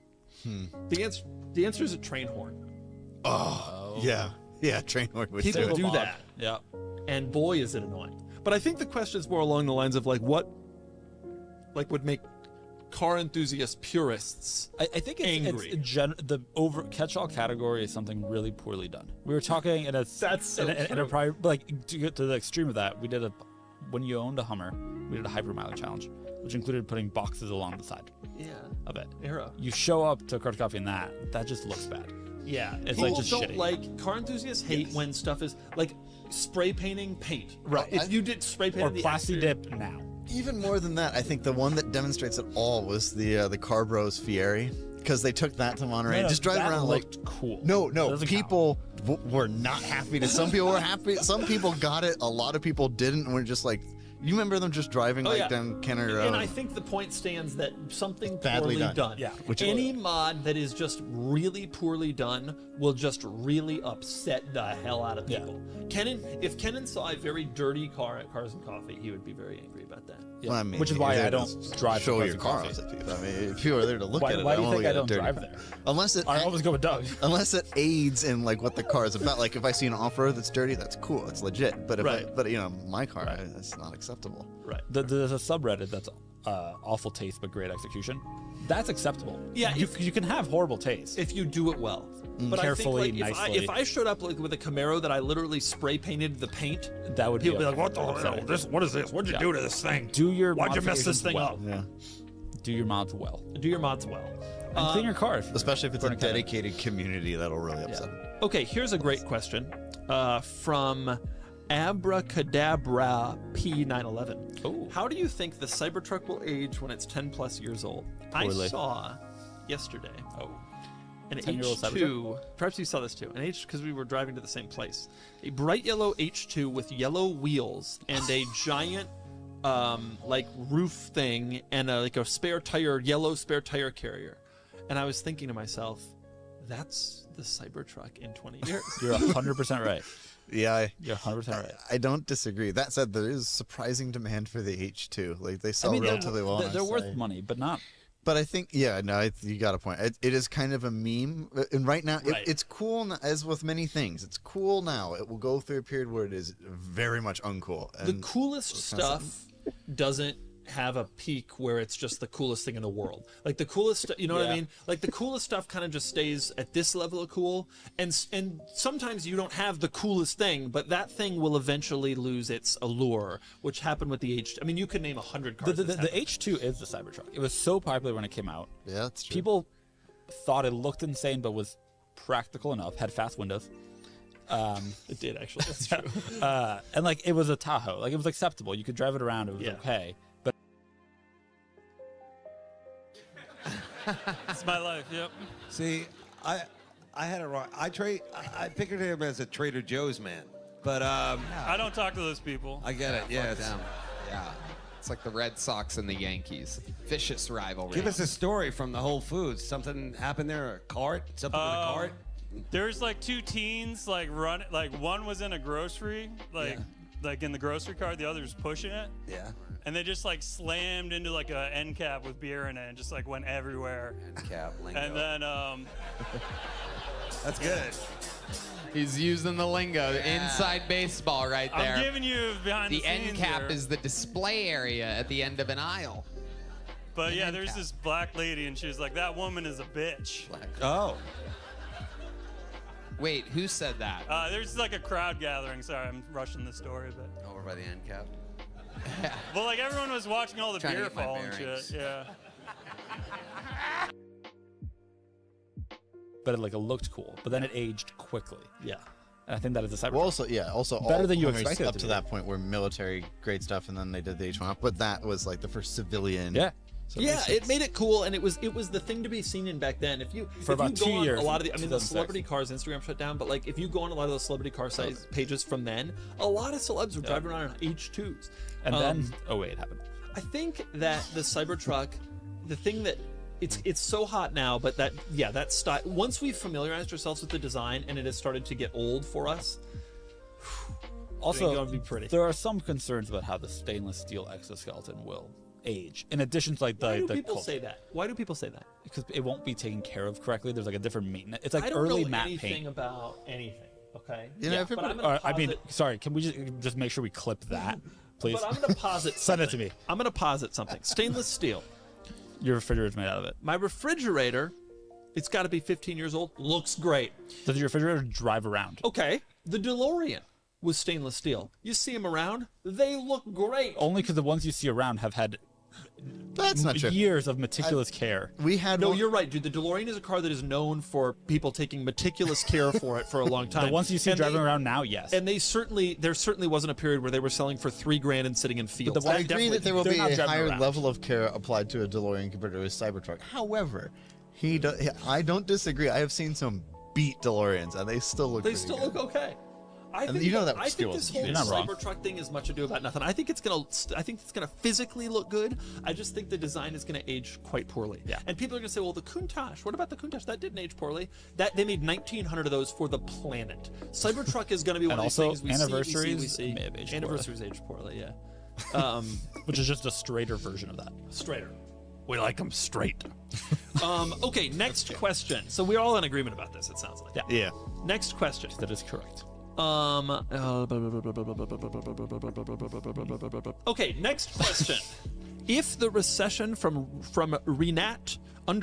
The answer is a train horn. Oh. Yeah, train horn. People do that. Yeah. And boy, is it annoying. But I think the question is more along the lines of like what would make car enthusiast purists I think angry. The over catch-all category is something really poorly done. We were talking in a like to get to the extreme of that. We did when you owned a Hummer, we did a hypermiler challenge, which included putting boxes along the side. Of it. You show up to Cars and Coffee and that just looks bad. Yeah, it's people like just don't shitty. like car enthusiasts hate when stuff is like spray painting paint. Right. If you did spray paint or plasti dip now. Even more than that, I think the one that demonstrates it all was the Car Bros Fieri, because they took that to Monterey and just drive around like cool. No, people were not happy. Some people were happy. Some people got it. A lot of people didn't, and were just like, you remember them just driving down Kenner Road? And I think the point stands that something badly poorly done. Yeah. Any mod that is just really poorly done will just really upset the hell out of people. If Kenan saw a very dirty car at Cars and Coffee, he would be very angry about that. Yeah. Well, I mean, which is why I don't drive show to your Cars car. and Coffee. I mean, if you are there to look at it, why do you think I don't dirty drive car. there? Unless I always go with Doug. Unless it aids in like what the car is about. Like if I see an off-road that's dirty, that's cool. It's legit. But if you know, my car, that's not acceptable. Right. There's a subreddit that's awful taste but great execution. That's acceptable. Yeah, you can have horrible taste if you do it well. But carefully, I think, nicely. if I showed up like with a Camaro that I literally spray painted the paint, that would people be like, "What the hell? What is this? What'd you do to this thing? Why'd you mess this thing up?" Yeah. Do your mods well. Do your mods well. And clean your car, especially if it's a dedicated community. That'll really upset them. Okay, here's a great question from Abracadabra P911. Oh. How do you think the Cybertruck will age when it's 10 plus years old? Poorly. I saw yesterday. An 10-year-old H2, Cybertruck? perhaps you saw this too, because we were driving to the same place. A bright yellow H2 with yellow wheels and a giant like roof thing and like a yellow spare tire carrier. And I was thinking to myself, that's the Cybertruck in 20 years. You're 100% right. Yeah, you're 100% right. I don't disagree. That said, there is surprising demand for the H2. Like they sell relatively well. They're worth money, but not. But I think, you got a point. It is kind of a meme, and right now it's cool. As with many things, it's cool now. It will go through a period where it is very much uncool. And the coolest stuff doesn't have a peak where it's just the coolest thing in the world. Like the coolest, you know what I mean? Like the coolest stuff kind of just stays at this level of cool. And sometimes you don't have the coolest thing, but that thing will eventually lose its allure, which happened with the H2. I mean, you could name 100 cars. The H2 is the Cybertruck. It was so popular when it came out. Yeah, that's true. People thought it looked insane, but was practical enough. Had fast windows. It did actually. That's true. And like it was a Tahoe, like it was acceptable. You could drive it around. It was okay. But it's my life. Yep. See, I had it wrong. I pictured him as a Trader Joe's man, but I don't talk to those people. I get it. Yeah. Yeah. It's like the Red Sox and the Yankees. Vicious rivalry. Give us a story from the Whole Foods. Something happened there? A cart? Something with a cart? There's like two teens like run, like one was in a grocery, like in the grocery cart, the other's pushing it. Yeah. And they just like slammed into like a end cap with beer in it and just like went everywhere. End cap, lingo. And then that's good. He's using the lingo. Inside baseball right there. I'm giving you behind the end scenes cap here. is the display area at the end of an aisle. But yeah, there's this black lady and she was like, that woman is a bitch. Oh. Wait, who said that? There's like a crowd gathering. Sorry, I'm rushing the story, but over by the end cap. Well, like everyone was watching all the Trying to beer get my fall and bearings. shit. Yeah. but it looked cool. But then it aged quickly. Yeah. And I think that is a Cybertruck. Well, also better all than you Hummers expected it up to to be. that point were military grade stuff, and then they did the H1. But that was like the first civilian. Yeah. So Yeah, it made it cool, and it was the thing to be seen in back then. If you For if you about go 2 on years, a lot of the, I mean, the 2006. celebrity cars Instagram shut down, but like if you go on a lot of those celebrity car sites pages from then, a lot of celebs were driving around in H2s. And then 08 happened. I think that the Cybertruck, the thing that it's so hot now, but that style. Once we've familiarized ourselves with the design and it has started to get old for us. Also, going to be pretty. there are some concerns about how the stainless steel exoskeleton will age. In addition to like the Why do the people culture. say that? Why do people say that? Because it won't be taken care of correctly. There's like a different maintenance. It's like I don't early know matte anything paint. about anything. Okay. You know, but I'm gonna All right, I mean, posit- sorry. Can we just make sure we clip that, please? But I'm going to posit. Send it to something. me. I'm going to posit something. Stainless steel. Your refrigerator's made out of it. My refrigerator, it's got to be 15 years old. Looks great. Does your refrigerator drive around? Okay. The DeLorean was stainless steel. You see them around, they look great. Only because the ones you see around have had That's not true. years of meticulous care. We had No, one- you're right, dude. The DeLorean is a car that is known for people taking meticulous care for it for a long time. The ones you see And driving they- around now, yes. And there certainly wasn't a period where they were selling for $3,000 and sitting in fields. I agree that there will they're be not a driving higher around. level of care applied to a DeLorean compared to a Cybertruck. However, I don't disagree. I have seen some beat DeLoreans, and they still look. They pretty still good. look okay. I And think you know that I still think this wasn't whole cheap. You're not wrong. Cybertruck thing is much ado about nothing. I think it's gonna physically look good. I just think the design is gonna age quite poorly. Yeah. And people are gonna say, well, the Countach. What about the Countach? That didn't age poorly. That they made 1,900 of those for the planet. Cybertruck is gonna be one And of these also, things we anniversaries see. may have aged Anniversaries age poorly. Yeah. Which is just a straighter version of that. Straighter. We like them straight. Okay, next question. So we're all in agreement about this, it sounds like. Yeah. Next question. That is correct. Okay, next question. If the recession from Renat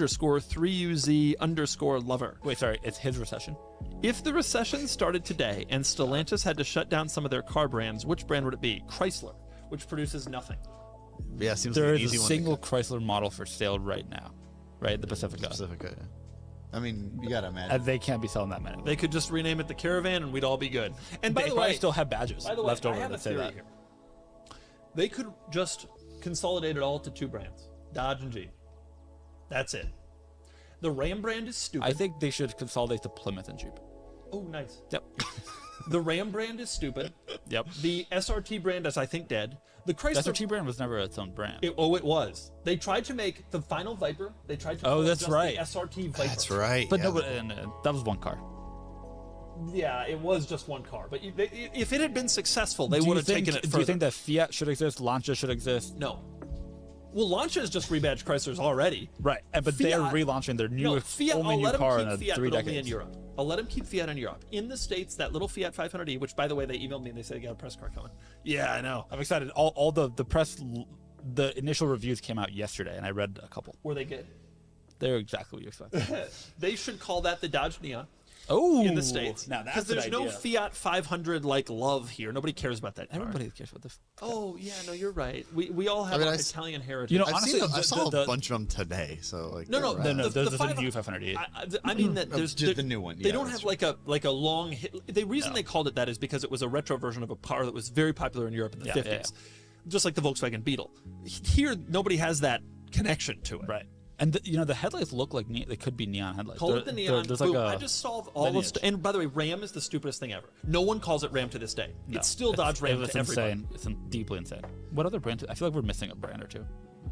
_3UZ_lover. Wait, sorry, it's his recession. If the recession started today and Stellantis had to shut down some of their car brands, which brand would it be? Chrysler, which produces nothing. Yeah, seems There like an is easy a one. single Chrysler model for sale right now, right? The Pacifica. Pacifica. Yeah. I mean, you gotta imagine. And they can't be selling that many. They could just rename it the Caravan and we'd all be good. And by They the probably way, still have badges by the way, left over I have that a say theory that. here. They could just consolidate it all to two brands, Dodge and Jeep. That's it. The Ram brand is stupid. I think they should consolidate to Plymouth and Jeep. Oh, nice. Yep. The Ram brand is stupid. Yep. The SRT brand is, I think, dead. The The Chrysler SRT brand was never its own brand. It was. They tried to make the final Viper. They tried to. call it that's just right. The SRT Viper. That's right. But yeah. no, but that was one car. Yeah, it was just one car. But if it had been successful, they Do you would have think- taken it further. Do you think that Fiat should exist, Lancia should exist? No. Well, Lancia is just rebadged Chryslers already. Right, but they're Fiat- relaunching their No, newest, Fiat. only I'll new let car them in keep Fiat, 3 but only decades. in Europe. I'll let them keep Fiat in Europe. In the States, that little Fiat 500e, which by the way they emailed me and they said they got a press car coming. Yeah, I know. I'm excited. All the press, the initial reviews came out yesterday, and I read a couple. Were they good? They're exactly what you expect. They should call that the Dodge Neon. in the States. Now that's because there's an no idea. Fiat 500 like love here. Nobody cares about that car. Everybody cares about this. Oh yeah, no, you're right. We all have Italian heritage. You know, I've honestly, seen I saw a bunch of them today. So like, No, there's a 500 new 508. I mean that there's the new one. They Yeah, don't that's have like a long hit. The reason they called it that is because it was a retro version of a car that was very popular in Europe in the 50s, just like the Volkswagen Beetle. Here, nobody has that connection to it. Right. And the headlights look like they could be neon headlights. Call it the neon. There's Boom. like I just solved all of and by the way, Ram is the stupidest thing ever. No one calls it Ram to this day. No, it's still Dodge Ram it's to everybody. insane. It's deeply insane. What other brand? I feel like we're missing a brand or two.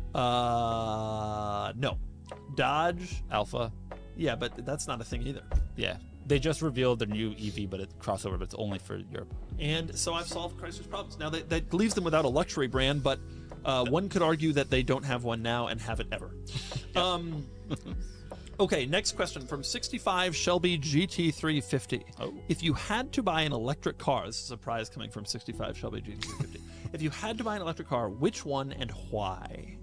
No, Dodge Alpha. Yeah, but that's not a thing either. Yeah, they just revealed their new EV, but it's crossover, but it's only for Europe. And so I've solved Chrysler's problems. Now that leaves them without a luxury brand, but one could argue that they don't have one now and haven't ever. Okay, next question from 65 Shelby GT350. Oh. If you had to buy an electric car, this is a prize coming from 65 Shelby GT350. If you had to buy an electric car, which one and why?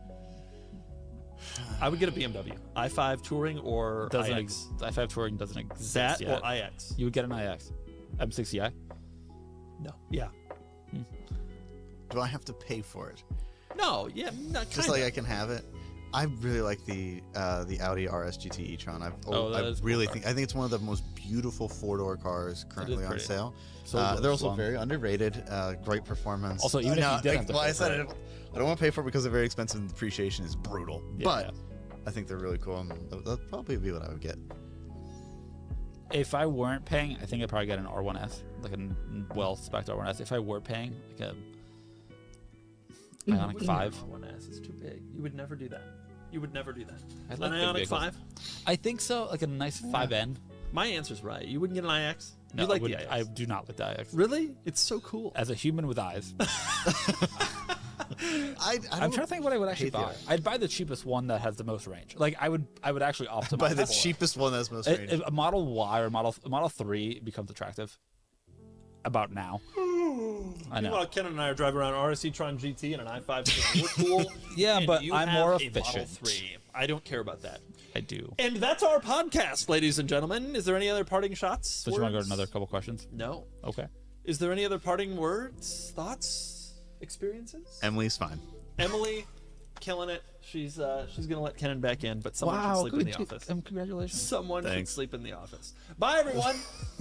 I would get a BMW. i5 Touring or iX? i5 Touring doesn't exist That yet. or iX? You would get an iX. M60i? No. Yeah. Do I have to pay for it? No. Yeah. Not Just like I can have it. I really like the Audi RS GT e-tron. I think it's one of the most beautiful four-door cars currently on sale. So they're also very underrated. Great performance. Also, even if you did have to pay for it. I don't want to pay for it because they're very expensive and depreciation is brutal. Yeah, but I think they're really cool, and that'll probably be what I would get. If I weren't paying, I think I'd probably get an R1S, like a well-spec'd R1S. If I were paying, like a Ioniq 5. R1S is too big. You would never do that. You would never do that. I'd like an big Ioniq vehicles. 5? I think so, like a nice 5N. My answer's right. You wouldn't get an iX? No, you like the iX? I do not like the iX. Really? It's so cool. As a human with eyes. I'm trying to think what I would actually buy. I'd buy the cheapest one that has the most range. Like I would actually optimize. Buy the cheapest one that has most range. If a Model Y or Model 3 becomes attractive. About now. I know. Meanwhile, Ken and I are driving around RS e-tron GT and an i5. We're cool. Yeah, and but you I'm have more a efficient. Model 3. I don't care about that. I do. And that's our podcast, ladies and gentlemen. Is there any other parting shots? So you want to go to another couple questions? No. Okay. Is there any other parting words, thoughts, experiences? Emily's fine. Emily, killing it. She's gonna let Kenan back in, but someone should sleep in the office. Congratulations. Someone should sleep in the office. Bye, everyone.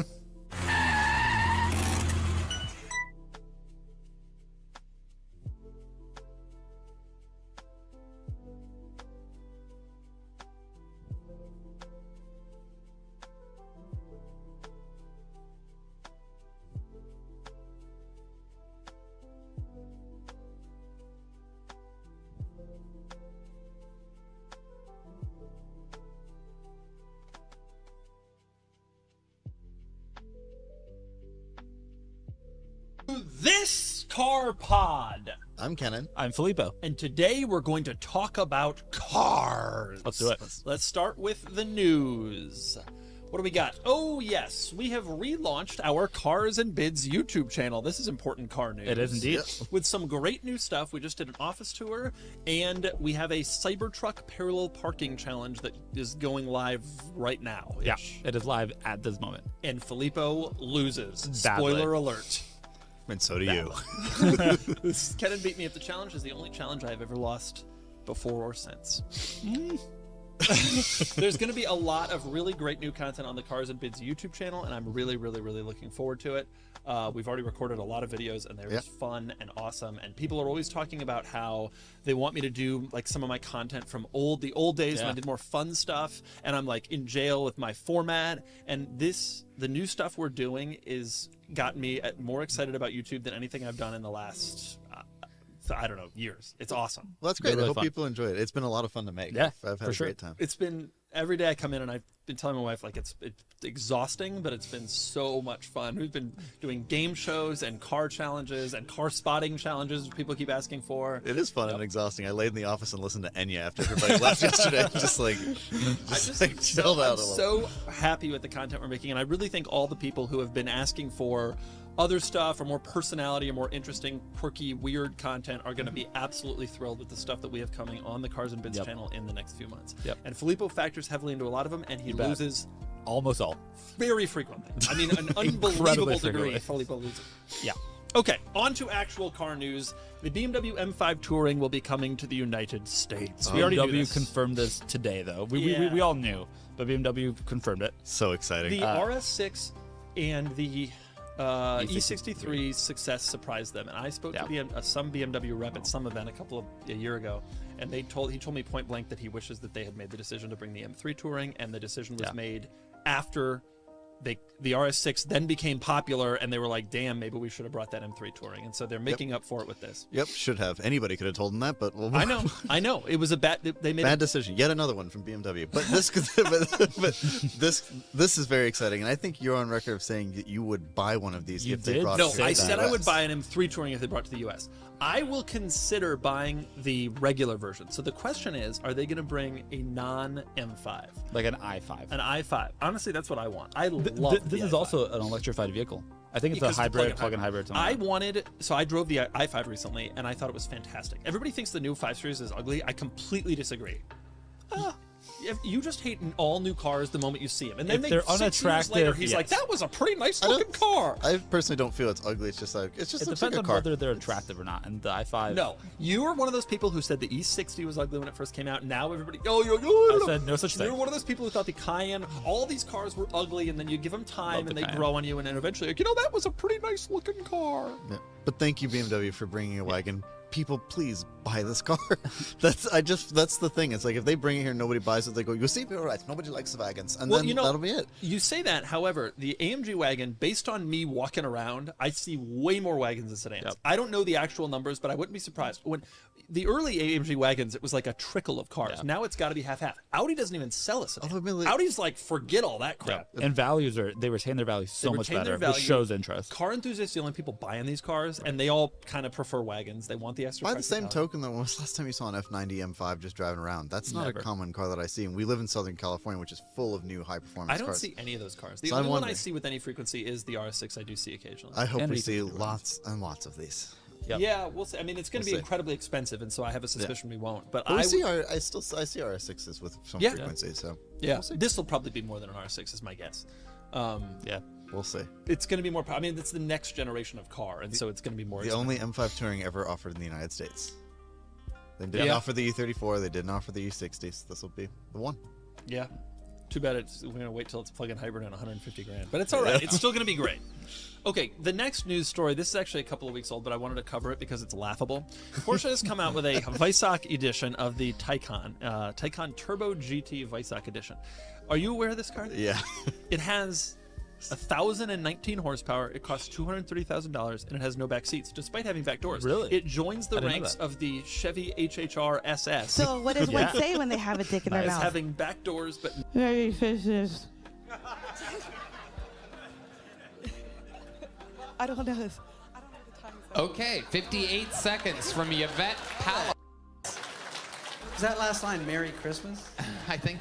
This Car Pod. I'm Kenan. I'm Filippo. And today we're going to talk about cars. Let's do it. Let's start with the news. What do we got? Oh, yes. We have relaunched our Cars and Bids YouTube channel. This is important car news. It is indeed. With some great new stuff. We just did an office tour, and we have a Cybertruck parallel parking challenge that is going live right now. Yeah, it is live at this moment. And Filippo loses. Badly. Spoiler alert. And so do you. Kenan beat me at the challenge. Is the only challenge I've ever lost before or since. There's going to be a lot of really great new content on the Cars and Bids YouTube channel, and I'm really, really, really looking forward to it. We've already recorded a lot of videos, and they're just fun and awesome. And people are always talking about how they want me to do like some of my content from the old days when I did more fun stuff, and I'm like in jail with my format. And the new stuff we're doing is got me more excited about YouTube than anything I've done in the last I don't know, years. It's awesome. Well, that's great. I hope people enjoy it. It's been a lot of fun to make. Yeah, I've had a great time. It's been every day I come in, and I've been telling my wife, like, it's exhausting, but it's been so much fun. We've been doing game shows and car challenges and car spotting challenges, which people keep asking for. It is fun and exhausting. I laid in the office and listened to Enya after everybody left yesterday. Chilled out a little. I'm so happy with the content we're making, and I really think all the people who have been asking for other stuff or more personality or more interesting, quirky, weird content are going to be absolutely thrilled with the stuff that we have coming on the Cars and Bids channel in the next few months. And Filippo factors heavily into a lot of them, and he loses Almost all. Very frequently. I mean, an unbelievable degree of fully losing. Yeah. Okay, on to actual car news. The BMW M5 Touring will be coming to the United States. We already knew this. Confirmed this today, though. We all knew, but BMW confirmed it. So exciting. The RS6 and the E63's success surprised them, and I spoke to some BMW rep at some event a year ago, and he told me point blank that he wishes that they had made the decision to bring the M3 Touring, and the decision was made after the RS6 then became popular, and they were like, damn, maybe we should have brought that M3 Touring. And so they're making up for it with this. Yep, should have. Anybody could have told them that, but... Well, I know. It was a bad... They made bad decision. Yet another one from BMW. But this is very exciting, and I think you're on record of saying that you would buy one of these if they brought it to the US. No, I said I would buy an M3 Touring if they brought it to the US. I will consider buying the regular version. So the question is, are they going to bring a non-M5? Like an i5. An i5. Honestly, that's what I want. I love this is also an electrified vehicle. I think it's a hybrid, plug-in hybrid. I drove the i5 recently, and I thought it was fantastic. Everybody thinks the new 5 Series is ugly. I completely disagree. You just hate all new cars the moment you see them, and then they're 6 years later, he's like, "That was a pretty nice looking car." I personally don't feel it's ugly. It's just like it depends like a on car. whether they're attractive or not. And the i5. No, you were one of those people who said the E60 was ugly when it first came out. Now everybody, I said no such thing. You're one of those people who thought the Cayenne, all these cars were ugly, and then you give them time and they grow on you, and then eventually, like, that was a pretty nice looking car. Yeah. But thank you, BMW, for bringing a wagon. People, please buy this car. That's the thing. It's like if they bring it here and nobody buys it, they go, you see, you're right. Nobody likes the wagons, and then that'll be it. You say that, however, the AMG wagon, based on me walking around, I see way more wagons than sedans. Yep. I don't know the actual numbers, but I wouldn't be surprised. When the early AMG wagons, it was like a trickle of cars. Yeah. Now it's got to be half-half. Audi doesn't even sell a sedan. Audi's like, forget all that crap. Yeah. And values they retain their values so much better, which shows interest. Car enthusiasts are the only people buying these cars, and they all kind of prefer wagons. They want the extra. By the same token, though, when was the last time you saw an F90 M5 just driving around? That's not a common car that I see. And we live in Southern California, which is full of new high-performance cars. I don't see any of those cars. The only one I see with any frequency is the RS6 I do see occasionally. I hope we see lots and lots of these. Yep. Yeah, we'll see. I mean, it's going to be incredibly expensive, and so I have a suspicion we won't. But I see RS6s with some frequency. So this will probably be more than an RS6, is my guess. We'll see. It's going to be more. I mean, it's the next generation of car, and so it's going to be more. The only M5 Touring ever offered in the United States. They didn't offer the E34. They didn't offer the E60. So this will be the one. Yeah. Too bad we're going to wait till it's plug-in hybrid and 150 grand. But it's all right. It's still going to be great. Okay, the next news story, this is actually a couple of weeks old, but I wanted to cover it because it's laughable. Porsche has come out with a Weissach edition of the Taycan, Taycan Turbo GT Weissach edition. Are you aware of this car? Yeah. It has 1,019 horsepower. It costs $230,000, and it has no back seats, despite having back doors. Really? It joins the ranks of the Chevy HHR SS. So what does one say when they have a dick in their mouth? It's having back doors, but... I don't know. Okay, 58 seconds from Yvette Powell. Is that last line Merry Christmas? I think.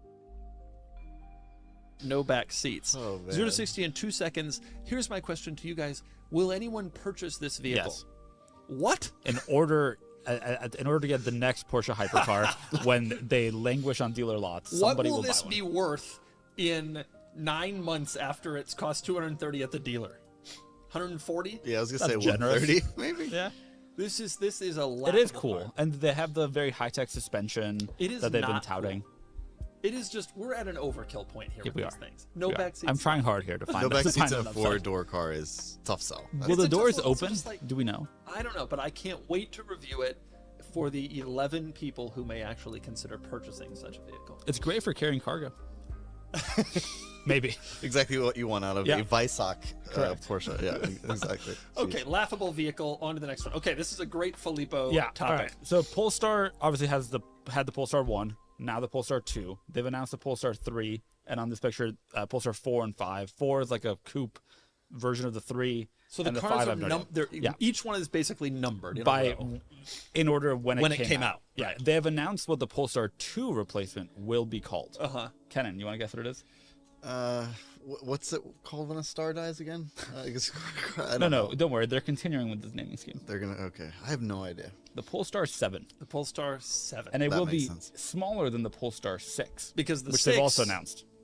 No back seats. 0 to 60 in 2 seconds. Here's my question to you guys. Will anyone purchase this vehicle? Yes. What? In order to get the next Porsche hypercar when they languish on dealer lots, somebody will buy one. What will this be worth in 9 months after it's cost $230 at the dealer? 140? Yeah, I was gonna say 130, maybe. Yeah. This is a It is cool, and they have the very high-tech suspension that they've been touting. Cool. It is just, we're at an overkill point here with these things. No back seats. I'm trying hard here to find no back seats in a 4-door car is tough sell. Will the doors open? Do we know? I don't know, but I can't wait to review it for the 11 people who may actually consider purchasing such a vehicle. It's great for carrying cargo. Maybe. Exactly what you want out of a Weissach Porsche. Yeah, exactly. Okay, laughable vehicle. On to the next one. Okay, this is a great Filippo topic. All right. So Polestar obviously had the Polestar 1, now the Polestar 2. They've announced the Polestar 3, and on this picture, Polestar 4 and 5. 4 is like a coupe version of the 3. So the cars are each one is basically numbered in order of when it came out. Yeah, they have announced what the Polestar 2 replacement will be called. Kenan, you want to guess what it is? What's it called when a star dies again? No, don't worry. They're continuing with this naming scheme. They're gonna. Okay, I have no idea. The Polestar 7. The Polestar 7. And it will be smaller than the Polestar 6, because which they've also announced.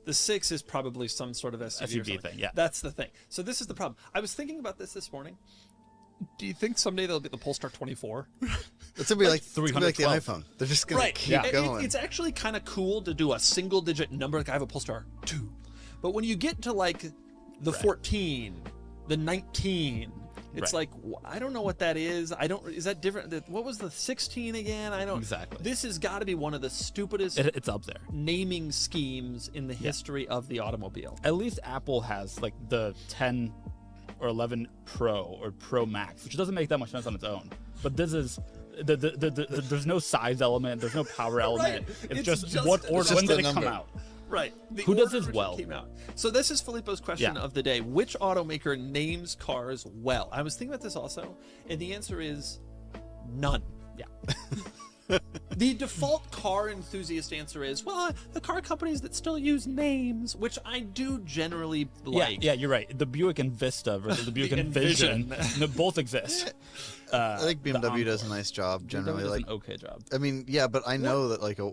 The 6 is probably some sort of SUV thing, yeah. That's the thing. So this is the problem. I was thinking about this morning. Do you think someday there'll be the Polestar 24? It's gonna be like 300, like the iPhone. They're just gonna keep going. It's actually kind of cool to do a single-digit number. Like I have a Polestar 2, but when you get to like the 14, the 19, it's like I don't know what that is. Is that different? What was the 16 again? I don't exactly. This has got to be one of the stupidest. It's up there. Naming schemes in the history of the automobile. At least Apple has like the 10 or 11 Pro or Pro Max, which doesn't make that much sense on its own. But this is there's no size element, there's no power element. It's just what order. When did it come out? Right. Who does this well? Came out. So this is Filippo's question of the day. Which automaker names cars well? I was thinking about this also, and the answer is none. Yeah. The default car enthusiast answer is, well, the car companies that still use names, which I do generally like. Yeah, you're right. The Buick Envista versus the Buick Envision, both exist. I think BMW does a nice job generally. BMW does like an okay job. I mean, yeah, but I know that like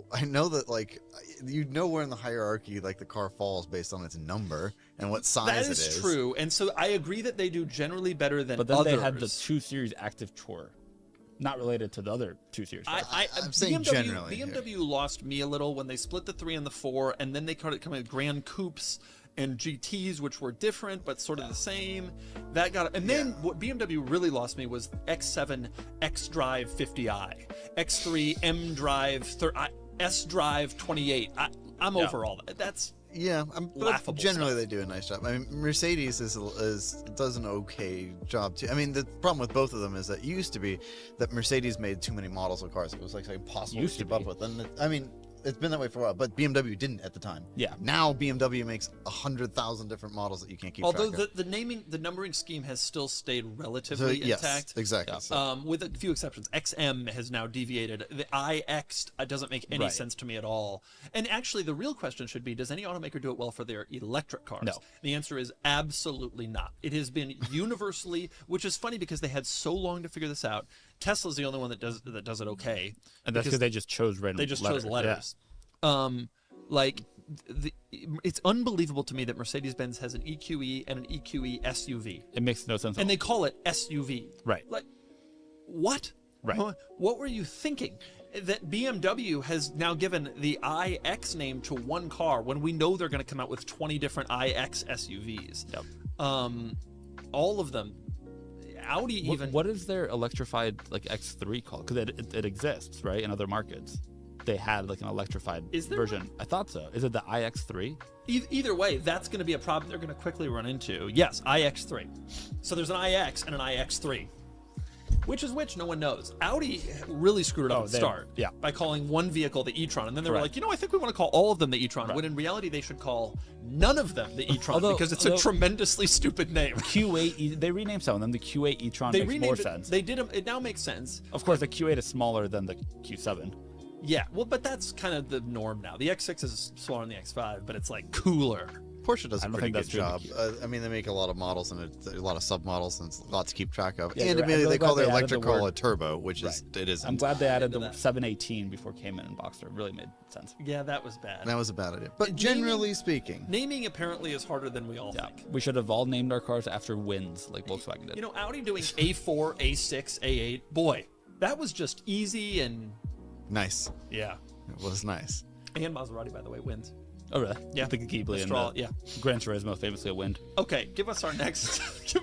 you know where in the hierarchy like the car falls based on its number and what size it is. That is true, and so I agree that they do generally better than others. But then they had the 2 Series Active Tour. Not related to the other 2 Series. I'm saying generally. BMW lost me a little when they split the 3 and the 4, and then they started coming with Grand Coupes and GTs, which were different but sort of the same. That got, and then what BMW really lost me was X7 X-Drive 50i, X3 M-Drive, S-Drive 28. I'm over all that. That's laughable. Generally, stuff. they do a nice job. I mean, Mercedes does an okay job too. I mean, the problem with both of them is that it used to be that Mercedes made too many models of cars. It was like impossible to keep up with. And I mean, it's been that way for a while, but BMW didn't at the time. Yeah. Now BMW makes 100,000 different models that you can't keep track of. Although the numbering scheme has still stayed relatively intact. Yes, exactly. With a few exceptions. XM has now deviated. The iX doesn't make any sense to me at all. And actually, the real question should be, does any automaker do it well for their electric cars? No. The answer is absolutely not. It has been universally, which is funny because they had so long to figure this out. Tesla's the only one that does it okay. And that's because they just chose random letters. They just chose letters. Yeah. It's unbelievable to me that Mercedes-Benz has an EQE and an EQE SUV. It makes no sense. And they call it SUV. Right. Like, what? Right. What were you thinking? That BMW has now given the iX name to one car when we know they're going to come out with 20 different iX SUVs. Yep. All of them. Audi even. What is their electrified like X3 called? Because it exists, right, in other markets. They had like an electrified version. I thought so. Is it the iX3? Either way, that's going to be a problem they're going to quickly run into. Yes, iX3. So there's an iX and an iX3. Which is which? No one knows. Audi really screwed it up at the start by calling one vehicle the e-tron. And then they were like, I think we want to call all of them the e-tron. When in reality, they should call none of them the e-tron because it's a tremendously stupid name. Q8, they renamed some of them. The Q8 e-tron makes more sense. They did. It now makes sense. Of course, the Q8 is smaller than the Q7. Yeah, well, but that's kind of the norm now. The X6 is smaller than the X5, but it's like cooler. Porsche does a pretty good job. I mean, they make a lot of models and a lot of submodels, and it's a lot to keep track of. Yeah, and maybe they call their electric car a turbo, which is it isn't. I'm glad they added the 718 before Cayman and Boxster. It really made sense. Yeah, that was bad. That was a bad idea. But generally speaking, naming apparently is harder than we all think. We should have all named our cars after wins, like Volkswagen did. You know, Audi doing A4, A6, A8. Boy, that was just easy and nice. Yeah, it was nice. And Maserati, by the way, wins. Oh really? Yeah, the Ghibli and Gran Turismo famously a wind. Okay, give us our next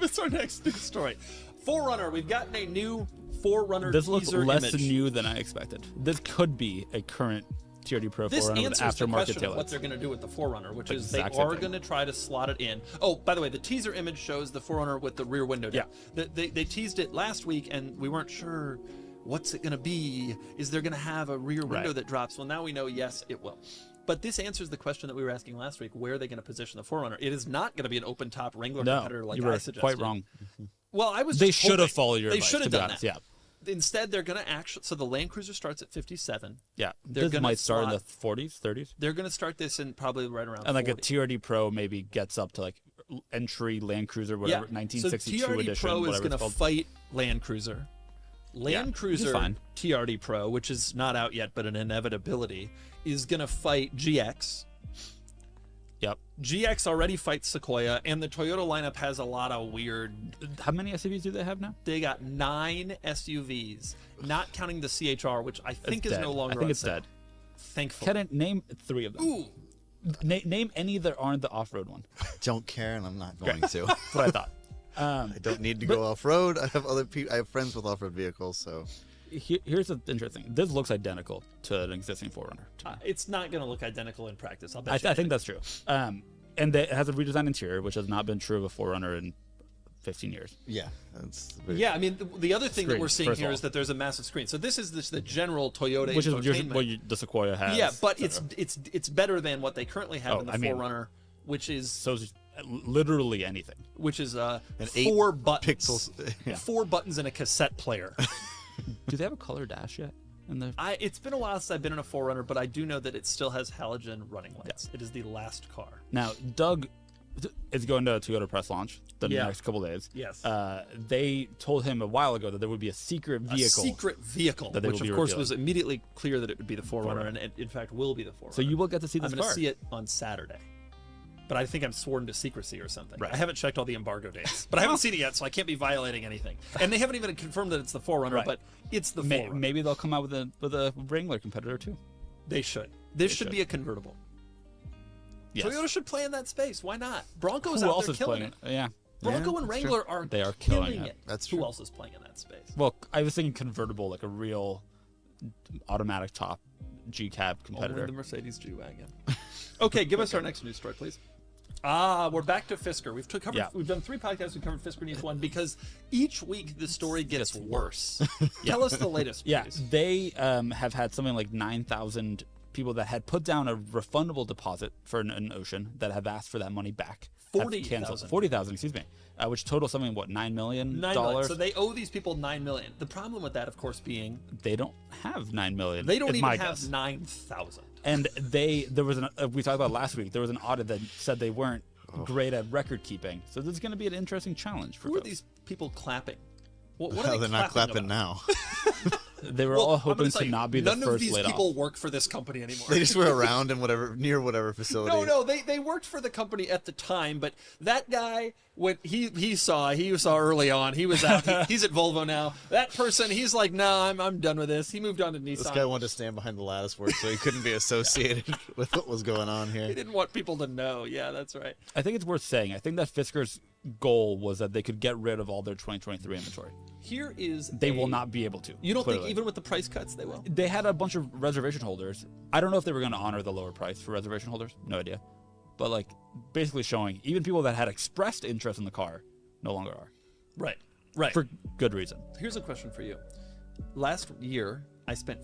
news story. Forerunner, we've gotten a new Forerunner teaser image. This looks less image. new than I expected. This could be a current TRD Pro Forerunner with aftermarket taillights. This answers the question of what they're going to do with the Forerunner, which is they are going to try to slot it in. Oh, by the way, the teaser image shows the Forerunner with the rear window down. Yeah. They teased it last week, and we weren't sure what's it going to be. Is there going to have a rear window that drops? Well, now we know, yes, it will. But this answers the question that we were asking last week: where are they going to position the Forerunner? It is not going to be an open-top Wrangler competitor like I suggested. Quite wrong. Well, I was. They should have followed your advice. They should have done that. Yeah. Instead, they're going to actually. So the Land Cruiser starts at 57. Yeah, this might start in the 40s, 30s. They're going to start this in probably right around. And like 40. a TRD Pro maybe gets up to like entry Land Cruiser, whatever, 1962 so TRD edition. Pro is going to fight Land Cruiser. Land Cruiser TRD Pro, which is not out yet, but an inevitability, is going to fight GX. Yep. GX already fights Sequoia, and the Toyota lineup has a lot of weird... How many SUVs do they have now? They got 9 SUVs, not counting the CHR, which I think is no longer I think on it's sale. dead. Thankfully. Can name 3 of them. Ooh. Name any that aren't the off-road one. Don't care, and I'm not going to. That's what I thought. I don't need to go off-road. I have other people. I have friends with off-road vehicles, so... Here's the interesting. This looks identical to an existing 4Runner. It's not going to look identical in practice. I'll bet I think that's true. And it has a redesigned interior, which has not been true of a 4Runner in 15 years. Yeah. Yeah, I mean, the other thing that we're seeing here is that there's a massive screen. So this is the general Toyota which is infotainment. what the Sequoia has. Yeah, but it's better than what they currently have in the 4Runner, which is... So literally anything. Which is an 4 buttons. Pixels. Yeah. 4 buttons and a cassette player. Do they have a color dash yet? It's been a while since I've been in a 4Runner, but I do know that it still has halogen running lights. Yeah. It is the last car. Now, Doug is going to a Toyota press launch the next couple days. Yes. They told him a while ago that there would be a secret vehicle. That which of course was immediately clear that it would be the 4Runner, and it in fact will be the 4Runner. So you will get to see this I'm car. going to see it on Saturday. But I think I'm sworn to secrecy or something. Right. I haven't checked all the embargo dates, but I haven't seen it yet, so I can't be violating anything. And they haven't even confirmed that it's the 4Runner, but it's the 4Runner. Maybe they'll come out with a Wrangler competitor too. They should. This should be a convertible. Yes. Toyota should play in that space. Why not? Bronco's out there killing it. Yeah. Bronco and Wrangler are killing it. That's true. Who else is playing in that space? Well, I was thinking convertible, like a real automatic top G-cab competitor. Only the Mercedes G-Wagon. Okay, give us our next news story, please. We're back to Fisker. We've done 3 podcasts. We've covered Fisker in each one because each week the story gets worse. Tell us the latest, please. Yeah, they have had something like 9,000 people that had put down a refundable deposit for an Ocean that have asked for that money back. 40,000. 40,000, excuse me. Which totals something, what, $9 million? $9 million. So they owe these people $9 million. The problem with that, of course, being... They don't have $9 million. They don't even have 9,000. And there was we talked about last week, there was an audit that said they weren't great at record keeping. So this is going to be an interesting challenge for Who folks. are these people clapping? What are they're not clapping now. They were all hoping to not be the first laid off. None of these people work for this company anymore. They just were around in near whatever facility. No, they worked for the company at the time, but that guy, when he saw early on, he was out. He's at Volvo now. That person, he's like, no, I'm done with this. He moved on to Nissan. This guy wanted to stand behind the lattice work, so he couldn't be associated with what was going on here. He didn't want people to know. Yeah, that's right. I think it's worth saying. I think that Fisker's goal was that they could get rid of all their 2023 inventory. Here is they will not be able to. You don't think even with the price cuts they will? They had a bunch of reservation holders. I don't know if they were going to honor the lower price for reservation holders. No idea. But like basically showing even people that had expressed interest in the car no longer are. Right. For good reason. Here's a question for you. Last year, I spent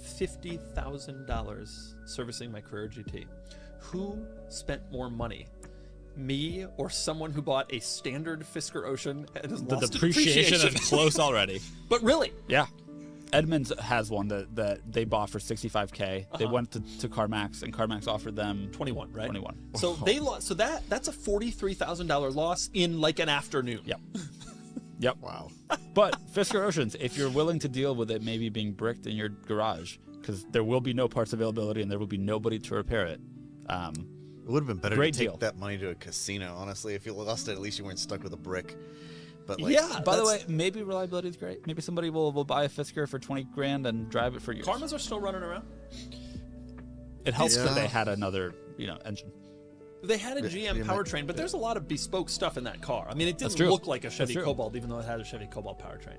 $50,000 servicing my Carrera GT. Who spent more money? Me or someone who bought a standard Fisker Ocean and has the lost depreciation is close already. But really? Yeah. Edmunds has one that they bought for $65K. They went to CarMax and CarMax offered them 21, right? 21. So they lost. So that's a $43,000 loss in like an afternoon. Yep. Wow. But Fisker Oceans, if you're willing to deal with it maybe being bricked in your garage, because there will be no parts availability and there will be nobody to repair it. It would have been better to take that money to a casino, honestly. If you lost it, at least you weren't stuck with a brick. But like, yeah. By the way, maybe reliability is great. Maybe somebody will buy a Fisker for 20 grand and drive it for years. Karmas are still running around. It helps that they had another, engine. They had a GM powertrain, but there's a lot of bespoke stuff in that car. I mean, it didn't look like a Chevy Cobalt, even though it had a Chevy Cobalt powertrain.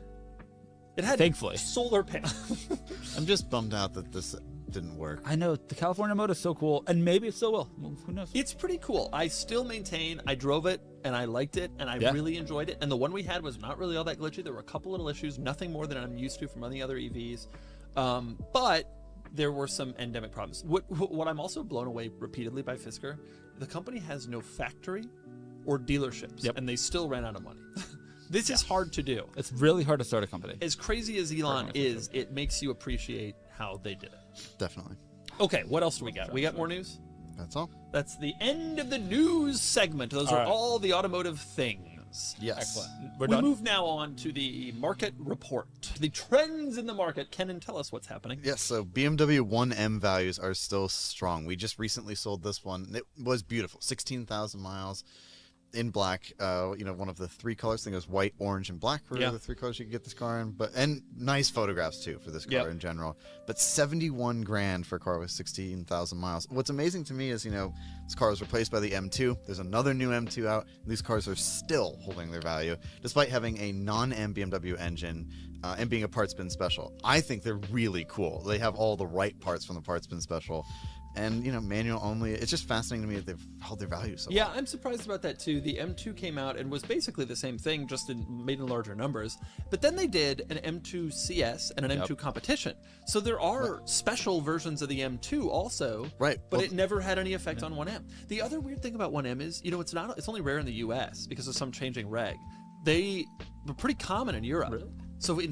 It had solar panels. I'm just bummed out that this didn't work. I know. The California mode is so cool, and maybe it still will. Well, who knows? It's pretty cool. I still maintain I drove it, and I liked it, and I really enjoyed it. And the one we had was not really all that glitchy. There were a couple little issues, nothing more than I'm used to from any other EVs. But there were some endemic problems. What I'm also blown away repeatedly by Fisker, the company has no factory or dealerships, and they still ran out of money. This is hard to do. It's really hard to start a company. As crazy as Elon is, it makes you appreciate how they did it. Definitely. Okay, what else do we got? We got more news? That's all. That's the end of the news segment. Those are all the automotive things. questions. Yes. Excellent. We done? move now on to the market report. The trends in the market. Kenan, tell us what's happening. Yes, so BMW 1M values are still strong. We just recently sold this one. It was beautiful. 16,000 miles in black. One of the three colors. I think it was white, orange, and black were the three colors you could get this car in. And nice photographs too for this car in general. But 71 grand for a car with 16,000 miles. What's amazing to me is, this car was replaced by the M2. There's another new M2 out. These cars are still holding their value despite having a non-M BMW engine and being a parts bin special. I think they're really cool. They have all the right parts from the parts bin special. And, manual only. It's just fascinating to me that they've held their value so long. I'm surprised about that too. The M2 came out and was basically the same thing, just made in larger numbers. But then they did an M2 CS and an M2 competition. So there are special versions of the M2 also. Right. But it never had any effect on 1M. The other weird thing about 1M is, it's only rare in the US because of some changing reg. They were pretty common in Europe. Really? So they're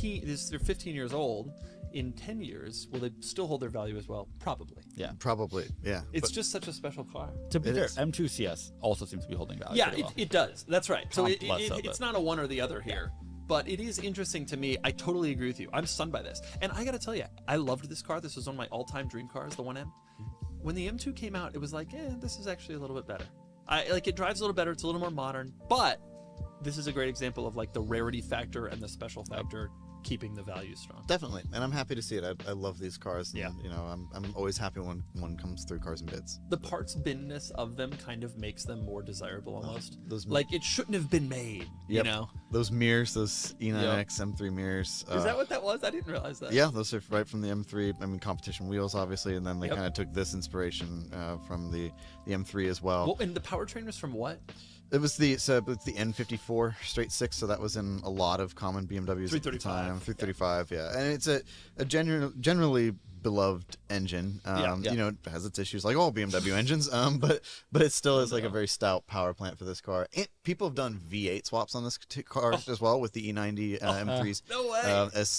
15 years old. In 10 years, will they still hold their value as well? Probably. Yeah. Probably, yeah. It's just such a special car. To be fair, M2 CS also seems to be holding value. Yeah, it does. That's right. So it's not a one or the other here. But it is interesting to me. I totally agree with you. I'm stunned by this. And I got to tell you, I loved this car. This was one of my all-time dream cars, the 1M. When the M2 came out, it was like, this is actually a little bit better. It drives a little better. It's a little more modern. But this is a great example of the rarity factor and the special factor keeping the value strong. Definitely, and I'm happy to see it. I love these cars. And, I'm always happy when one comes through Cars and Bids. The parts binness of them kind of makes them more desirable almost. It shouldn't have been made. Those mirrors, those E9X M3 mirrors. Is that what that was? I didn't realize that. Yeah, those are right from the M3. I mean, competition wheels, obviously, and then they kind of took this inspiration from the M3 as well. Well, and the powertrain was from what? It was the N54 straight six, so that was in a lot of common BMWs at the time. 335, and it's a generally beloved engine. It has its issues like all BMW engines, but it still is a very stout power plant for this car. And people have done V8 swaps on this car as well with the E90 M3s. No way.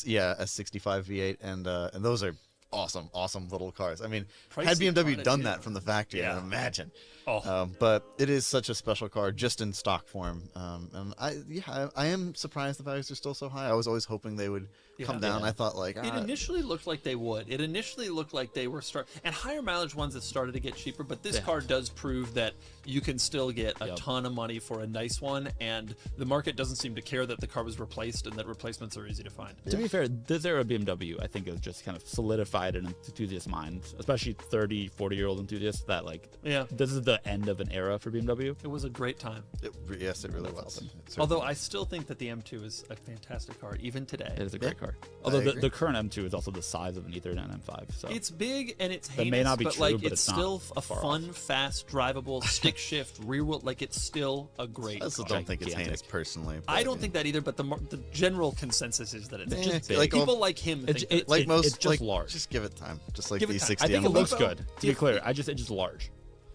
S65 V8, and those are awesome little cars. I mean, had BMW done that from the factory, imagine. But it is such a special car just in stock form. And I am surprised the values are still so high. I was always hoping they would come down. I thought it initially looked like they would. It initially looked like they were and higher mileage ones that started to get cheaper, but this car does prove that you can still get a ton of money for a nice one, and the market doesn't seem to care that the car was replaced and that replacements are easy to find. To be fair, this era BMW I think is just kind of solidified in enthusiast minds, especially 30, 40-year-old enthusiasts that this is the end of an era for BMW. It was a great time. Yes, it really was. Although I still think that the M2 is a fantastic car, even today. It is a great car. Although the current M2 is also the size of an E39 M5. So it's big and it's heinous, that may not be but true, but it's still a fun, fast, drivable, stick shift, rear wheel. It's still a great I also car. don't think it's heinous personally. I don't think that either, but the general consensus is that it's just big. People like him think it's just large. Just give it time. Just like the 60 I think it looks good. To be clear, it's just large.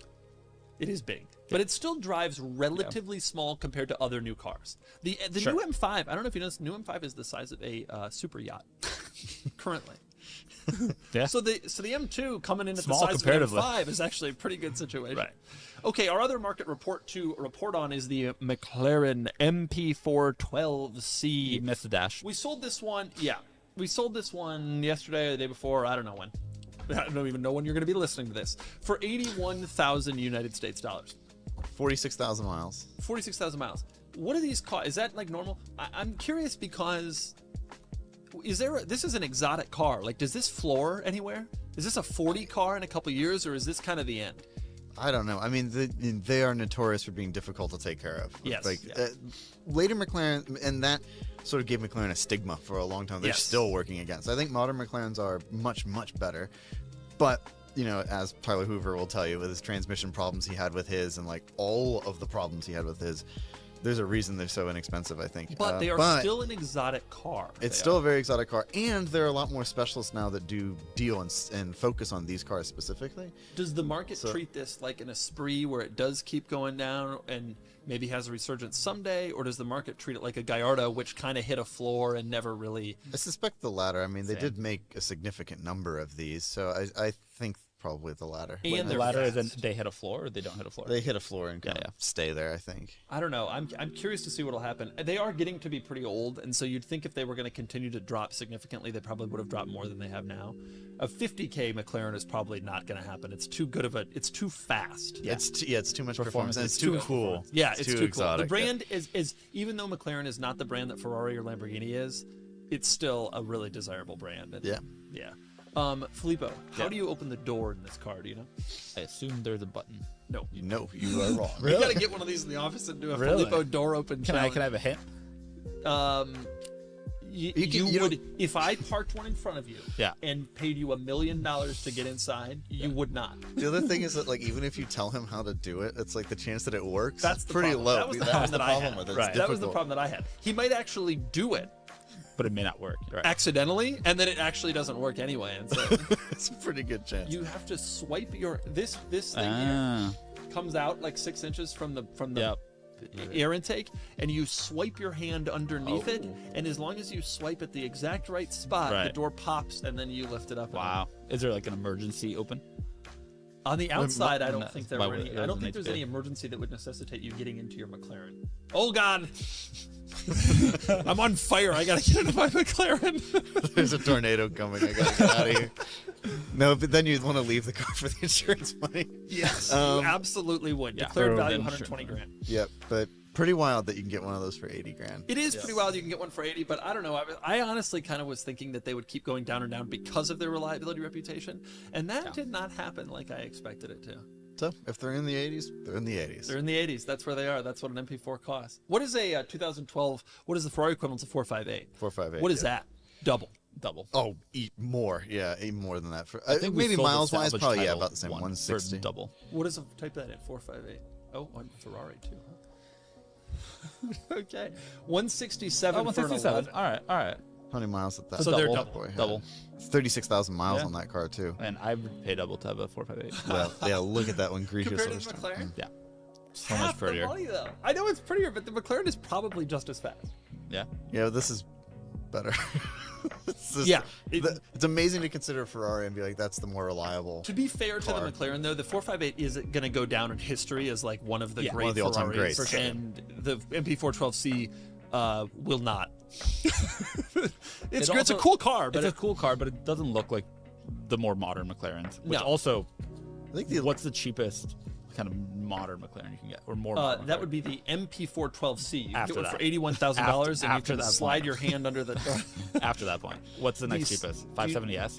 It is big. But it still drives relatively small compared to other new cars. The Sure. new M5, I don't know if you noticed, new M5 is the size of a super yacht currently. So the M2 coming in at Small the size of an comparatively. M5 is actually a pretty good situation. Right. Okay, our other market report to report on is the McLaren MP412C. You missed the dash. We sold this one. Yeah, we sold this one yesterday or the day before. I don't know when. I don't even know when you're going to be listening to this. For 81,000 United States dollars. 46,000 miles. 46,000 miles. What do these cost? Is that normal? I'm curious because this is an exotic car. Does this floor anywhere? Is this a 40 car in a couple years, or is this kind of the end? I don't know. I mean, they are notorious for being difficult to take care of. Yes. Later McLaren, and that sort of gave McLaren a stigma for a long time. They're still working against. I think modern McLarens are much, much better. But, as Tyler Hoover will tell you, with his transmission problems he had with his and all of the problems he had with his, there's a reason they're so inexpensive, I think. But they are still an exotic car. It's still a very exotic car, and there are a lot more specialists now that do deal and focus on these cars specifically. Does the market treat this like an Esprit where it does keep going down and maybe has a resurgence someday, or does the market treat it like a Gallardo, which kind of hit a floor and never really... I suspect the latter. I mean, they did make a significant number of these, so I think probably the latter. And the latter is they hit a floor or they don't hit a floor? They hit a floor and kind of stay there, I think. I don't know. I'm curious to see what'll happen. They are getting to be pretty old, and so you'd think if they were going to continue to drop significantly, they probably would have dropped more than they have now. A 50K McLaren is probably not going to happen. It's too good of a. It's too fast. Yeah, it's too much performance. And it's too cool. Yeah, it's too exotic. Cool. The brand is even though McLaren is not the brand that Ferrari or Lamborghini is, it's still a really desirable brand. And, yeah. Filippo, how do you open the door in this car? Do you know? I assume there's a button. No. No, you are wrong. You got to get one of these in the office and do a Filippo door open challenge. Can I have a hint? You would, if I parked one in front of you Yeah. and paid you $1 million to get inside, you would not. The other thing is that, like, even if you tell him how to do it, it's like the chance that it works. That's the pretty problem. low. That was the problem that I had. with it. Right. That was the problem that I had. He might actually do it, but it may not work. Right. Accidentally, and then it actually doesn't work anyway. And so it's a pretty good chance. You have to swipe your this thing here comes out like 6 inches from the air intake, and you swipe your hand underneath it, and as long as you swipe at the exact right spot, the door pops, and then you lift it up. Wow. Is there like an emergency open? On the outside, I don't think there were any. I don't think there's any emergency that would necessitate you getting into your McLaren. Oh God! I'm on fire. I gotta get into my McLaren. There's a tornado coming. I gotta get out of here. No, but then you'd want to leave the car for the insurance money. Yes, you absolutely would. Declared value 120 grand. Yep, but pretty wild that you can get one of those for 80 grand. It is pretty wild you can get one for 80, but I don't know. I honestly kind of was thinking that they would keep going down and down because of their reliability reputation, and that did not happen like I expected it to. So if they're in the 80s, they're in the 80s. They're in the 80s. That's where they are. That's what an MP4 costs. What is a 2012? What is the Ferrari equivalent of 458? 458. What is that? Double. Oh, more. Yeah, even more than that. I think maybe miles wise, probably about the same. 160. Double. What is type that in? 458. Oh, on Ferrari too. Huh? Okay, 167. 167. All right. How many miles at that? So they're double. It's 36,000 miles on that car too. And I would pay double to have a 458. Well, yeah, look at that one, egregious. Compared to the McLaren? Yeah. So Half much prettier. the money, though. I know it's prettier, but the McLaren is probably just as fast. Yeah. Yeah, this is better. It's amazing to consider a Ferrari and be like, that's the more reliable. To be fair to the McLaren, though, the 458 is going to go down in history as like one of the great one of the all-time Ferraris, greats. and the MP412C will not. It's a cool car, but it's a cool car, but it doesn't look like the more modern McLarens. Which No. also, I think what's the cheapest kind of modern McLaren you can get, or more? Modern that would be the MP412C. You can After get one that. for $81,000, and you After can that slide point. your hand under the. After that point, what's the next These- cheapest? 570S.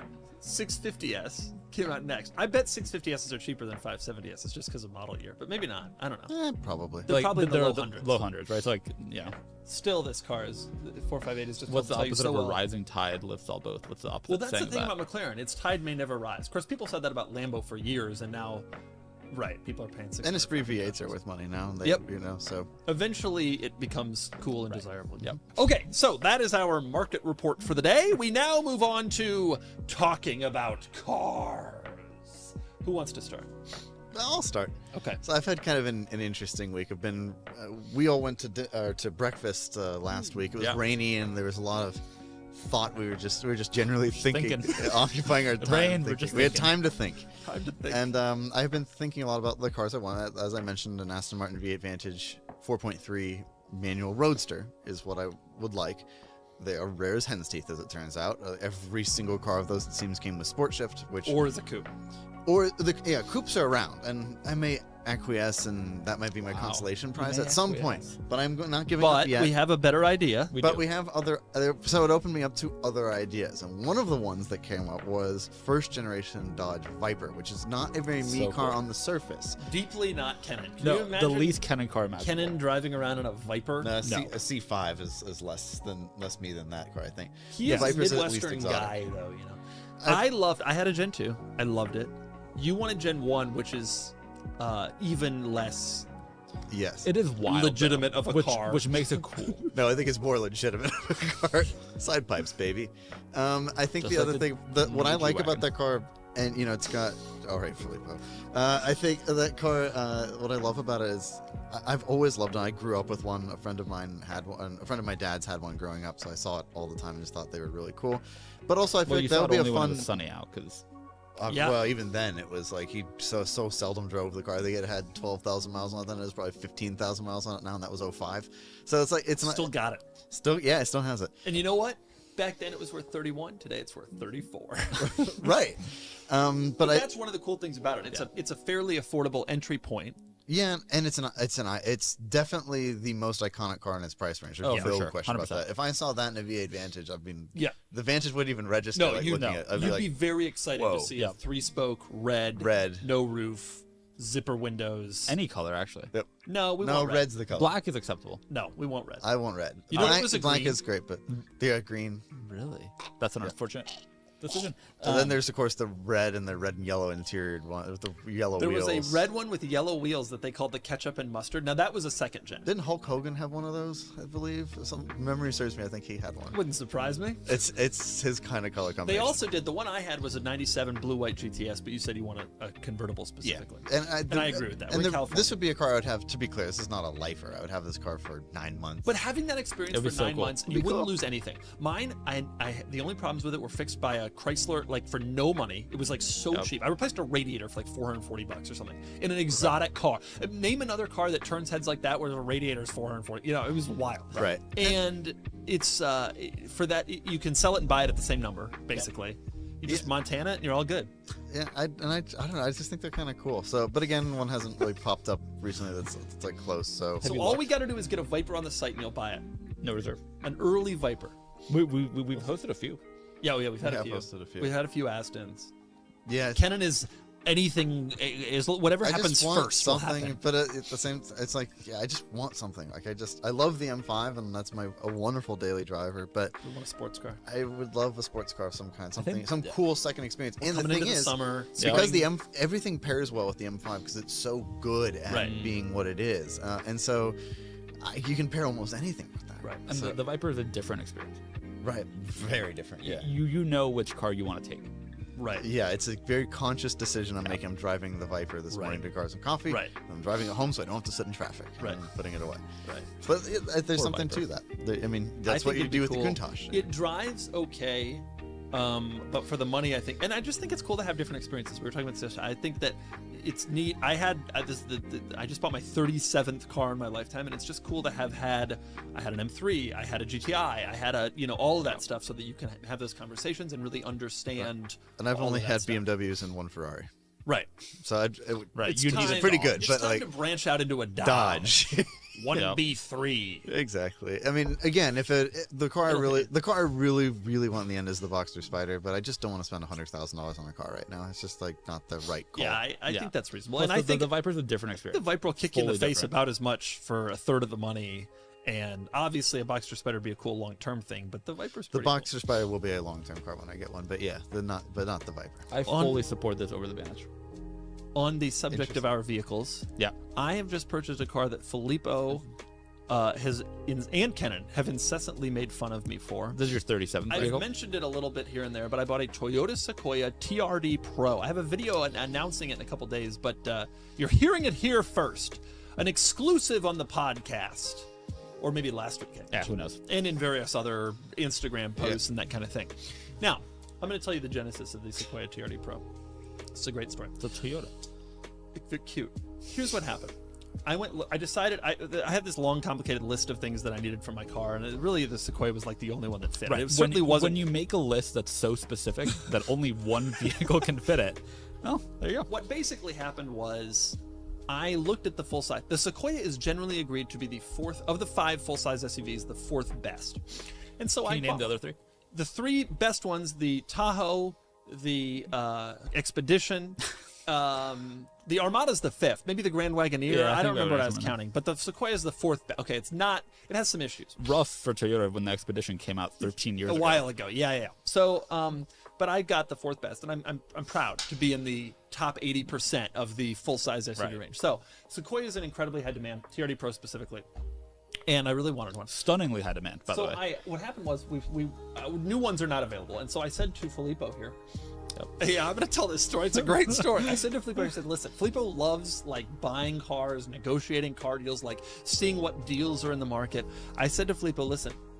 650S came out next. I bet 650Ss are cheaper than 570Ss just because of model year, but maybe not. I don't know. Probably. They're probably in the low the hundreds. low hundreds, right? So like, yeah. Still, this car is 458 is just. What's the tell you opposite so of a well. rising tide lifts all boats? What's the opposite? Well, that's the saying thing of that? about McLaren. Its tide may never rise. Of course, people said that about Lambo for years, and now, people are paying. And Esprit V8s are worth money now. They, Yep. You know, so Eventually, it becomes cool and desirable. Yep. Okay, so that is our market report for the day. We now move on to talking about cars. Who wants to start? I'll start. Okay. So I've had kind of an interesting week. I've been, we all went to breakfast last week. It was rainy and there was a lot of thought. We were just generally thinking. Occupying our time. We had time to think. And I've been thinking a lot about the cars I want. As I mentioned, an Aston Martin V8 Vantage 4.3 manual roadster is what I would like. They are rare as hen's teeth, as it turns out. Every single car of those, it seems, came with sport shift, which Or is a coupe. Or coupes are around, and I may acquiesce, and that might be my consolation prize at some point. But I'm not giving up yet. But we have a better idea. We have other, so it opened me up to other ideas, and one of the ones that came up was first generation Dodge Viper, which is not a very me car on the surface. Deeply not Kenan. Can No, you imagine the least Kenan car imaginable. Kenan driving around in a Viper? No, a C5 is less me than that car, I think. He is a Midwestern guy, though. You know, I had a Gen 2. I loved it. You want a Gen 1, which is even less. Yes. It is wild, legitimate though, of a car, which makes it cool. No, I think it's more legitimate of a car. Side pipes, baby. I think Just the like other thing, what I like about that car, and it's got. All right, Filippo. I think that car. What I love about it is, I've always loved it. I grew up with one. A friend of mine had one. A friend of my dad's had one growing up, so I saw it all the time and just thought they were really cool. But also, I feel like that would be a fun. When it was sunny out, because. Well, even then, it was like he so seldom drove the car. I think it had 12,000 miles on it. Then it was probably 15,000 miles on it now, and that was 05. So it's like it's not, still got it. It still has it. And you know what? Back then it was worth 31. Today it's worth 34. Right. But that's one of the cool things about it. It's a fairly affordable entry point. Yeah, and it's definitely the most iconic car in its price range. There's no question about that. If I saw that in a V8 Vantage, the Vantage wouldn't even register. No, you'd be very excited to see a 3-spoke red, no roof, zipper windows, any color actually. Yep. No, we want red. Red's the color. Black is acceptable. No, we want red. I want red. You know, it was a black green. is great, but green. Really? That's an unfortunate decision. So then there's of course the red and the red and yellow interior one with the yellow wheels. There was a red one with yellow wheels that they called the ketchup and mustard. Now that was a second gen. Didn't Hulk Hogan have one of those? I believe. Some memory serves me. I think he had one. Wouldn't surprise me. It's his kind of color combination. They also did the one I had was a '97 blue-white GTS, but you said you want a convertible specifically. Yeah. And I agree with that. And this would be a car I would have. To be clear, this is not a lifer. I would have this car for 9 months. But having that experience for 9 months, you wouldn't lose anything. Mine, the only problems with it were fixed by a Chrysler, like for no money. It was like so cheap. I replaced a radiator for like $440 or something in an exotic car. Name another car that turns heads like that where the radiator is $440. You know, it was wild. Right. And it's for that you can sell it and buy it at the same number basically. You just Montana it and you're all good. Yeah, I don't know. I just think they're kind of cool. So, but again, one hasn't really popped up recently that's like close. So all we got to do is get a Viper on the site and you'll buy it. No reserve. An early Viper. We've hosted a few. Yeah, we've had a few. Posted a few. We've had a few Astons. Yeah, Kenan is anything is whatever happens first. Something, but at the same, it's like I just want something. Like I love the M5, and that's a wonderful daily driver. But we want a sports car. I would love a sports car of some kind, some cool second experience. And the thing is, summer, because everything pairs well with the M5 because it's so good at being what it is, and so you can pair almost anything with that. Right, and so, the Viper is a different experience. Right, very different. Yeah, you know which car you want to take. Right. Yeah, it's a very conscious decision I'm making. I'm driving the Viper this morning to Cars and Coffee. Right. I'm driving it home so I don't have to sit in traffic. Right. I'm putting it away. Right. But there's something to that. I mean, that's what you do with the Countach. It drives okay, but for the money, I think, and I just think it's cool to have different experiences. We were talking about this. I think that it's neat. I had I just bought my 37th car in my lifetime, and it's just cool to have had. I had an M3, I had a GTI, I had all of that stuff, so that you can have those conversations and really understand. Right. And I've only had BMWs and one Ferrari. Right. So it's pretty good. It's but time like to branch out into a Dodge. 1B3. Exactly. I mean, again, the car I really want in the end is the Boxster Spider, but I just don't want to spend $100,000 on a car right now. It's just like not the right call. Yeah, I think that's reasonable. Plus and I think the Viper's a different experience. The Viper will kick you in the face about as much for a third of the money. And obviously, a Boxster Spider would be a cool long-term thing, but the Viper's pretty Boxster Spider will be a long-term car when I get one. But yeah, not the Viper. I fully support this over the Vantage. On the subject of our vehicles, I have just purchased a car that Filippo and Kenan have incessantly made fun of me for. This is your 37th vehicle? I've mentioned it a little bit here and there, but I bought a Toyota Sequoia TRD Pro. I have a video announcing it in a couple days, but you're hearing it here first. An exclusive on the podcast. Or maybe last week. Yeah, who knows? And in various other Instagram posts and that kind of thing. Now, I'm going to tell you the genesis of the Sequoia TRD Pro. It's a great story. It's a Toyota. They're cute. Here's what happened. I decided I had this long, complicated list of things that I needed for my car, and really the Sequoia was like the only one that fit. Right. It certainly wasn't. When you make a list that's so specific that only one vehicle can fit it, well, there you go. What basically happened was I looked at the full size. The Sequoia is generally agreed to be the fourth of the 5 full-size SUVs, the 4th best. And so Can you name the other 3? The 3 best ones: the Tahoe, the Expedition. The Armada's the 5th, maybe the Grand Wagoneer. Yeah, I don't remember what I was counting, but the Sequoia is the 4th. Okay, it's not. It has some issues. Rough for Toyota when the Expedition came out 13 years ago. A while ago, yeah. So, but I got the 4th best, and I'm proud to be in the top 80% of the full-size SUV range. So, Sequoia is in incredibly high demand, TRD Pro specifically, and I really wanted one. Stunningly high demand, by the way. So, what happened was we new ones are not available, and so I said to Filippo here. Yeah, I'm going to tell this story. It's a great story. I said to Filippo, I said, listen, Filippo loves like buying cars, negotiating car deals, like seeing what deals are in the market. I said to Filippo, listen,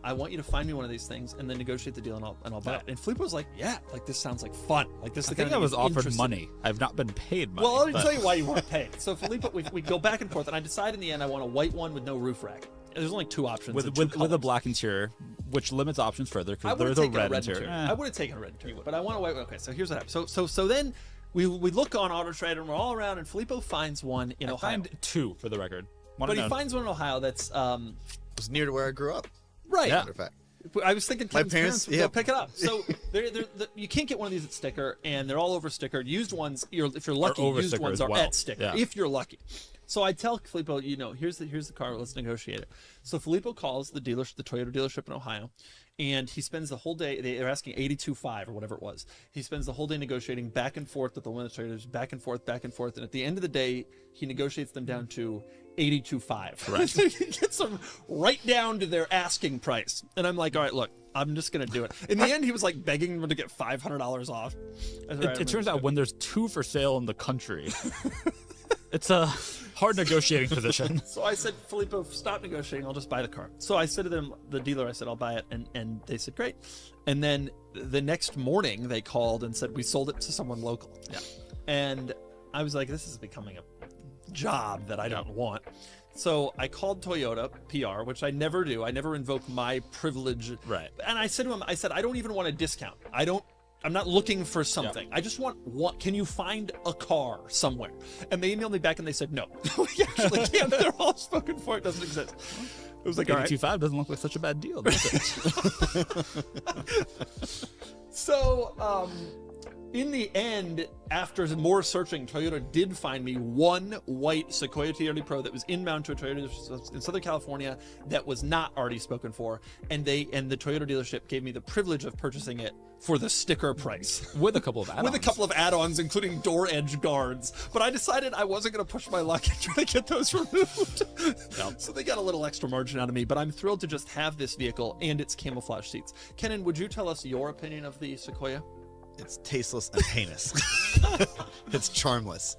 I want you to find me one of these things and then negotiate the deal, and I'll buy it. And Filippo was like, yeah, like this sounds like fun. Like this. I think I was offered money. I've not been paid money. Well, let me tell you why you weren't paid. So Filippo, we go back and forth, and I decide in the end I want a white one with no roof rack. There's only 2 options. With a black interior, which limits options further because there's a red interior. I would have taken a red interior, but I want a white one. Okay, so here's what happens. So then we look on AutoTrader and we're all around, and Filippo finds one in Ohio. Find 2 for the record. But he finds one in Ohio that's was near to where I grew up. Right. Matter of fact. I was thinking my Kevin's parents would go pick it up. So you can't get one of these at Sticker, and they're all over Sticker. Used ones, if you're lucky, used ones are at Sticker. If you're lucky. So I tell Filippo, here's the car. Let's negotiate it. So Filippo calls the Toyota dealership in Ohio, and he spends the whole day. They're asking $82,500 or whatever it was. He spends the whole day negotiating back and forth with the one of the traders, back and forth, and at the end of the day, he negotiates them down to $82,500. Right. So he gets them right down to their asking price, and I'm like, all right, look, I'm just gonna do it. In the end, he was like begging them to get $500 off. It turns out when there's 2 for sale in the country, it's a hard negotiating position. So I said, Filippo, stop negotiating. I'll just buy the car. So I said to them, the dealer, I said, I'll buy it. And they said, great. And then the next morning they called and said, we sold it to someone local. Yeah. And I was like, this is becoming a job that I don't want. So I called Toyota PR, which I never do. I never invoke my privilege. Right. And I said to him, I don't even want a discount. I'm not looking for something. I just want, can you find a car somewhere? And they emailed me back and they said, no, we actually can't. They're all spoken for. It doesn't exist. It was like, $82,500 doesn't look like such a bad deal, does it? So, in the end, after more searching, Toyota did find me one white Sequoia TRD Pro that was inbound to a Toyota in Southern California that was not already spoken for, and the Toyota dealership gave me the privilege of purchasing it for the sticker price. With a couple of add-ons. With a couple of add-ons, including door edge guards. But I decided I wasn't going to push my luck and try to get those removed. Yep. So they got a little extra margin out of me, but I'm thrilled to just have this vehicle and its camouflage seats. Kenan, would you tell us your opinion of the Sequoia? It's tasteless and heinous. It's charmless.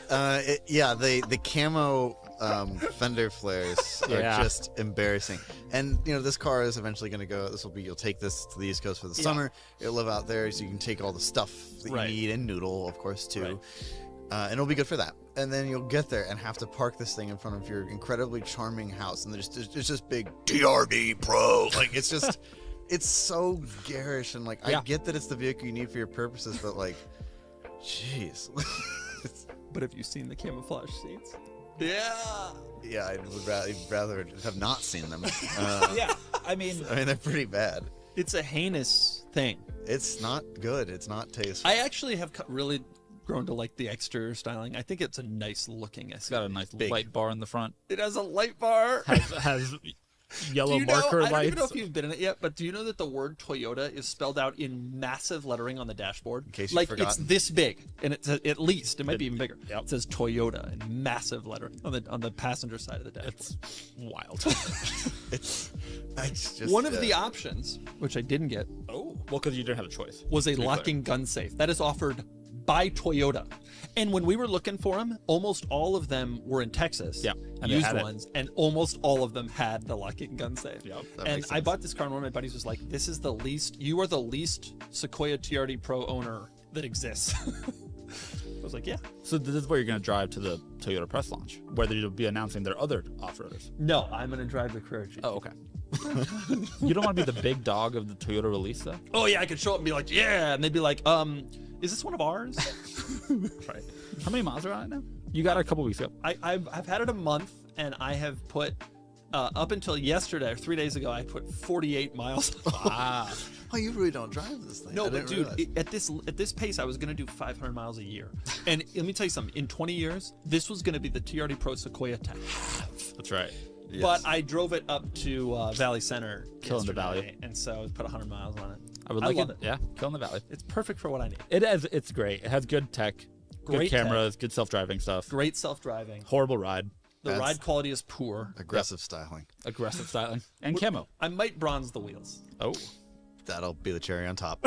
The camo fender flares are just embarrassing. And this car is eventually going to go. You'll take this to the East Coast for the summer. It'll live out there, so you can take all the stuff that you need, and noodle, of course, too. Right. And it'll be good for that. And then you'll get there and have to park this thing in front of your incredibly charming house, and there's just big TRD Pro. Like it's just. It's so garish, and I get that it's the vehicle you need for your purposes, but jeez. But have you seen the camouflage seats? Yeah, I would rather have not seen them. I mean they're pretty bad. It's a heinous thing. It's not good. It's not tasteful. I actually have really grown to like the exterior styling. I think it's a nice looking. It's got a nice light bar in the front. It has a light bar. Has yellow marker lights. I don't even know if you've been in it yet, but do you know that the word Toyota is spelled out in massive lettering on the dashboard? In case you've forgotten. It's this big, and it's at least, it might be even bigger. It says Toyota in massive lettering on the passenger side of the dashboard. It's wild. It's just one of the options, which I didn't get. Oh, well, because you didn't have a choice. Was a locking gun safe that is offered by Toyota. And when we were looking for them, almost all of them were in Texas. Yeah. And used ones, and almost all of them had the locking gun safe. Yep. And I bought this car, and one of my buddies was like, you are the least Sequoia TRD Pro owner that exists. I was like, yeah. So this is where you're going to drive to the Toyota press launch, where you'll be announcing their other off-roaders. No, I'm going to drive the Carrera GT. Oh, okay. You don't want to be the big dog of the Toyota release, though? Oh, yeah, I could show up and be like, yeah, and they'd be like, is this one of ours? Right. How many miles are on it now? You got it a couple weeks ago. I've had it a month, and I have put, up until yesterday, or 3 days ago, I put 48 miles. Wow. Oh, you really don't drive this thing. No, but dude, at this pace, I was going to do 500 miles a year. And let me tell you something. In 20 years, this was going to be the TRD Pro Sequoia to have. That's right. Yes. But I drove it up to Valley Center. Killing the Valley. And so I put 100 miles on it. I would like it. Yeah, Killing the Valley. It's perfect for what I need. It's great. It has good tech, good cameras, good self-driving stuff. Great self-driving. Horrible ride. The ride quality is poor. Aggressive styling. Aggressive styling. And camo. I might bronze the wheels. Oh. That'll be the cherry on top.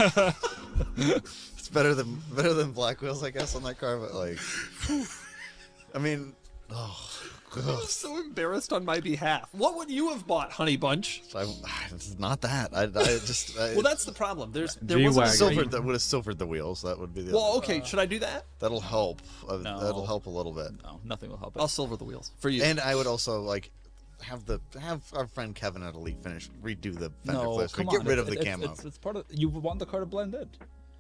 It's better than black wheels, I guess, on that car, but I mean, I'm so embarrassed on my behalf. What would you have bought, Honey Bunch? It's not that. I just. Well, that's the problem. There wasn't a silver that would have silvered the wheels. That would be the. Well, okay. Should I do that? That'll help. No. That'll help a little bit. No, nothing will help. I'll silver the wheels for you. And I would also like have our friend Kevin at Elite redo the fender flips. Come Get on. rid of the camo. It's part of. You want the car to blend in.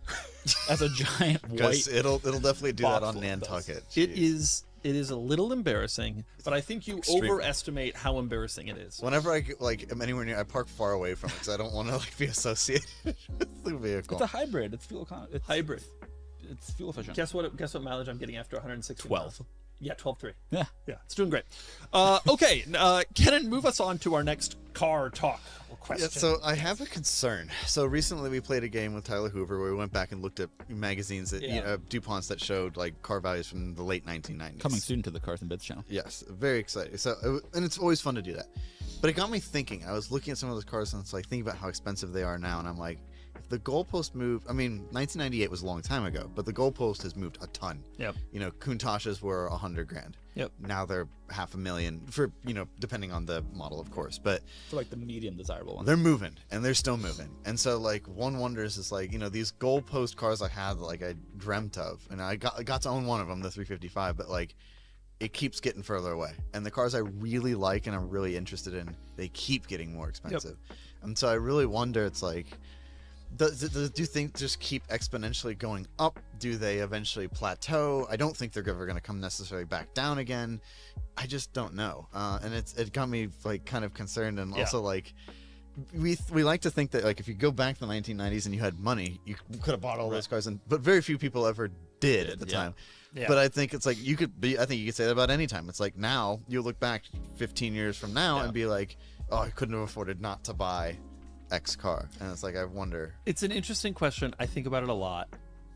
As a giant white. Because it'll definitely do that on Nantucket. It is a little embarrassing, but I think you overestimate how embarrassing it is. Whenever am anywhere near, I park far away from it because I don't want to be associated with the vehicle. It's a hybrid. It's fuel it's hybrid. It's fuel efficient. Guess what mileage I'm getting after 160 12. miles? Yeah, 12.3. Yeah, it's doing great. Okay, Kenan, move us on to our next car talk question. Yeah, so I have a concern. So recently we played a game with Tyler Hoover where we went back and looked at magazines that DuPonts that showed like car values from the late 1990s. Coming soon to the Cars and Bits channel. Yes, very exciting. So and it's always fun to do that. But it got me thinking. I was looking at some of those cars and it's like thinking about how expensive they are now, and I'm like, if the goalpost moved, I mean, 1998 was a long time ago, but the goalpost has moved a ton. Yep. You know, Countach's were $100,000. Yep. Now they're $500,000 for, depending on the model, of course. But for like the medium desirable ones. They're moving, and they're still moving. And so, like, one wonders is like, these goalpost cars I had, like, I dreamt of, and I got to own one of them, the 355, but like, it keeps getting further away. And the cars I really like and I'm really interested in, they keep getting more expensive. Yep. And so I really wonder, it's like, do things just keep exponentially going up? Do they eventually plateau? I don't think they're ever going to come necessarily back down again. I just don't know. And it got me like kind of concerned, and also like we like to think that like if you go back to the 1990s and you had money, you could have bought all those cars, but very few people ever did at the time. Yeah. But I think it's like I think you could say that about any time. It's like now you look back 15 years from now and be like, oh, I couldn't have afforded not to buy X car. And it's like, I wonder. It's an interesting question. I think about it a lot.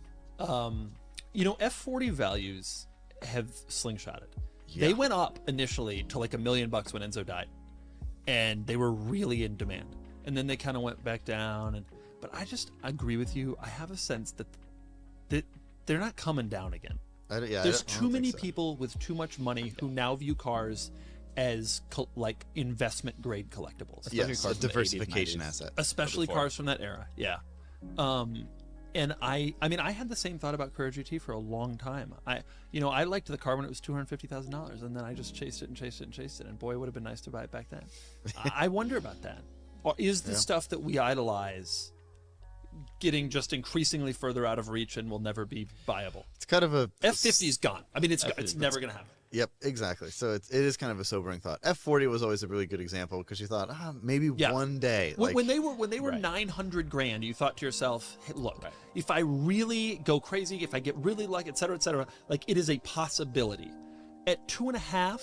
F40 values have slingshotted. They went up initially to like $1 million when Enzo died, and they were really in demand. And then they kind of went back down. But I just agree with you. I have a sense that they're not coming down again. There's too many people with too much money who now view cars as like investment grade collectibles. Yes, a diversification asset. Especially cars from that era. Yeah. And I had the same thought about Courier GT for a long time. I liked the car when it was $250,000, and then I just chased it, and boy, it would have been nice to buy it back then. I wonder about that. Or is the stuff that we idolize getting just increasingly further out of reach and will never be viable? It's kind of a F50's gone. I mean, it's never going to happen. Yep, exactly. So it is kind of a sobering thought. F40 was always a really good example because you thought, maybe one day. When they were $900,000, you thought to yourself, hey, look, if I really go crazy, if I get really lucky, et cetera, like it is a possibility. At 2.5,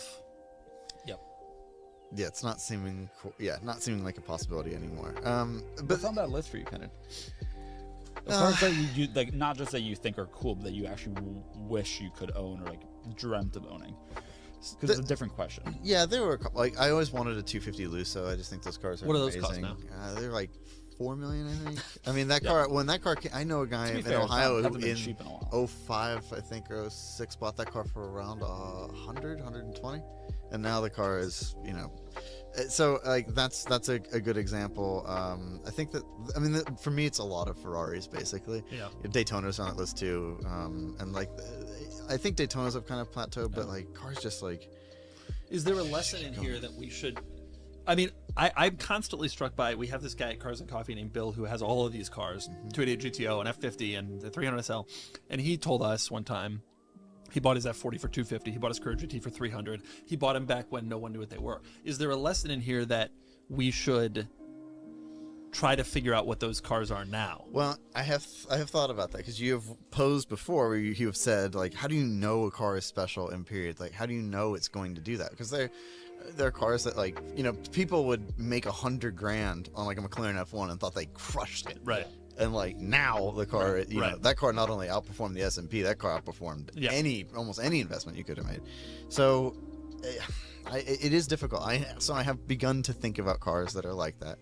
yeah, it's not seeming like a possibility anymore. But what's on that list for you, Kenan? Cars that you like, not just that you think are cool, but that you actually wish you could own or like dreamt of owning. Because it's a different question. Yeah, there were a couple. Like I always wanted a 250 Lusso. I just think those cars are what are amazing. Those cost now? They're like $4 million, I think. I mean, that car. When that car came, I know a guy in Ohio who in 05, I think, or 06 bought that car for around 100, 120, and now the car is, So like that's a good example. I think that for me it's a lot of Ferraris basically. Yeah. Daytonas on that list too, and like I think Daytonas have kind of plateaued, but like cars just like. Is there a lesson in here that we should? I mean, I'm constantly struck by. We have this guy at Cars and Coffee named Bill who has all of these cars: 288 GTO, an F50, and the 300 SL, and he told us one time. He bought his F40 for $250. He bought his Courier GT for $300. He bought him back when no one knew what they were. Is there a lesson in here that we should try to figure out what those cars are now? Well, I have thought about that because you have posed before where you have said like, how do you know a car is special in period? Like, how do you know it's going to do that? Because there are cars that like people would make $100,000 on like a McLaren F1 and thought they crushed it. Right. And like now the car, that car not only outperformed the S&P, that car outperformed almost any investment you could have made. So it is difficult. So I have begun to think about cars that are like that.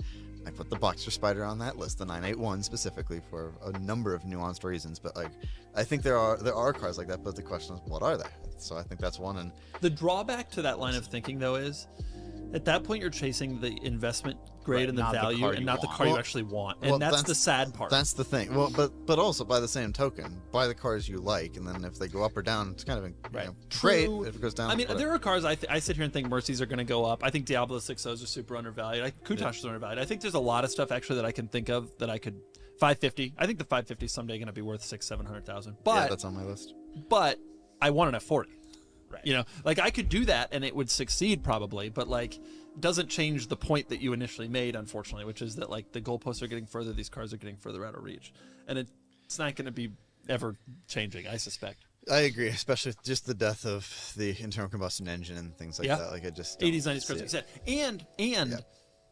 I put the Boxer Spider on that list, the 981 specifically, for a number of nuanced reasons. But like, I think there are cars like that. But the question is, what are they? So I think that's one. And the drawback to that line of thinking, though, is at that point you're chasing the investment grade and the value, and not the car you actually want. And that's the sad part. That's the thing. Well, but also by the same token, buy the cars you like, and then if they go up or down, it's kind of great. If it goes down, I mean, there are cars I sit here and think Mercies are going to go up. I think Diablo 6.0s are super undervalued. Countach is undervalued. I think there's a lot of stuff actually that I can think of that I could 550. I think the 550 is someday going to be worth $600,000-700,000. But yeah, that's on my list. But I want an F40. Right. You know, like I could do that and it would succeed probably, but like doesn't change the point that you initially made, unfortunately, which is that like the goalposts are getting further, these cars are getting further out of reach, and it's not going to be ever changing, I suspect. I agree, especially just the death of the internal combustion engine and things like that. Like, I just 80s, 90s cars, like you said, and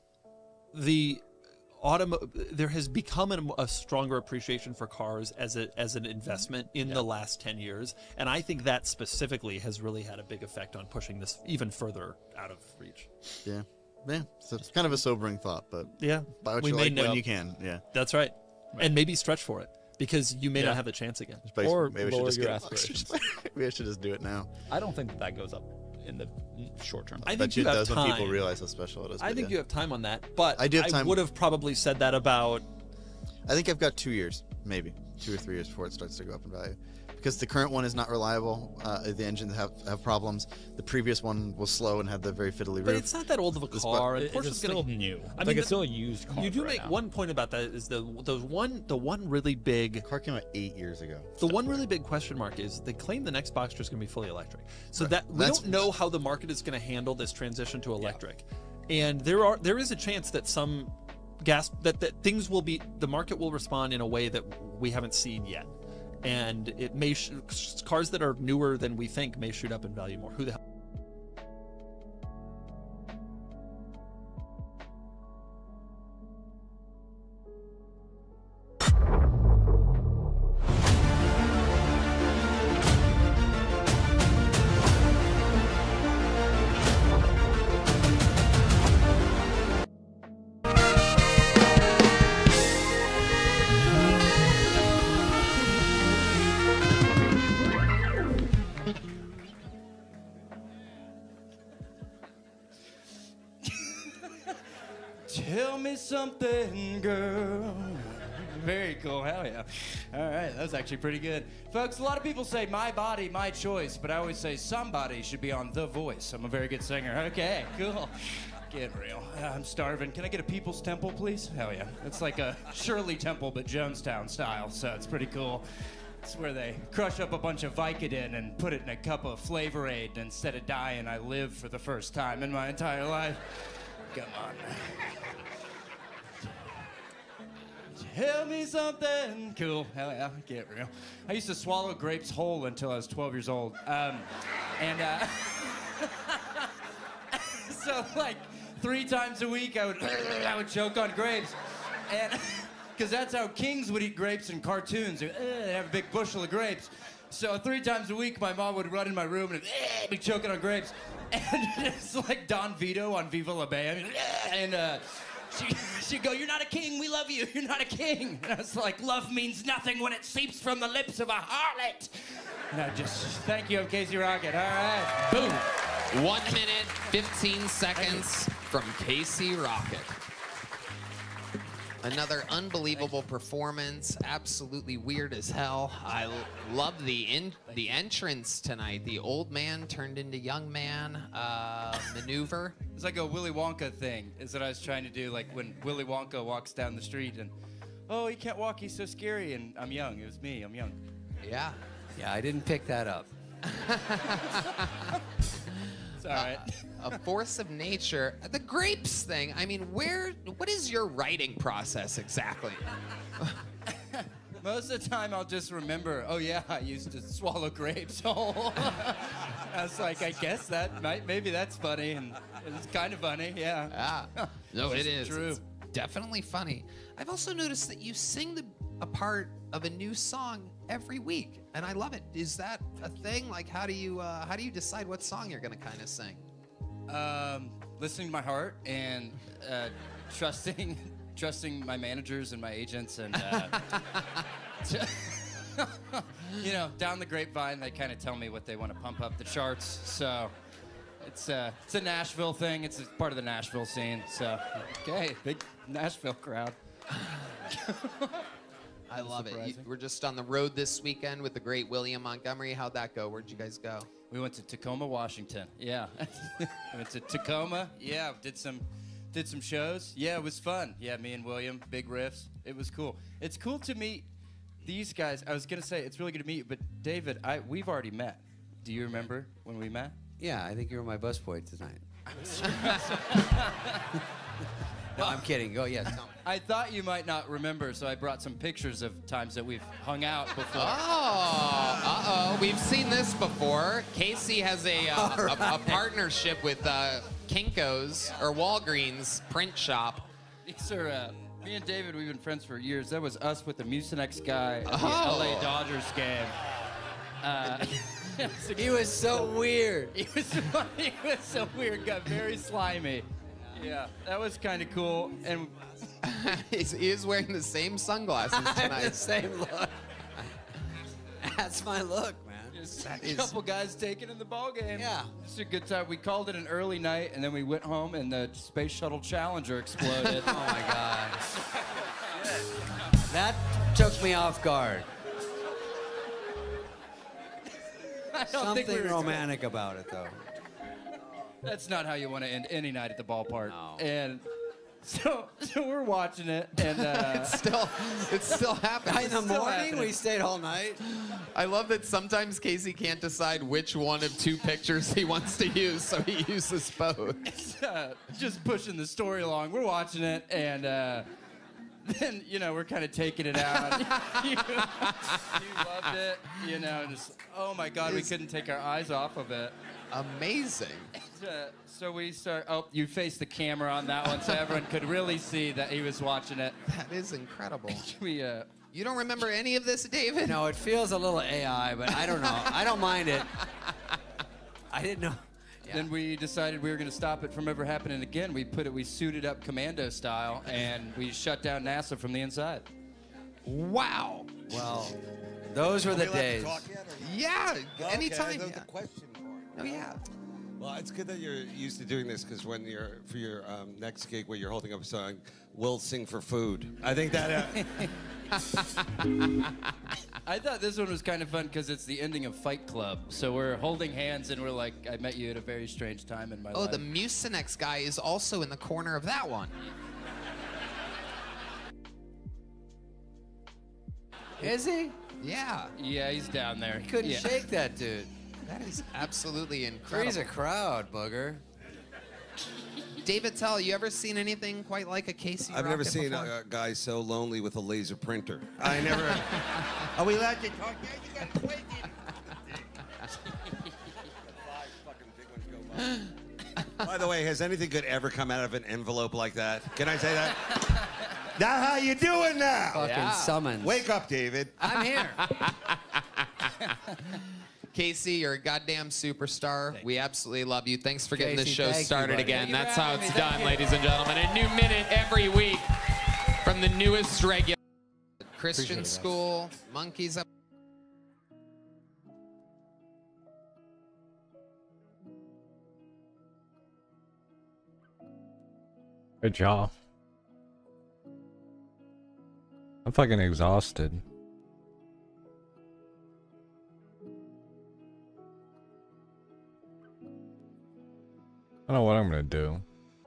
the there has become a stronger appreciation for cars as an investment in the last 10 years, and I think that specifically has really had a big effect on pushing this even further out of reach. Yeah, so it's kind of a sobering thought, but buy what we you may like know. when you can. Yeah, that's right. And maybe stretch for it, because you may not have the chance again. Or maybe lower we should your just aspirations. Maybe I should just do it now. I don't think that goes up in the short term. I think you have time. When people realize how special it is. I think you have time on that, but I do have time. would have probably said that about. I think I've got 2 years, maybe 2 or 3 years before it starts to go up in value, because the current one is not reliable. The engines have problems. The previous one was slow and had the very fiddly roof. But it's not that old of a car. It's still new. I mean, it's still a used car. You do make one point about that is the one really big. The car came out 8 years ago. The one really big question mark is they claim the next Boxster is going to be fully electric. So that we don't know how the market is going to handle this transition to electric, and there is a chance that some things will be, the market will respond in a way that we haven't seen yet. And it may cars that are newer than we think may shoot up in value more. Who the hell? Tell me something, girl. Very cool, hell yeah. All right, that was actually pretty good. Folks, a lot of people say my body, my choice, but I always say somebody should be on The Voice. I'm a very good singer. Okay, cool. Get real. I'm starving. Can I get a People's Temple, please? Hell yeah. It's like a Shirley Temple, but Jonestown style, so it's pretty cool. It's where they crush up a bunch of Vicodin and put it in a cup of Flavor Aid, and instead of dying, I live for the first time in my entire life. Come on. Tell me something cool. Hell yeah, get real. I used to swallow grapes whole until I was 12 years old. So like 3 times a week I would choke on grapes. And because that's how kings would eat grapes in cartoons. They'd have a big bushel of grapes. So 3 times a week my mom would run in my room and be choking on grapes. And it's like Don Vito on Viva La Bam. And she'd go, "You're not a king, we love you, you're not a king." And I was like, "Love means nothing when it seeps from the lips of a harlot." And I just, thank you, I'm Casey Rocket, all right. Boom. 1 minute, 15 seconds from Casey Rocket. Another unbelievable performance, absolutely weird as hell. I love the entrance tonight. The old man turned into young man maneuver. It's like a Willy Wonka thing, is what I was trying to do, like when Willy Wonka walks down the street and, oh, he can't walk, he's so scary, and I'm young, it was me, I'm young. Yeah, I didn't pick that up. It's all right. A force of nature. The grapes thing, I mean, what is your writing process exactly? Most of the time I'll just remember, oh yeah, I used to swallow grapes whole. I was like, I guess maybe that's funny, and it's kind of funny, yeah. No, it is. True. It's definitely funny. I've also noticed that you sing a part of a new song every week, and I love it. Is that a thing? Like, how do you decide what song you're gonna kind of sing? Listening to my heart and trusting trusting my managers and my agents, and you know, down the grapevine, they kind of tell me what they want to pump up the charts. So it's a Nashville thing. It's a part of the Nashville scene. So okay, big Nashville crowd. I love it. We're just on the road this weekend with the great William Montgomery. How'd that go? Where'd you guys go? We went to Tacoma, Washington. Yeah. We went to Tacoma. Yeah, did some shows. Yeah, it was fun. Yeah, me and William, big riffs. It was cool. It's cool to meet these guys. I was gonna say it's really good to meet you, but David, we've already met. Do you remember when we met? Yeah, I think you were my busboy tonight. No, I'm kidding. Go, yes, tell me. I thought you might not remember, so I brought some pictures of times that we've hung out before. Oh, uh-oh. We've seen this before. Casey has a partnership with Kinko's, or Walgreens print shop. These are, me and David, we've been friends for years. That was us with the Mucinex guy at the LA Dodgers game. He was so weird. He was so weird, got very slimy. Yeah, that was kind of cool. And he is wearing the same sunglasses tonight. The same look. That's my look, man. Just a couple guys taking in the ball game. Yeah, it's a good time. We called it an early night, and then we went home, and the Space Shuttle Challenger exploded. Oh my God. That took me off guard. Something romantic about it, though. That's not how you want to end any night at the ballpark. No. And so we're watching it, and it's still happening. In the morning, we stayed all night. I love that sometimes Casey can't decide which one of two pictures he wants to use, so he uses both. It's, just pushing the story along. We're watching it, and then, you know, we're kind of taking it out. you loved it, you know, just, oh my God, we couldn't take our eyes off of it. Amazing. So we start, you face the camera on that one so everyone could really see that he was watching it. That is incredible. You don't remember any of this, David? No, it feels a little AI, but I don't know. I don't mind it. I didn't know. Yeah. Then we decided we were going to stop it from ever happening again. We suited up commando style, and we shut down NASA from the inside. Wow. Well, those were the days. Yeah, okay, anytime. There's a question for it. Oh, yeah. Well, it's good that you're used to doing this, because when for your next gig where you're holding up a song, we'll sing for food. I think that... I thought this one was kind of fun because it's the ending of Fight Club. So we're holding hands and we're like, I met you at a very strange time in my life. Oh, the Mucinex guy is also in the corner of that one. Is he? Yeah. Yeah, he's down there. He couldn't shake that dude. That is absolutely incredible. He's a crowd, booger. David Tell, you ever seen anything quite like a Casey I've never seen before? a guy so lonely with a laser printer. I never... Are we allowed to talk? Yeah, you got to wait. By the way, has anything good ever come out of an envelope like that? Can I say that? Now how you doing now? Fucking summons. Wake up, David. I'm here. Casey, you're a goddamn superstar. We absolutely love you. Thanks for getting Casey, this show started again. That's how it's done, you. ladies and gentlemen. A new minute every week from the newest regular Christian school, Monkeys Up. Good job. I'm fucking exhausted. I don't know what I'm gonna do.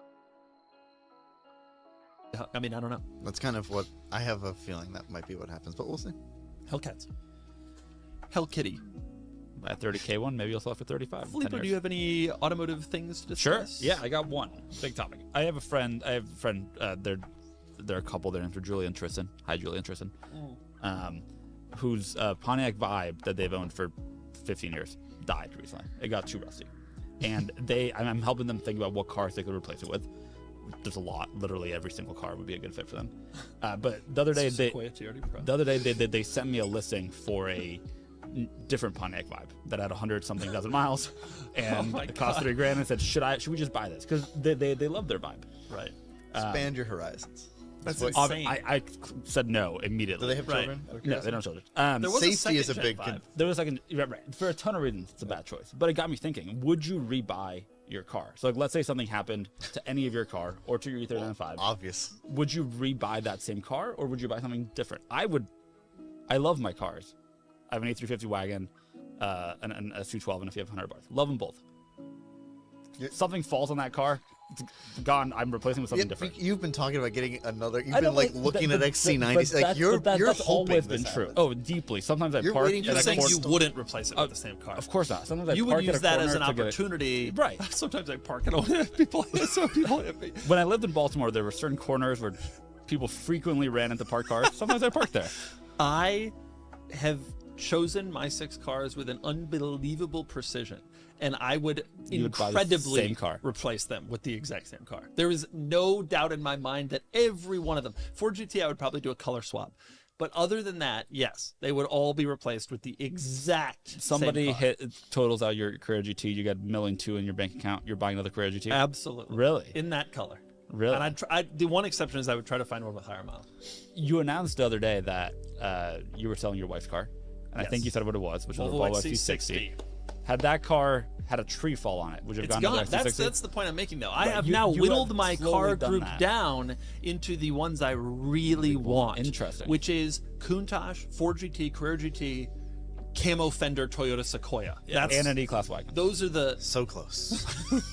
I mean, I don't know. That's kind of what I have a feeling that might be what happens, but we'll see. Hellcats. Hell Kitty. That 30K one, maybe you'll sell it for 35. Filippo, do you have any automotive things to discuss? Sure. Yeah, I got one big topic. I have a friend. They're a couple. Their names are Julie and Tristan. Hi, Julie and Tristan. Whose Pontiac Vibe that they've owned for 15 years died recently. It got too rusty, and I'm helping them think about what cars they could replace it with. There's a lot. Literally every single car would be a good fit for them. But the other day they sent me a listing for a different Pontiac Vibe that had 100-something dozen miles, and it cost $3 grand. And said, should we just buy this? Because they love their Vibe. Right. Expand your horizons. That's insane. I said no immediately. Do they have children? Right. No, they don't have children. Safety is a big. There was right. For a ton of reasons, it's a bad choice. But it got me thinking: would you rebuy your car? So, like, let's say something happened to any of your car or to your E39.5. Obvious. Would you rebuy that same car, or would you buy something different? I would. I love my cars. I have an A350 wagon, and a S212, and a Fiat 100 bars. Love them both. Something falls on that car, it's gone. I'm replacing with something different. You've been talking about getting another. You've been like looking at XC90s. Like you're that's hoping always been true. Oh, deeply. Sometimes I park. You're saying you wouldn't replace it with the same car. Of course not. Sometimes I you park would use at a that corner as an to get opportunity. Right. Sometimes I park and people hit me. When I lived in Baltimore, there were certain corners where people frequently ran into parked cars. Sometimes I parked there. I have chosen my 6 cars with an unbelievable precision, and I would incredibly replace them with the exact same car. There is no doubt in my mind that every one of them. Ford GT, I would probably do a color swap. But other than that, yes, they would all be replaced with the exact Somebody same car. hit totals out your Carrera GT, you got $1.2 million in your bank account, you're buying another Carrera GT? Absolutely. Really? In that color. Really? And the one exception is I would try to find one with higher miles. You announced the other day that you were selling your wife's car. And I think you said what it was, which was a Volvo XC60. Had that car had a tree fall on it, would you have gone to the XC60? That's the point I'm making, though. I have now whittled my car group down into the ones I really want. Interesting. Which is Countach, Ford GT, Carrera GT, Camo Fender, Toyota Sequoia. And an E-Class wagon. Those are the... So close.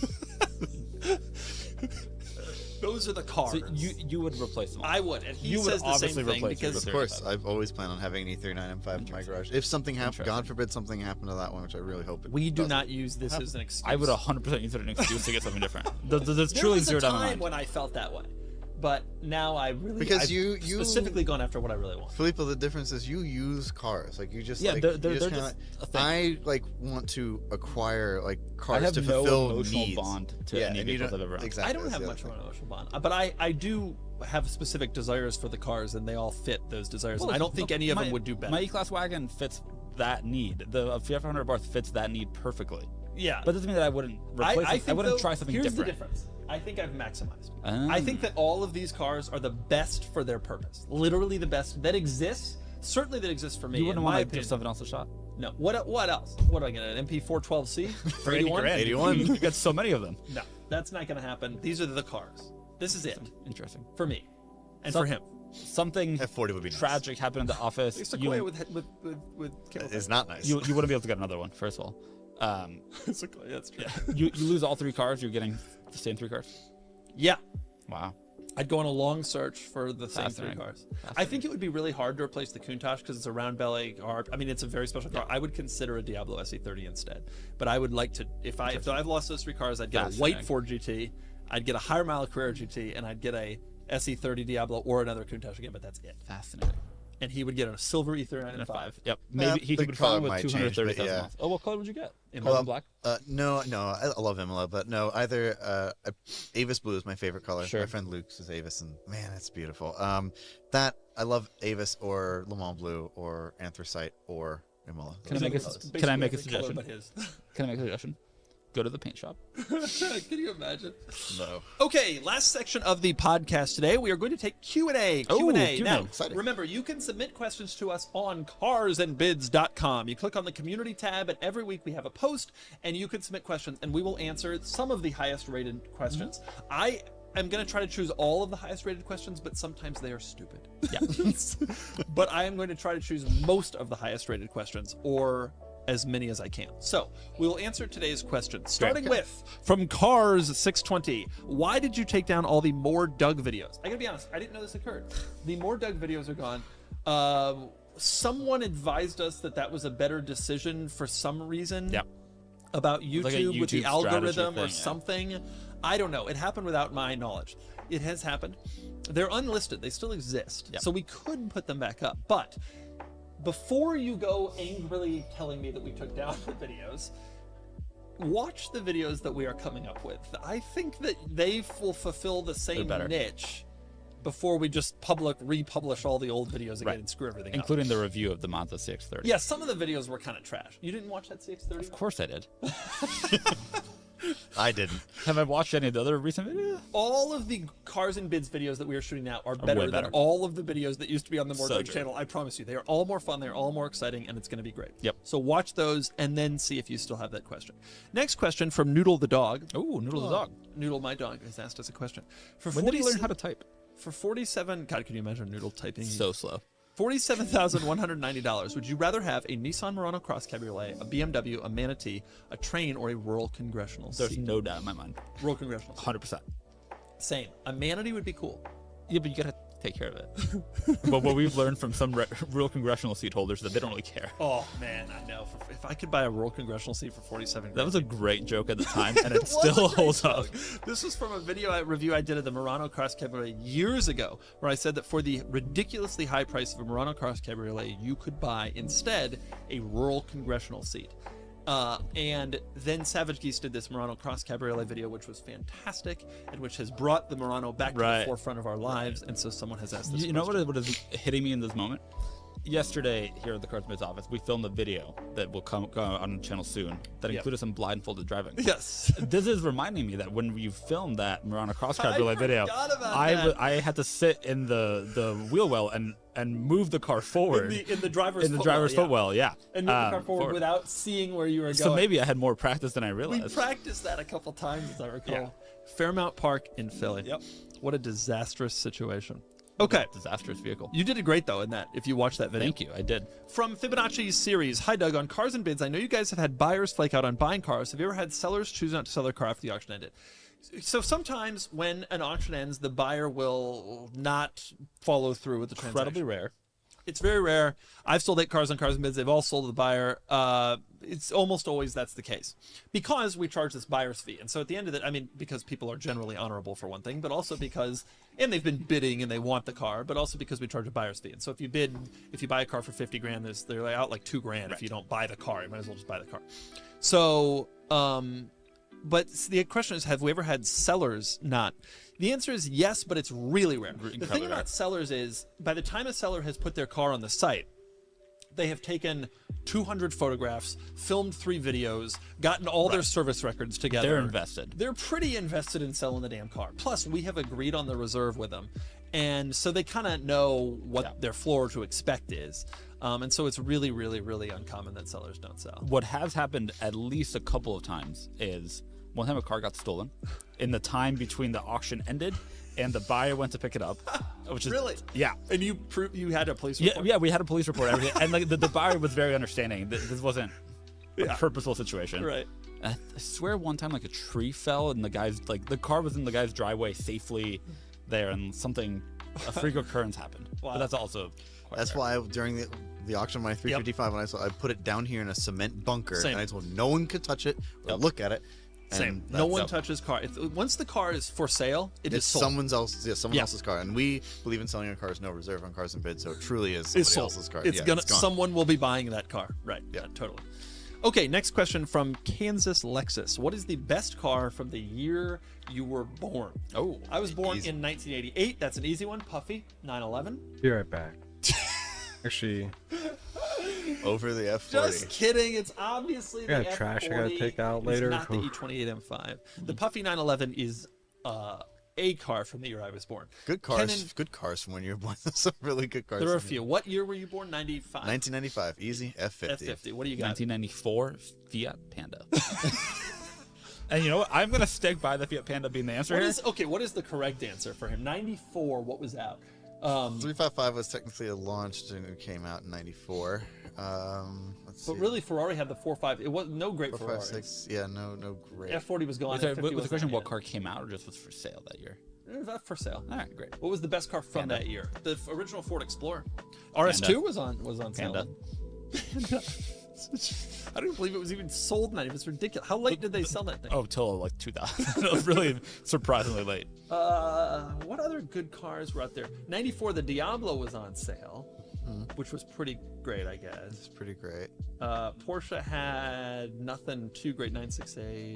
Those are the cars. So you would replace them all. I would, and he says the same thing because of course I've always planned on having an E39 M5 in my garage. If something happened, God forbid something happened to that one, which I really hope it we do doesn't. not use this as an excuse. I would 100% use it as an excuse to get something different. There's there truly was zero a down the time line. when I felt that way, but now I really because I've you specifically gone after what I really want. Filippo, the difference is you use cars like you just they're just a thing. I like want to acquire like cars I have to no fulfill emotional needs. bond to any vehicles I've ever owned. Exactly, I don't have much of an emotional bond, but I do have specific desires for the cars, and they all fit those desires. And I don't think any of them would do better. My E-Class wagon fits that need. The Fiat 500 Barth fits that need perfectly. Yeah, but it doesn't mean that I wouldn't replace it. I wouldn't try something different. Here's the difference. I think I've maximized. I think that all of these cars are the best for their purpose. Literally the best that exists. Certainly that exists for me. You wouldn't want to give something else a shot? No. What else? What do I get? An MP412C for 81? 81. You got so many of them. No, that's not going to happen. These are the cars. This is it. Interesting. For me. And for him. Something F40 would be tragic happened in the office. Sequoia with it's not nice. You wouldn't be able to get another one, first of all. Sequoia, that's true. Yeah. You lose all 3 cars, you're getting the same 3 cars? Yeah. Wow. I'd go on a long search for the same 3 cars. I think it would be really hard to replace the Countach because it's a round belly car. I mean, it's a very special car. I would consider a Diablo SE30 instead. But I would like to, if I've lost those 3 cars, I'd get a white Ford GT, I'd get a higher mile Carrera GT, and I'd get a SE30 Diablo or another Countach again, but that's it. Fascinating. And he would get a silver E39 M5. Yep. Maybe he could find with 230,000 miles. Oh, what color would you get? Imola black? No, I love Imola, but no, either Avis Blue is my favorite color. Sure. My friend Luke's is Avis, and man, it's beautiful. That I love Avis or Le Mans Blue or Anthracite or Imola. Can I make a suggestion? Can I make a suggestion? Go to the paint shop. Can you imagine? No. Okay, last section of the podcast today. We are going to take Q&A. Q&A. Now, remember, you can submit questions to us on carsandbids.com. You click on the community tab, and every week we have a post, and you can submit questions, and we will answer some of the highest rated questions. I am going to try to choose all of the highest rated questions, but sometimes they are stupid. Yeah. But I am going to try to choose most of the highest rated questions, or as many as I can. So we will answer today's question, starting with from Cars 620. Why did you take down all the More Doug videos? I gotta be honest, I didn't know this occurred. The More Doug videos are gone. Someone advised us that was a better decision for some reason. Yep. About YouTube, like YouTube with the algorithm thing, or something. I don't know. It happened without my knowledge. It has happened. They're unlisted. They still exist. Yep. So we could put them back up. But before you go angrily telling me that we took down the videos, watch the videos that we are coming up with. I think that they will fulfill the same niche before we just republish all the old videos again and screw everything up. Including the review of the Mazda CX-30. Yeah, some of the videos were kind of trash. You didn't watch that CX-30? Of course I did. I didn't. Have I watched any of the other recent videos? All of the cars and bids videos that we are shooting now are better than all of the videos that used to be on the Mordog channel. I promise you. They are all more fun. They're all more exciting, and it's going to be great. Yep. So watch those and then see if you still have that question. Next question from Noodle the dog. Oh, Noodle the dog. Noodle, my dog, has asked us a question. When did he learn how to type? For 47, God, can you imagine Noodle typing? So slow. $47,190. Would you rather have a Nissan Murano Cross Cabriolet, a BMW, a Manatee, a train, or a rural congressional There's seat? no doubt in my mind. Rural congressional seat. 100%. Same. A Manatee would be cool. Yeah, but you gotta take care of it. But what we've learned from some rural congressional seat holders that they don't really care. Oh man, I know. If I could buy a rural congressional seat for 47 grand. That was a great joke at the time, and it still holds up. This was from a review I did of the Murano Cross Cabriolet years ago, where I said that for the ridiculously high price of a Murano Cross Cabriolet, you could buy instead a rural congressional seat. And then Savage Geese did this Murano Cross Cabriolet video, which was fantastic, and which has brought the Murano back to the forefront of our lives. And so someone has asked this question. You know what is hitting me in this moment? Yesterday, here at the Cardsmith's office, we filmed a video that will come on the channel soon that included some blindfolded driving. Yes. This is reminding me that when you filmed that Murano Cross Cabriolet video, I had to sit in the wheel well and move the car forward in the driver's footwell, yeah. And move the car forward without seeing where you were going. So maybe I had more practice than I realized. We practiced that a couple times, as I recall. Yeah. Fairmount Park in Philly. Yep. What a disastrous situation. Okay. Disastrous vehicle. You did it great, though, in that, if you watched that video. Thank you, I did. From Fibonacci's series, hi, Doug. On Cars and Bids, I know you guys have had buyers flake out on buying cars. Have you ever had sellers choose not to sell their car after the auction ended? So sometimes when an auction ends, the buyer will not follow through with the transaction. Incredibly rare. It's very rare. I've sold 8 cars on Cars and Bids. They've all sold to the buyer. It's almost always that's the case because we charge this buyer's fee. And so at the end of it, I mean, because people are generally honorable for one thing, but also because, and they've been bidding and they want the car, but also because we charge a buyer's fee. And so if you buy a car for 50 grand, they're out like 2 grand. Right. If you don't buy the car, you might as well just buy the car. So, but the question is, have we ever had sellers not? The answer is yes, but it's really rare. The thing about sellers is, by the time a seller has put their car on the site, they have taken 200 photographs, filmed 3 videos, gotten all their service records together. They're invested. They're pretty invested in selling the damn car. Plus, we have agreed on the reserve with them. And so they kind of know what their floor to expect is. And so it's really, really, really uncommon that sellers don't sell. What has happened at least a couple of times is one time a car got stolen in the time between the auction ended and the buyer went to pick it up, which is really, yeah. And you had a police report. Yeah, we had a police report. Everything, and like the buyer was very understanding. This wasn't a purposeful situation, right? I swear, one time like a tree fell and the car was in the guy's driveway safely there, and a freak occurrence happened. Wow. But that's also that's rare. why during the auction of my 355, when I put it down here in a cement bunker, and I told no one could touch it or look at it. Same. No one touches car. Once the car is for sale, it's sold. Someone else's car, and we believe in selling our cars, no reserve on Cars and Bids, so it truly is somebody else's car. It's gone. Someone will be buying that car, right? Yeah, totally. Okay, next question from Kansas Lexus. What is the best car from the year you were born? Oh, I was born in 1988. That's an easy one. Puffy 911. Be right back. Actually, over the F40. Just kidding. It's obviously the F40. Trash I gotta take out later. It's not the E28 M5. The Puffy 911 is a car from the year I was born. Good cars. Good cars from when you were born. Some really good cars. There are a few. What year were you born? 95. 1995. Easy. F50. F50. What do you got? 1994 Fiat Panda. And you know what? I'm gonna stick by the Fiat Panda being the answer here. Okay, what is the correct answer for him? 94. What was out? 355 was technically launched and it came out in 94. But really, Ferrari had the 4.5. It was no great Ferrari. 4.56. Yeah, no great. F40 was gone. Was the question what car came out or just was for sale that year? It was for sale. All right, great. What was the best car from that year? The original Ford Explorer. RS2 was on sale. Panda. I don't believe it was even sold in that. It was ridiculous. How late did they sell that thing? Oh, till like 2000. It was really surprisingly late. What other good cars were out there? 94, the Diablo was on sale, which was pretty great, I guess. It's pretty great. Porsche had nothing too great. 968.